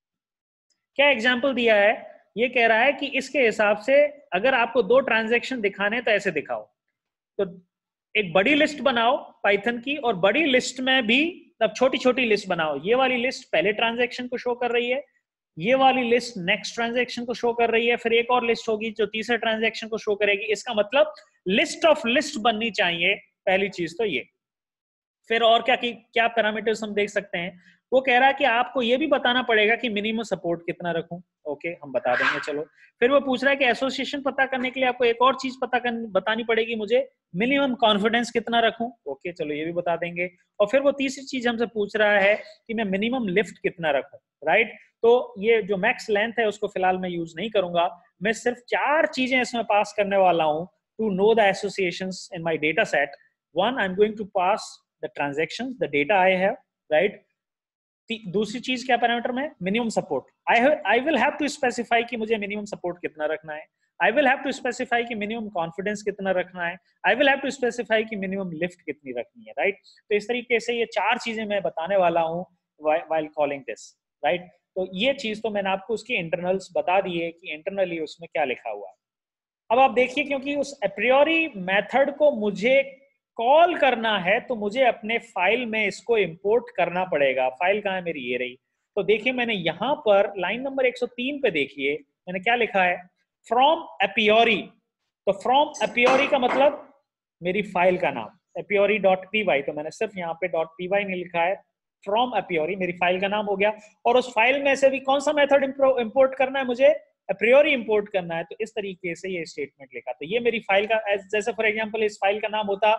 क्या एग्जाम्पल दिया है, ये कह रहा है कि इसके हिसाब से अगर आपको दो ट्रांजैक्शन दिखाने तो ऐसे दिखाओ, तो एक बड़ी लिस्ट बनाओ पाइथन की, और बड़ी लिस्ट में भी अब छोटी छोटी लिस्ट बनाओ। ये वाली लिस्ट पहले ट्रांजैक्शन को शो कर रही है, ये वाली लिस्ट नेक्स्ट ट्रांजैक्शन को शो कर रही है, फिर एक और लिस्ट होगी जो तीसरे ट्रांजैक्शन को शो करेगी। इसका मतलब लिस्ट ऑफ लिस्ट बननी चाहिए, पहली चीज तो ये। फिर और क्या की, क्या पैरामीटर्स हम देख सकते हैं, वो कह रहा है कि आपको ये भी बताना पड़ेगा कि मिनिमम सपोर्ट कितना रखूं। ओके, हम बता देंगे, चलो। फिर वो पूछ रहा है कि एसोसिएशन पता करने के लिए आपको एक और चीज पता कर, बतानी पड़ेगी मुझे, मिनिमम कॉन्फिडेंस कितना रखूं। ओके, चलो ये भी बता देंगे। और फिर वो तीसरी चीज हमसे पूछ रहा है कि मैं मिनिमम लिफ्ट कितना रखूं, राइट। तो ये जो मैक्स लेंथ है उसको फिलहाल मैं यूज नहीं करूंगा, मैं सिर्फ चार चीजें इसमें पास करने वाला हूं to know the associations in my data set. One, I am going to pass the transactions, the data I have, right. दूसरी चीज क्या पैरामीटर में, minimum support. I I will have to specify कि मुझे मिनिमम सपोर्ट कितना रखना है। I will have to specify कि मिनिमम कॉन्फिडेंस कितना रखना है। I will have to specify कि मिनिमम लिफ्ट कितनी रखनी है, राइट। तो इस तरीके से ये चार चीजें मैं बताने वाला हूँ व्हाइल कॉलिंग दिस, राइट। तो ये चीज तो मैंने आपको उसके इंटरनल्स बता दिए कि इंटरनली उसमें क्या लिखा हुआ है। अब आप देखिए, क्योंकि उस a priori मेथड को मुझे कॉल करना है तो मुझे अपने फाइल में इसको इंपोर्ट करना पड़ेगा। फाइल कहाँ है मेरी, ये रही। तो देखिए मैंने यहाँ पर लाइन नंबर एक सौ तीन पे देखिए मैंने क्या लिखा है, फ्रॉम a priori। तो फ्रॉम a priori का मतलब मेरी फाइल का नाम a priori dot P Y, तो मैंने सिर्फ यहाँ पे डॉट पी वाई नहीं लिखा है, फ्रॉम a priori मेरी फाइल का नाम हो गया। और उस फाइल में से भी कौन सा मेथड इंपोर्ट करना है, मुझे a priori इंपोर्ट करना है। तो इस तरीके से ये स्टेटमेंट लिखा। तो ये मेरी फाइल का, जैसे फॉर एग्जांपल इस फाइल का नाम होता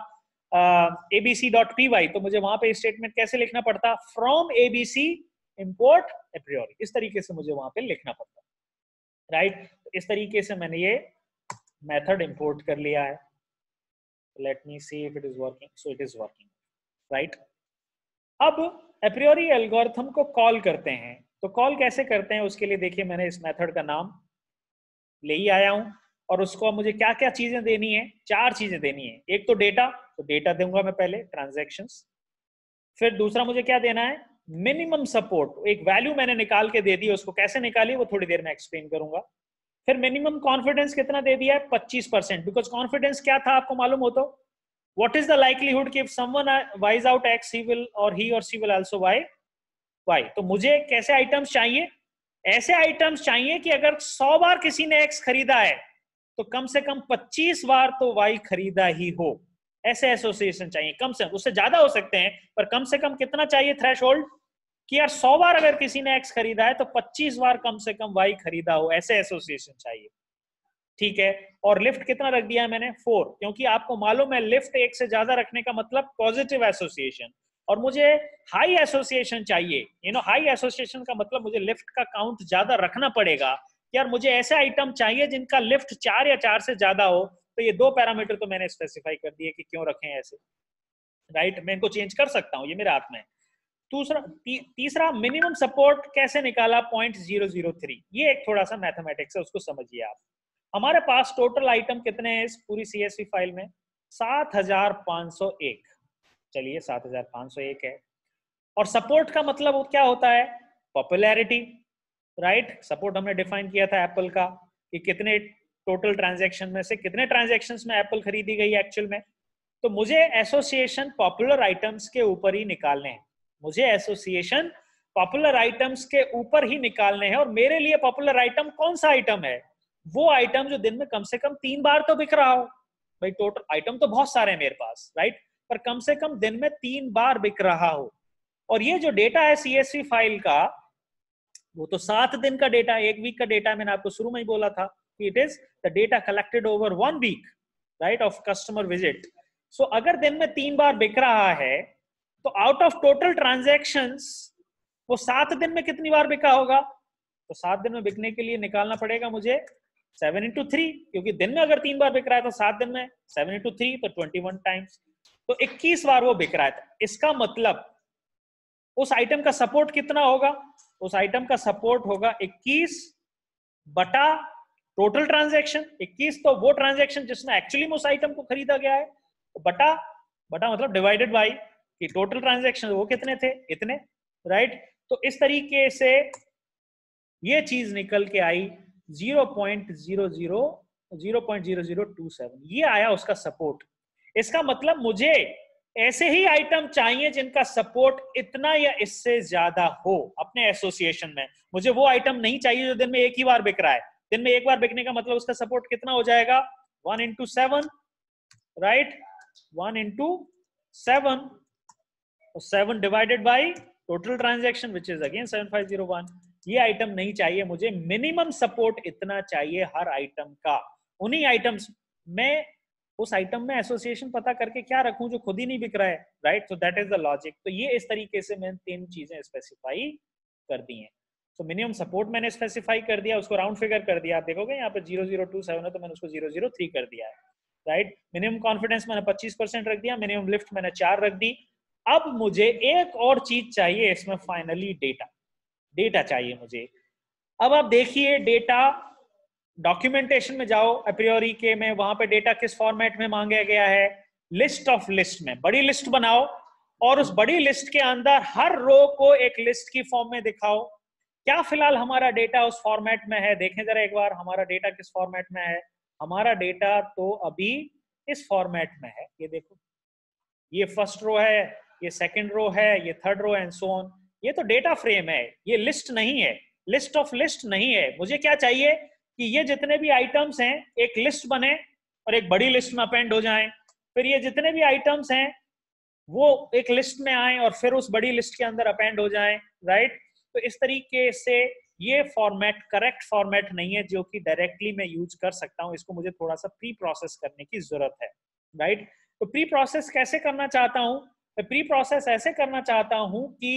एबीसी डॉट पी वाई, तो मुझे वहां पे स्टेटमेंट कैसे लिखना पड़ता, from ABC import a priori। इस तरीके से मुझे वहां पे लिखना पड़ता, राइट। तो इस तरीके से मैंने ये मेथड इंपोर्ट कर लिया है। Let me see if it is working. So it is working, right. अब a priori एल्गोरिथम को कॉल करते हैं, तो कॉल कैसे करते हैं उसके लिए देखिए मैंने इस मेथड का नाम ले ही आया हूं, और उसको मुझे क्या क्या चीजें देनी है, चार चीजें देनी है। एक तो डेटा, तो डेटा दूंगा मैं पहले, ट्रांजैक्शंस। फिर दूसरा मुझे क्या देना है, मिनिमम सपोर्ट, एक वैल्यू मैंने निकाल के दे दी, उसको कैसे निकाली वो थोड़ी देर में एक्सप्लेन करूंगा। फिर मिनिमम कॉन्फिडेंस कितना दे दिया है, पच्चीस परसेंट, बिकॉज कॉन्फिडेंस क्या था आपको मालूम हो तो, व्हाट इज द लाइक्लीहुड कि if someone buys out X he will और ही और C will also Y Y. तो मुझे कैसे आइटम्स चाहिए, ऐसे आइटम्स चाहिए कि अगर सौ बार किसी ने एक्स खरीदा है तो कम से कम पच्चीस बार तो वाई खरीदा ही हो, ऐसे एसोसिएशन चाहिए। कम से कम, उससे ज्यादा हो सकते हैं पर कम से कम कितना चाहिए थ्रेशोल्ड, कि यार सौ बार अगर किसी ने एक्स खरीदा है तो पच्चीस बार कम से कम वाई खरीदा हो, ऐसे एसोसिएशन चाहिए, ठीक है। और लिफ्ट कितना रख दिया है मैंने, फोर, क्योंकि आपको मालूम है लिफ्ट एक से ज्यादा रखने का मतलब पॉजिटिव एसोसिएशन, और मुझे हाई एसोसिएशन चाहिए, यू नो हाई एसोसिएशन का मतलब मुझे लिफ्ट का काउंट ज्यादा रखना पड़ेगा। यार मुझे ऐसे आइटम चाहिए जिनका लिफ्ट चार या चार से ज्यादा हो, तो ये दो पैरामीटर तो मैंने स्पेसिफाई कर दिए कि क्यों रखें ऐसे, राइट। मैं इनको चेंज कर सकता हूँ, ये मेरे हाथ में। दूसरा ती, तीसरा मिनिमम सपोर्ट कैसे निकाला, पॉइंट जीरो जीरो थ्री। ये एक थोड़ा सा मैथमेटिक्स है, उसको समझिए आप। हमारे पास टोटल आइटम कितने हैं इस पूरी सीएसवी फाइल में, सात हजार पाँच सौ एक। चलिए सात हजार पाँच सौ एक है। और सपोर्ट का मतलब क्या होता है, पॉपुलैरिटी, राइट। सपोर्ट हमने डिफाइन किया था एप्पल का कि कितने टोटल ट्रांजैक्शन में से कितने ट्रांजैक्शंस में एप्पल खरीदी गई एक्चुअल में। तो मुझे एसोसिएशन पॉपुलर आइटम्स के ऊपर ही निकालने हैं, मुझे एसोसिएशन पॉपुलर आइटम्स के ऊपर ही निकालने हैं। और मेरे लिए पॉपुलर आइटम कौन सा आइटम है, वो आइटम जो दिन में कम से कम तीन बार तो बिक रहा हो। भाई टोटल आइटम तो बहुत सारे हैं मेरे पास, राइट, पर कम से कम दिन में तीन बार बिक रहा हो। और ये जो डेटा है सीएसवी फाइल का, वो तो सात दिन का डेटा, एक वीक का डेटा। मैंने आपको शुरू में ही बोला था कि it is the data collected over one week, right, of customer visit. So अगर दिन में तीन बार बिक रहा है, तो आउट ऑफ टोटल ट्रांजैक्शंस वो सात दिन में कितनी बार बिका होगा। तो सात दिन में बिकने के लिए निकालना पड़ेगा मुझे सेवन इंटू थ्री, क्योंकि दिन में अगर तीन बार बिक रहा है तो सात दिन में सेवन इंटू थ्री तो ट्वेंटी वन टाइम्स, तो इक्कीस बार वो बिक रहा है। इसका मतलब उस आइटम का सपोर्ट कितना होगा, उस आइटम का सपोर्ट होगा इक्कीस बटा टोटल ट्रांजैक्शन। इक्कीस तो वो ट्रांजैक्शन जिसमें एक्चुअली में उस आइटम को खरीदा गया है, तो बटा बटा मतलब डिवाइडेड बाई कि टोटल ट्रांजैक्शन वो कितने थे, इतने, राइट। तो इस तरीके से ये चीज निकल के आई zero point zero zero zero point zero zero two seven, ये आया उसका सपोर्ट। इसका मतलब मुझे ऐसे ही आइटम चाहिए जिनका सपोर्ट इतना या इससे ज्यादा हो अपने एसोसिएशन में। मुझे वो आइटम नहीं चाहिए जो दिन में एक ही बार बिक रहा है। दिन में एक बार बिकने का मतलब उसका सपोर्ट कितना हो जाएगा, one into seven, right, one into seven, seven divided by total transaction which is again seven five zero one. ये आइटम नहीं चाहिए मुझे, मिनिमम सपोर्ट इतना चाहिए हर आइटम का। उन्हीं आइटम्स में, उस आइटम में एसोसिएशन पता करके क्या रखूं जो खुद ही नहीं बिक रहा है, right. So that is the logic. तो ये इस तरीके से मैंने तीन चीजें स्पेसिफाई कर दी हैं। तो मिनिमम सपोर्ट मैंने स्पेसिफाई कर दिया, उसको राउंड फिगर कर दिया। आप देखोगे यहाँ पे जीरो जीरो टू सेवन है, तो मैंने उसको जीरो जीरो थ्री कर दिया है, राइट। मिनिमम कॉन्फिडेंस मैंने पच्चीस परसेंट रख दिया, मिनिमम लिफ्ट मैंने चार रख दी। अब मुझे एक और चीज चाहिए इसमें, फाइनली डेटा, डेटा चाहिए मुझे। अब आप देखिए डेटा, डॉक्यूमेंटेशन में जाओ अप्रियोरी के में, वहां पे डेटा किस फॉर्मेट में मांगा गया है, लिस्ट ऑफ लिस्ट में। बड़ी लिस्ट बनाओ और उस बड़ी लिस्ट के अंदर हर रो को एक लिस्ट की फॉर्म में दिखाओ। क्या फिलहाल हमारा डेटा उस फॉर्मेट में है, देखें जरा एक बार हमारा डेटा किस फॉर्मेट में है। हमारा डेटा तो अभी इस फॉर्मेट में है, ये देखो, ये फर्स्ट रो है, ये सेकंड रो है, ये third row and so on. ये तो डेटा फ्रेम है, ये लिस्ट नहीं है, लिस्ट ऑफ लिस्ट नहीं है। मुझे क्या चाहिए कि ये जितने भी आइटम्स हैं एक लिस्ट बने और एक बड़ी लिस्ट में अपेंड हो जाएं, फिर ये जितने भी आइटम्स हैं वो एक लिस्ट में आए और फिर उस बड़ी लिस्ट के अंदर अपेंड हो जाएं, राइट। तो इस तरीके से ये फॉर्मेट करेक्ट फॉर्मेट नहीं है जो कि डायरेक्टली मैं यूज कर सकता हूं। इसको मुझे थोड़ा सा प्री प्रोसेस करने की जरूरत है, राइट। तो प्री प्रोसेस कैसे करना चाहता हूं, मैं प्री प्रोसेस ऐसे करना चाहता हूं कि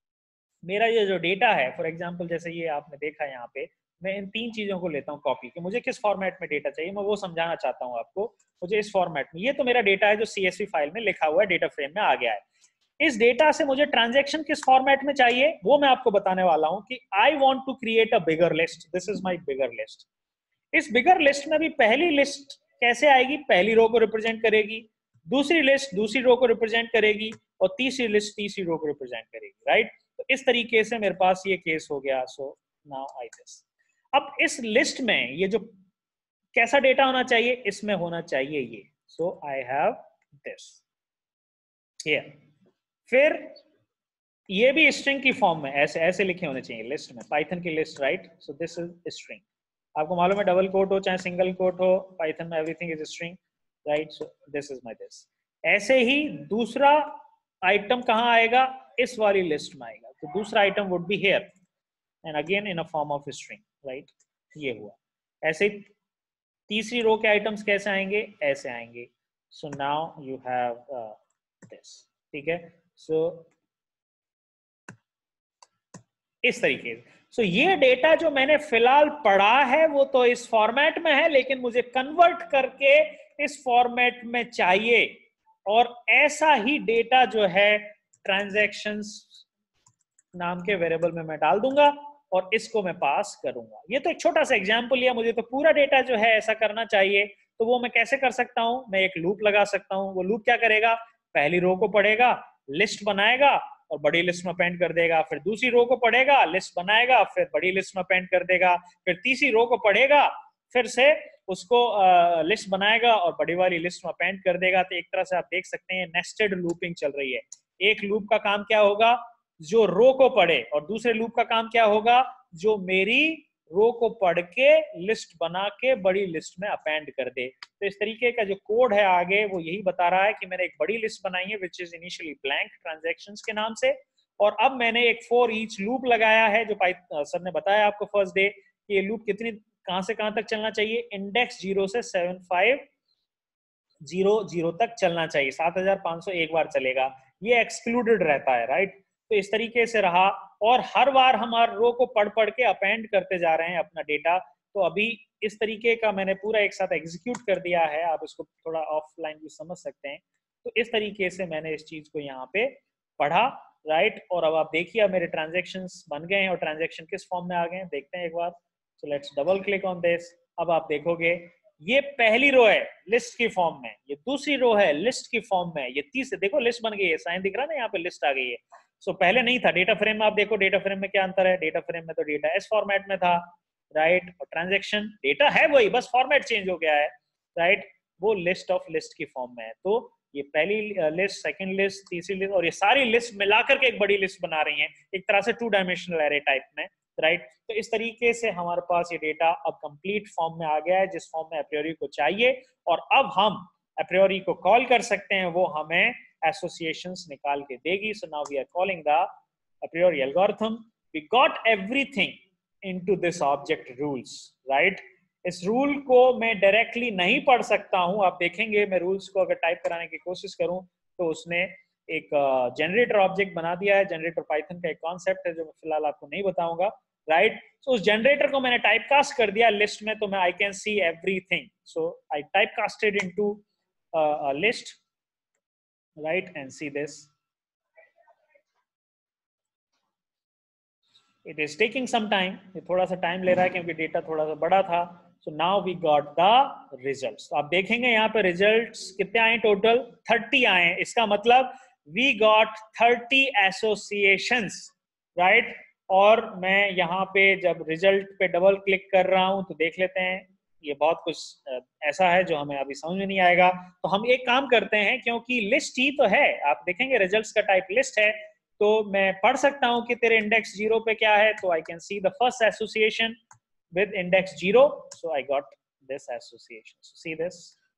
मेरा ये जो डेटा है, फॉर एग्जांपल जैसे ये आपने देखा यहाँ पे, मैं इन तीन चीजों को लेता हूँ कॉपी, कि मुझे किस फॉर्मेट में डेटा चाहिए, मैं वो समझाना चाहता हूँ आपको। मुझे इस फॉर्मेट में, ये तो मेरा डेटा है जो सीएसवी फाइल में लिखा हुआ है, डेटा फ्रेम में आ गया है। इस डेटा से मुझे ट्रांजैक्शन किस फॉर्मेट में चाहिए वो मैं आपको बताने वाला हूँ कि I want to create a bigger list, this is my bigger list. इस बिगर लिस्ट में भी पहली लिस्ट कैसे आएगी, पहली रो को रिप्रेजेंट करेगी, दूसरी लिस्ट दूसरी रो को रिप्रेजेंट करेगी और तीसरी लिस्ट तीसरी रो को रिप्रेजेंट करेगी, राइट। तो इस तरीके से मेरे पास ये केस हो गया। सो नाउ आई दिस, अब इस लिस्ट में ये जो कैसा डेटा होना चाहिए, इसमें होना चाहिए ये, so I have this here. फिर ये भी स्ट्रिंग की फॉर्म में ऐसे ऐसे लिखे होने चाहिए लिस्ट में, पाइथन की list, right. So this is string. आपको मालूम है डबल कोट हो चाहे सिंगल कोट हो, पाइथन में everything is string, right. So this is my this. ऐसे ही दूसरा आइटम कहाँ आएगा, इस वाली लिस्ट में आएगा। तो दूसरा item would be here and again in a form of string, right. ये हुआ। ऐसे तीसरी रो के आइटम्स कैसे आएंगे, ऐसे आएंगे। So now you have this, ठीक है। सो so, इस तरीके से सो so, ये डेटा जो मैंने फिलहाल पढ़ा है वो तो इस फॉर्मेट में है, लेकिन मुझे कन्वर्ट करके इस फॉर्मेट में चाहिए, और ऐसा ही डेटा जो है ट्रांजैक्शंस नाम के वेरिएबल में मैं डाल दूंगा और इसको मैं पास करूंगा। ये तो एक छोटा सा एग्जांपल लिया, मुझे तो पूरा डेटा जो है ऐसा करना चाहिए, तो वो मैं कैसे कर सकता हूं? मैं एक लूप लगा सकता हूं। वो लूप क्या करेगा? पहली रो को पढ़ेगा, लिस्ट बनाएगा और बड़ी लिस्ट में अपेंड कर देगा, फिर दूसरी रो को पढ़ेगा, लिस्ट बनाएगा, फिर बड़ी लिस्ट में अपेंड कर देगा, फिर तीसरी रो को पढ़ेगा, फिर से उसको लिस्ट बनाएगा और बड़ी वाली लिस्ट में अपेंड कर देगा। तो एक तरह से आप देख सकते हैं नेस्टेड लूपिंग चल रही है। एक लूप का काम क्या होगा? जो रो को पढ़े, और दूसरे लूप का काम क्या होगा? जो मेरी रो को पढ़ के लिस्ट बना के बड़ी लिस्ट में अपेंड कर दे। तो इस तरीके का जो कोड है आगे वो यही बता रहा है कि मैंने एक बड़ी लिस्ट बनाई है which is initially blank transactions के नाम से, और अब मैंने एक फॉर ईच लूप लगाया है जो सर ने बताया आपको फर्स्ट डे कि ये लूप कितनी कहां से कहां तक चलना चाहिए? इंडेक्स जीरो से सेवन फाइव जीरो जीरो तक चलना चाहिए, सात हजार पांच सौ एक बार चलेगा, ये एक्सक्लूडेड रहता है, राइट। तो इस तरीके से रहा, और हर बार हम हर रो को पढ़ पढ़ के अपेंड करते जा रहे हैं अपना डेटा। तो अभी इस तरीके का मैंने पूरा एक साथ एग्जीक्यूट कर दिया है, आप इसको थोड़ा ऑफलाइन भी समझ सकते हैं। तो इस तरीके से मैंने इस चीज को यहाँ पे पढ़ा, राइट। और अब आप देखिए मेरे ट्रांजेक्शन्स बन गए हैं, और ट्रांजेक्शन किस फॉर्म में आ गए हैं देखते हैं एक बार। So let's double click on this. अब आप देखोगे ये पहली रो है लिस्ट की फॉर्म में, ये दूसरी रो है लिस्ट की फॉर्म में, ये तीसरी देखो लिस्ट बन गई है, साइन दिख रहा है ना यहाँ पे, लिस्ट आ गई है। सो so, पहले नहीं था डेटा फ्रेम में। आप देखो डेटा फ्रेम में क्या अंतर है? डेटा फ्रेम में तो डेटा एस फॉर्मेट में था, राइट, और ट्रांजैक्शन डेटा है वही, बस फॉर्मेट चेंज हो गया है, राइट। वो लिस्ट ऑफ लिस्ट की फॉर्म में है। तो ये पहली लिस्ट, सेकंड लिस्ट, तीसरी लिस्ट, और ये सारी लिस्ट मिलाकर के एक बड़ी लिस्ट बना रही हैं, एक तरह से टू डायमेंशनल एरे टाइप में, राइट। तो इस तरीके से हमारे पास ये डेटा अब कंप्लीट फॉर्म में आ गया है, जिस फॉर्म में अप्रियोरी को चाहिए, और अब हम अप्रियोरी को कॉल कर सकते हैं, वो हमें एसोसिएशंस निकाल के देगी। So now we are calling the apriori algorithm. We got everything into this object rules, right. इस रूल को मैं डायरेक्टली नहीं पढ़ सकता हूं, आप देखेंगे मैं रूल्स को अगर टाइप कराने की कोशिश करूं तो उसने एक जनरेटर uh, ऑब्जेक्ट बना दिया है। जनरेटर पाइथन का एक कॉन्सेप्ट है जो मैं फिलहाल आपको नहीं बताऊंगा, राइट। सो उस जनरेटर को मैंने टाइप कास्ट कर दिया लिस्ट में, तो मैं I can see everything. So I type casted into list, right, and see this. It is taking some time, ये थोड़ा सा टाइम ले रहा है क्योंकि डेटा थोड़ा सा बड़ा था। So now we got the results. तो आप देखेंगे यहाँ पे रिजल्ट्स कितने आए? टोटल थर्टी आए। इसका मतलब we got thirty associations, right? और मैं यहाँ पे जब रिजल्ट पे डबल क्लिक कर रहा हूँ तो देख लेते हैं, ये बहुत कुछ ऐसा है जो हमें अभी समझ में नहीं आएगा। तो हम एक काम करते हैं, क्योंकि लिस्ट ही तो है, आप देखेंगे रिजल्ट्स का टाइप लिस्ट है, तो मैं पढ़ सकता हूं कि तेरे इंडेक्स जीरो पे क्या है। तो I can see the first association with index zero, so I got this association. So see this,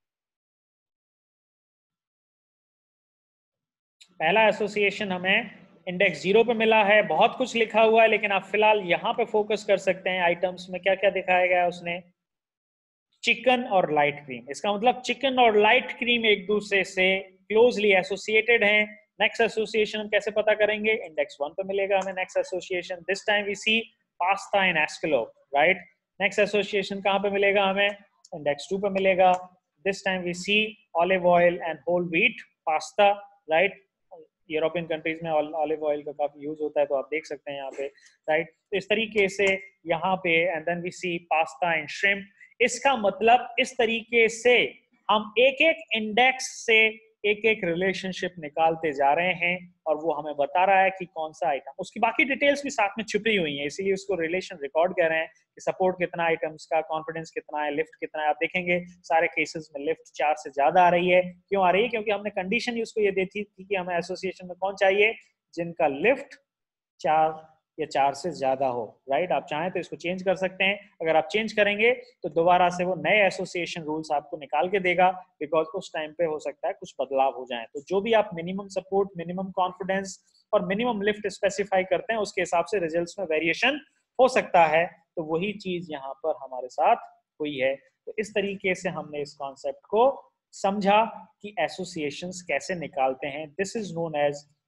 पहला एसोसिएशन हमें इंडेक्स जीरो पे मिला है। बहुत कुछ लिखा हुआ है, लेकिन आप फिलहाल यहाँ पे फोकस कर सकते हैं। आइटम्स में क्या क्या दिखाया गया है उसने? चिकन और लाइट क्रीम। इसका मतलब चिकन और लाइट क्रीम एक दूसरे से क्लोजली एसोसिएटेड हैं। नेक्स्ट एसोसिएशन हम कैसे पता करेंगे? इंडेक्स वन पे मिलेगा हमें next association. This time we see pasta and escalope, right. Next association कहाँ पे मिलेगा हमें? इंडेक्स टू पे मिलेगा। This time we see olive oil and whole wheat pasta, right. European countries में ऑलिव ऑयल का काफी यूज होता है, तो आप देख सकते हैं यहाँ पे, राइट। तो इस तरीके से यहाँ पे and then we see pasta and shrimp. इसका मतलब इस तरीके से हम एक एक इंडेक्स से एक एक रिलेशनशिप निकालते जा रहे हैं, और वो हमें बता रहा है कि कौन सा आइटम, उसकी बाकी डिटेल्स भी साथ में छुपी हुई हैं, इसीलिए उसको रिलेशन रिकॉर्ड कर रहे हैं कि सपोर्ट कितना आइटम्स का, कॉन्फिडेंस कितना है, लिफ्ट कितना है। आप देखेंगे सारे केसेस में लिफ्ट चार से ज्यादा आ रही है। क्यों आ रही है? क्योंकि हमने कंडीशन उसको ये दी थी कि हमें एसोसिएशन में कौन चाहिए? जिनका लिफ्ट चार या चार से ज्यादा हो, राइट। आप चाहें तो इसको चेंज कर सकते हैं। अगर आप चेंज करेंगे तो दोबारा से वो नए एसोसिएशन रूल्स आपको निकाल के देगा, बिकॉज उस टाइम पे हो सकता है कुछ बदलाव हो जाए। तो जो भी आप मिनिमम सपोर्ट, मिनिमम कॉन्फिडेंस और मिनिमम लिफ्ट स्पेसिफाई करते हैं, उसके हिसाब से रिजल्ट्स में वेरिएशन हो सकता है। तो वही चीज यहाँ पर हमारे साथ हुई है। तो इस तरीके से हमने इस कॉन्सेप्ट को समझा कि एसोसिएशंस कैसे निकालते हैं। This is known as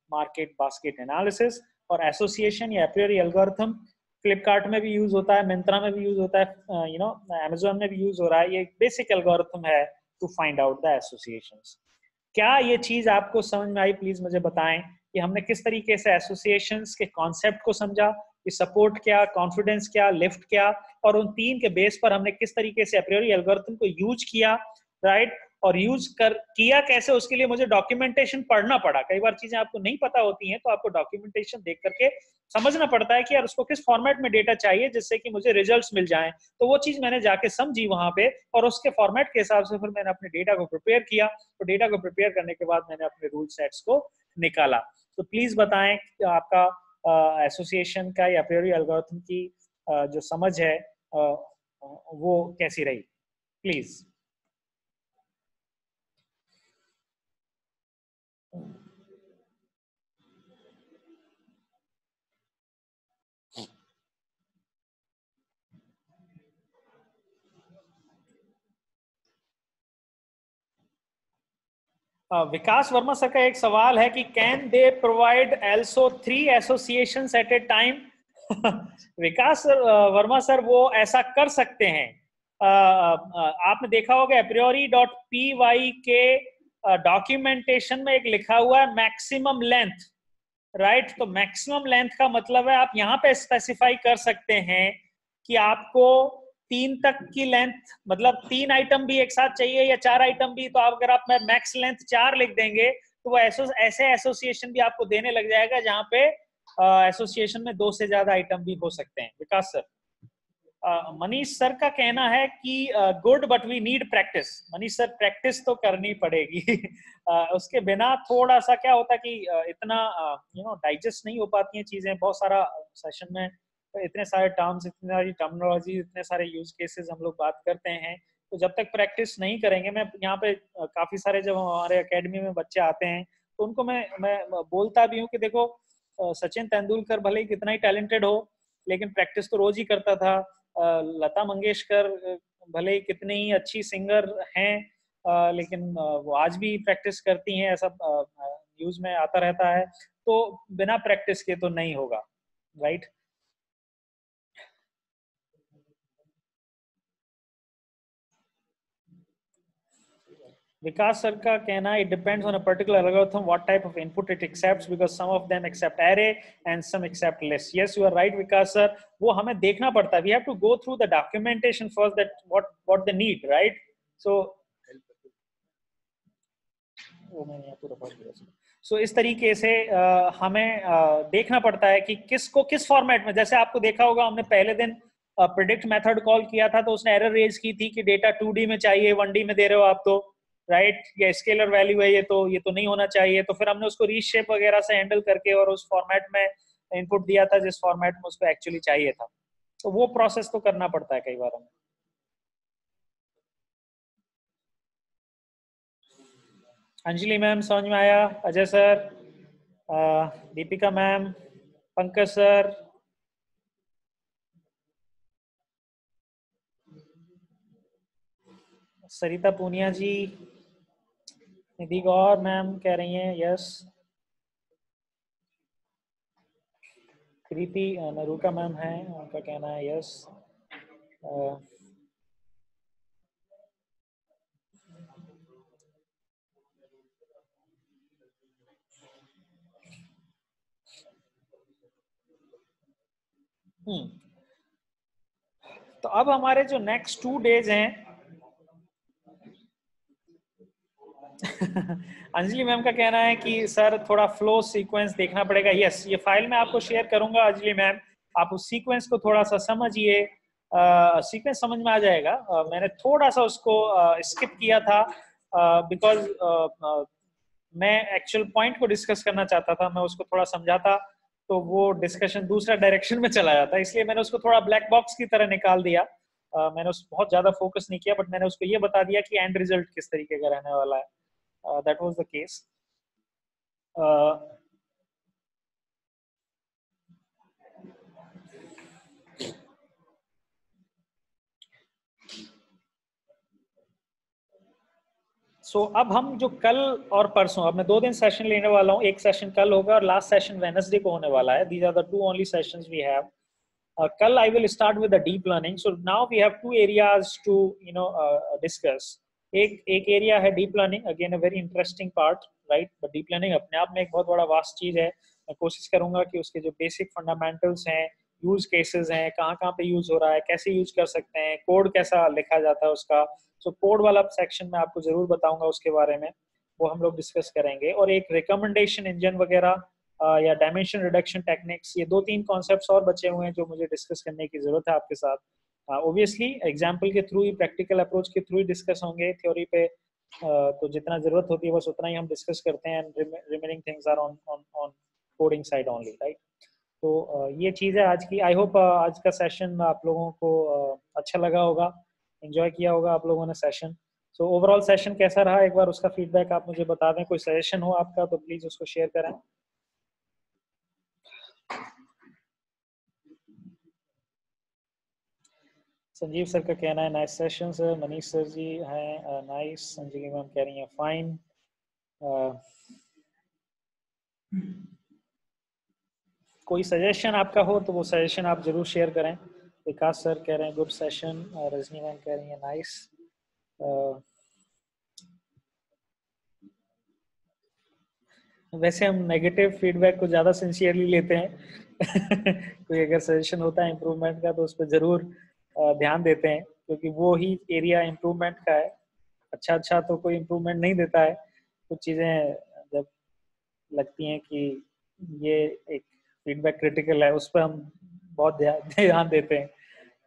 market basket analysis. और एसोसिएशन या एप्रियोरी एल्गोरिथम फ्लिपकार्ट में भी यूज होता है, मिंत्रा में भी यूज होता है, यू नो अमेजोन में भी यूज हो रहा है। ये बेसिक एल्गोरिथम है to find out the associations. क्या ये चीज आपको समझ में आई? प्लीज मुझे बताएं कि हमने किस तरीके से एसोसिएशंस के कॉन्सेप्ट को समझा, कि सपोर्ट क्या, कॉन्फिडेंस क्या, लिफ्ट क्या, और उन तीन के बेस पर हमने किस तरीके से एप्रियोरी एल्गोरिथम को यूज किया, राइट right? और यूज कर किया कैसे, उसके लिए मुझे डॉक्यूमेंटेशन पढ़ना पड़ा। कई बार चीजें आपको नहीं पता होती हैं, तो आपको डॉक्यूमेंटेशन देख करके समझना पड़ता है कि यार उसको किस फॉर्मेट में डेटा चाहिए जिससे कि मुझे रिजल्ट्स मिल जाएं। तो वो चीज मैंने जाके समझी वहां पे, और उसके फॉर्मेट के हिसाब से फिर मैंने अपने डेटा को प्रिपेयर किया। तो डेटा को प्रिपेयर करने के बाद मैंने अपने रूल सेट्स को निकाला। तो प्लीज बताएं कि आपका एसोसिएशन का या एप्रियोरी एल्गोरिथम की uh, जो समझ है uh, वो कैसी रही, प्लीज। विकास वर्मा सर का एक सवाल है कि can they provide also three associations at a time. Vikas Verma sir वो ऐसा कर सकते हैं। आपने देखा होगा एप्रियोरी डॉट पी वाई के डॉक्यूमेंटेशन में एक लिखा हुआ है मैक्सिमम लेंथ, राइट। तो मैक्सिमम लेंथ का मतलब है आप यहाँ पे स्पेसिफाई कर सकते हैं कि आपको तीन तक की लेंथ, मतलब तीन आइटम भी एक साथ चाहिए या चार आइटम भी। तो आप अगर आप मैक्स लेंथ चार लिख देंगे तो वो ऐसो, ऐसे एसोसिएशन भी आपको देने लग जाएगा जहां पे एसोसिएशन में दो से ज्यादा आइटम भी हो सकते हैं। विकास सर, मनीष सर का कहना है कि good but we need practice. Manish sir practice तो करनी पड़ेगी। uh, उसके बिना थोड़ा सा क्या होता है कि uh, इतना यू नो डाइजेस्ट नहीं हो पाती हैं चीजें। बहुत सारा सेशन में इतने सारे टर्म्स, इतनी सारी टर्मिनोलॉजी, इतने सारे यूज केसेस हम लोग बात करते हैं। तो जब तक प्रैक्टिस नहीं करेंगे, मैं यहाँ पे uh, काफी सारे जब हमारे अकेडमी में बच्चे आते हैं तो उनको मैं मैं बोलता भी हूँ कि देखो uh, सचिन तेंदुलकर भले ही कितना ही टैलेंटेड हो लेकिन प्रैक्टिस तो रोज ही करता था। लता मंगेशकर भले ही कितनी ही अच्छी सिंगर हैं लेकिन वो आज भी प्रैक्टिस करती हैं, ऐसा न्यूज में आता रहता है। तो बिना प्रैक्टिस के तो नहीं होगा, राइट। विकास सर का कहना है, it depends on a particular algorithm what type of input it accepts because some of them accept array and some accept list. Yes, you are right Vikas sir, वो हमें देखना पड़ता है। We have to go through the documentation first that what what they need, right? So वो मैंने यहाँ पूरा पढ़ लिया। सो इस तरीके से uh, हमें uh, देखना पड़ता है कि किसको किस फॉर्मेट में। जैसे आपको देखा होगा हमने पहले दिन प्रिडिक्ट मेथड कॉल किया था तो उसने एरर रेज की थी कि डेटा टू डी में चाहिए, वन डी में दे रहे हो आप तो, राइट, या स्केलर वैल्यू है ये तो ये तो नहीं होना चाहिए। तो फिर हमने उसको रीशेप वगैरह से हैंडल करके और उस फॉर्मेट में इनपुट दिया था जिस फॉर्मेट में उसको एक्चुअली चाहिए था। तो वो प्रोसेस तो करना पड़ता है कई बार हमें। अंजलि मैम समझ में आया? Ajay sir, Deepika ma'am, Pankaj sir, Sarita Punia ji, Nidhi Gaur ma'am कह रही हैं यस, कृति नरूका मैम है, उनका कहना है यस। हम्म तो अब हमारे जो नेक्स्ट टू डेज हैं अंजलि मैम का कहना है कि सर थोड़ा फ्लो सीक्वेंस देखना पड़ेगा। यस, ये फाइल मैं आपको शेयर करूंगा अंजलि मैम, आप उस सीक्वेंस को थोड़ा सा समझिए। सीक्वेंस समझ में आ जाएगा। uh, मैंने थोड़ा सा उसको स्किप uh, किया था बिकॉज uh, uh, मैं एक्चुअल पॉइंट को डिस्कस करना चाहता था, मैं उसको थोड़ा समझाता तो वो डिस्कशन दूसरा डायरेक्शन में चला जाता, इसलिए मैंने उसको थोड़ा ब्लैक बॉक्स की तरह निकाल दिया। uh, मैंने उस बहुत ज्यादा फोकस नहीं किया, बट मैंने उसको ये बता दिया कि एंड रिजल्ट किस तरीके का रहने वाला है। Uh, that was the case. Uh, so so, अब हम जो कल और परसों, अब मैं दो दिन सेशन लेने वाला हूँ, एक सेशन कल होगा और लास्ट सेशन वेडनेसडे को होने वाला है. These are the two only sessions we have. कल I will start with the deep learning. So now we have two areas to you know discuss. एक एक एरिया है deep learning, again a very interesting part, right. But deep learning अपने आप में एक बहुत बड़ा वास्ट चीज है. मैं कोशिश करूंगा कि उसके जो बेसिक फंडामेंटल्स हैं, यूज केसेस हैं, कहाँ कहाँ पे यूज हो रहा है, कैसे यूज कर सकते हैं, कोड कैसा लिखा जाता है उसका. सो कोड वाला सेक्शन में आपको जरूर बताऊंगा उसके बारे में, वो हम लोग डिस्कस करेंगे. और एक रिकमेंडेशन इंजन वगैरह या डायमेंशन रिडक्शन टेक्निक्स, ये दो तीन कॉन्सेप्ट्स और बचे हुए हैं जो मुझे डिस्कस करने की जरूरत है आपके साथ. ऑब्वियसली एग्जाम्पल के थ्रू ही, प्रैक्टिकल अप्रोच के थ्रू ही डिस्कस होंगे. थ्योरी पे uh, तो जितना जरूरत होती है बस उतना ही हम डिस्कस करते हैं. Remaining things are on on on coding side only, right. तो uh, ये चीज़ है आज की. आई होप uh, आज का सेशन आप लोगों को uh, अच्छा लगा होगा, एंजॉय किया होगा आप लोगों ने सेशन. सो ओवरऑल सेशन कैसा रहा, एक बार उसका फीडबैक आप मुझे बता दें. कोई सजेशन हो आपका तो प्लीज उसको शेयर करें. संजीव सर का कहना है nice session sir. Manish sir ji हैं नाइस. संजीव मैम कह रही हैं फाइन. कोई सजेशन आपका हो तो वो सजेशन आप जरूर शेयर करें. विकास सर कह रहे हैं गुड सेशन. रजनी मैम कह रही है नाइस. वैसे हम नेगेटिव फीडबैक को ज़्यादा सिंसियरली लेते हैं. कोई अगर सजेशन होता है इम्प्रूवमेंट का तो उस पर ज़रूर ध्यान देते हैं, क्योंकि वो ही एरिया इम्प्रूवमेंट का है. अच्छा अच्छा तो कोई इम्प्रूवमेंट नहीं देता है. कुछ चीज़ें जब लगती हैं कि ये एक फीडबैक क्रिटिकल है, उस पर हम बहुत ध्यान देते हैं.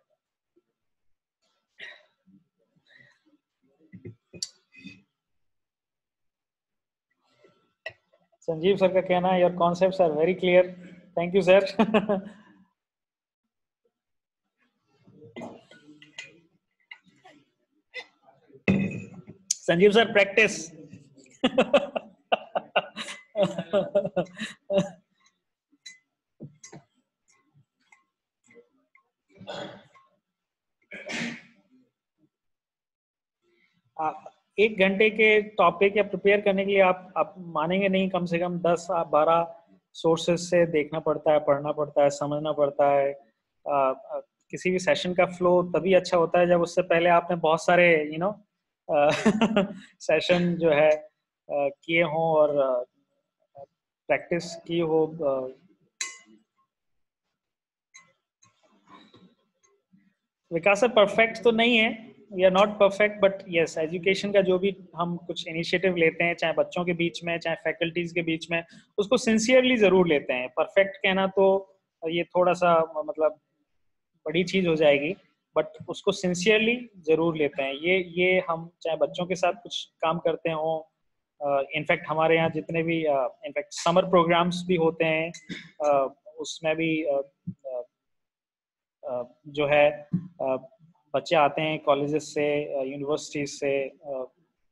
संजीव सर का कहना है your concepts are very clear. Thank you sir. Sanjeev sir practice. आप एक घंटे के टॉपिक या प्रिपेयर करने के लिए आप आप मानेंगे नहीं, कम से कम दस बारह सोर्सेस से देखना पड़ता है, पढ़ना पड़ता है, समझना पड़ता है. आ, आ, किसी भी सेशन का फ्लो तभी अच्छा होता है जब उससे पहले आपने बहुत सारे यू नो सेशन जो है किए हों और प्रैक्टिस की हो. विकास परफेक्ट तो नहीं है, we are not perfect, but yes education का जो भी हम कुछ इनिशिएटिव लेते हैं, चाहे बच्चों के बीच में चाहे फैकल्टीज के बीच में, उसको सिंसियरली जरूर लेते हैं. परफेक्ट कहना तो ये थोड़ा सा मतलब बड़ी चीज हो जाएगी, बट उसको सिंसियरली जरूर लेते हैं. ये ये हम चाहे बच्चों के साथ कुछ काम करते हों, इनफैक्ट uh, हमारे यहाँ जितने भी इनफैक्ट समर प्रोग्राम्स भी होते हैं, uh, उसमें भी uh, uh, uh, जो है uh, बच्चे आते हैं कॉलेजेस से, यूनिवर्सिटीज uh, से, uh,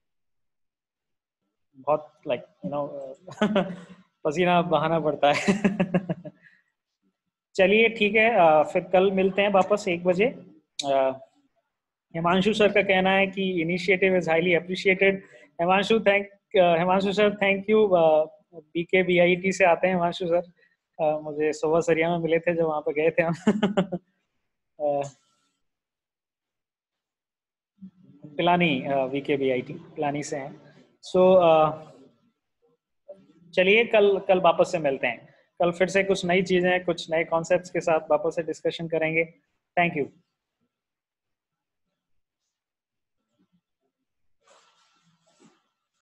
बहुत लाइक यू नो पसीना बहाना पड़ता है. चलिए ठीक है, uh, फिर कल मिलते हैं वापस एक बजे. uh, हिमांशु सर का कहना है कि initiative is highly appreciated. Himanshu thank Himanshu sir thank you. BK BIT से आते हैं हिमांशु सर. uh, मुझे सुबह सरिया में मिले थे जब वहां पे गए थे हम. uh, Pilani, BK BIT Pilani से हैं. सो so, uh, चलिए कल कल वापस से मिलते हैं. कल फिर से कुछ नई चीजें, कुछ नए कॉन्सेप्ट्स के साथ वापस से डिस्कशन करेंगे. Thank you.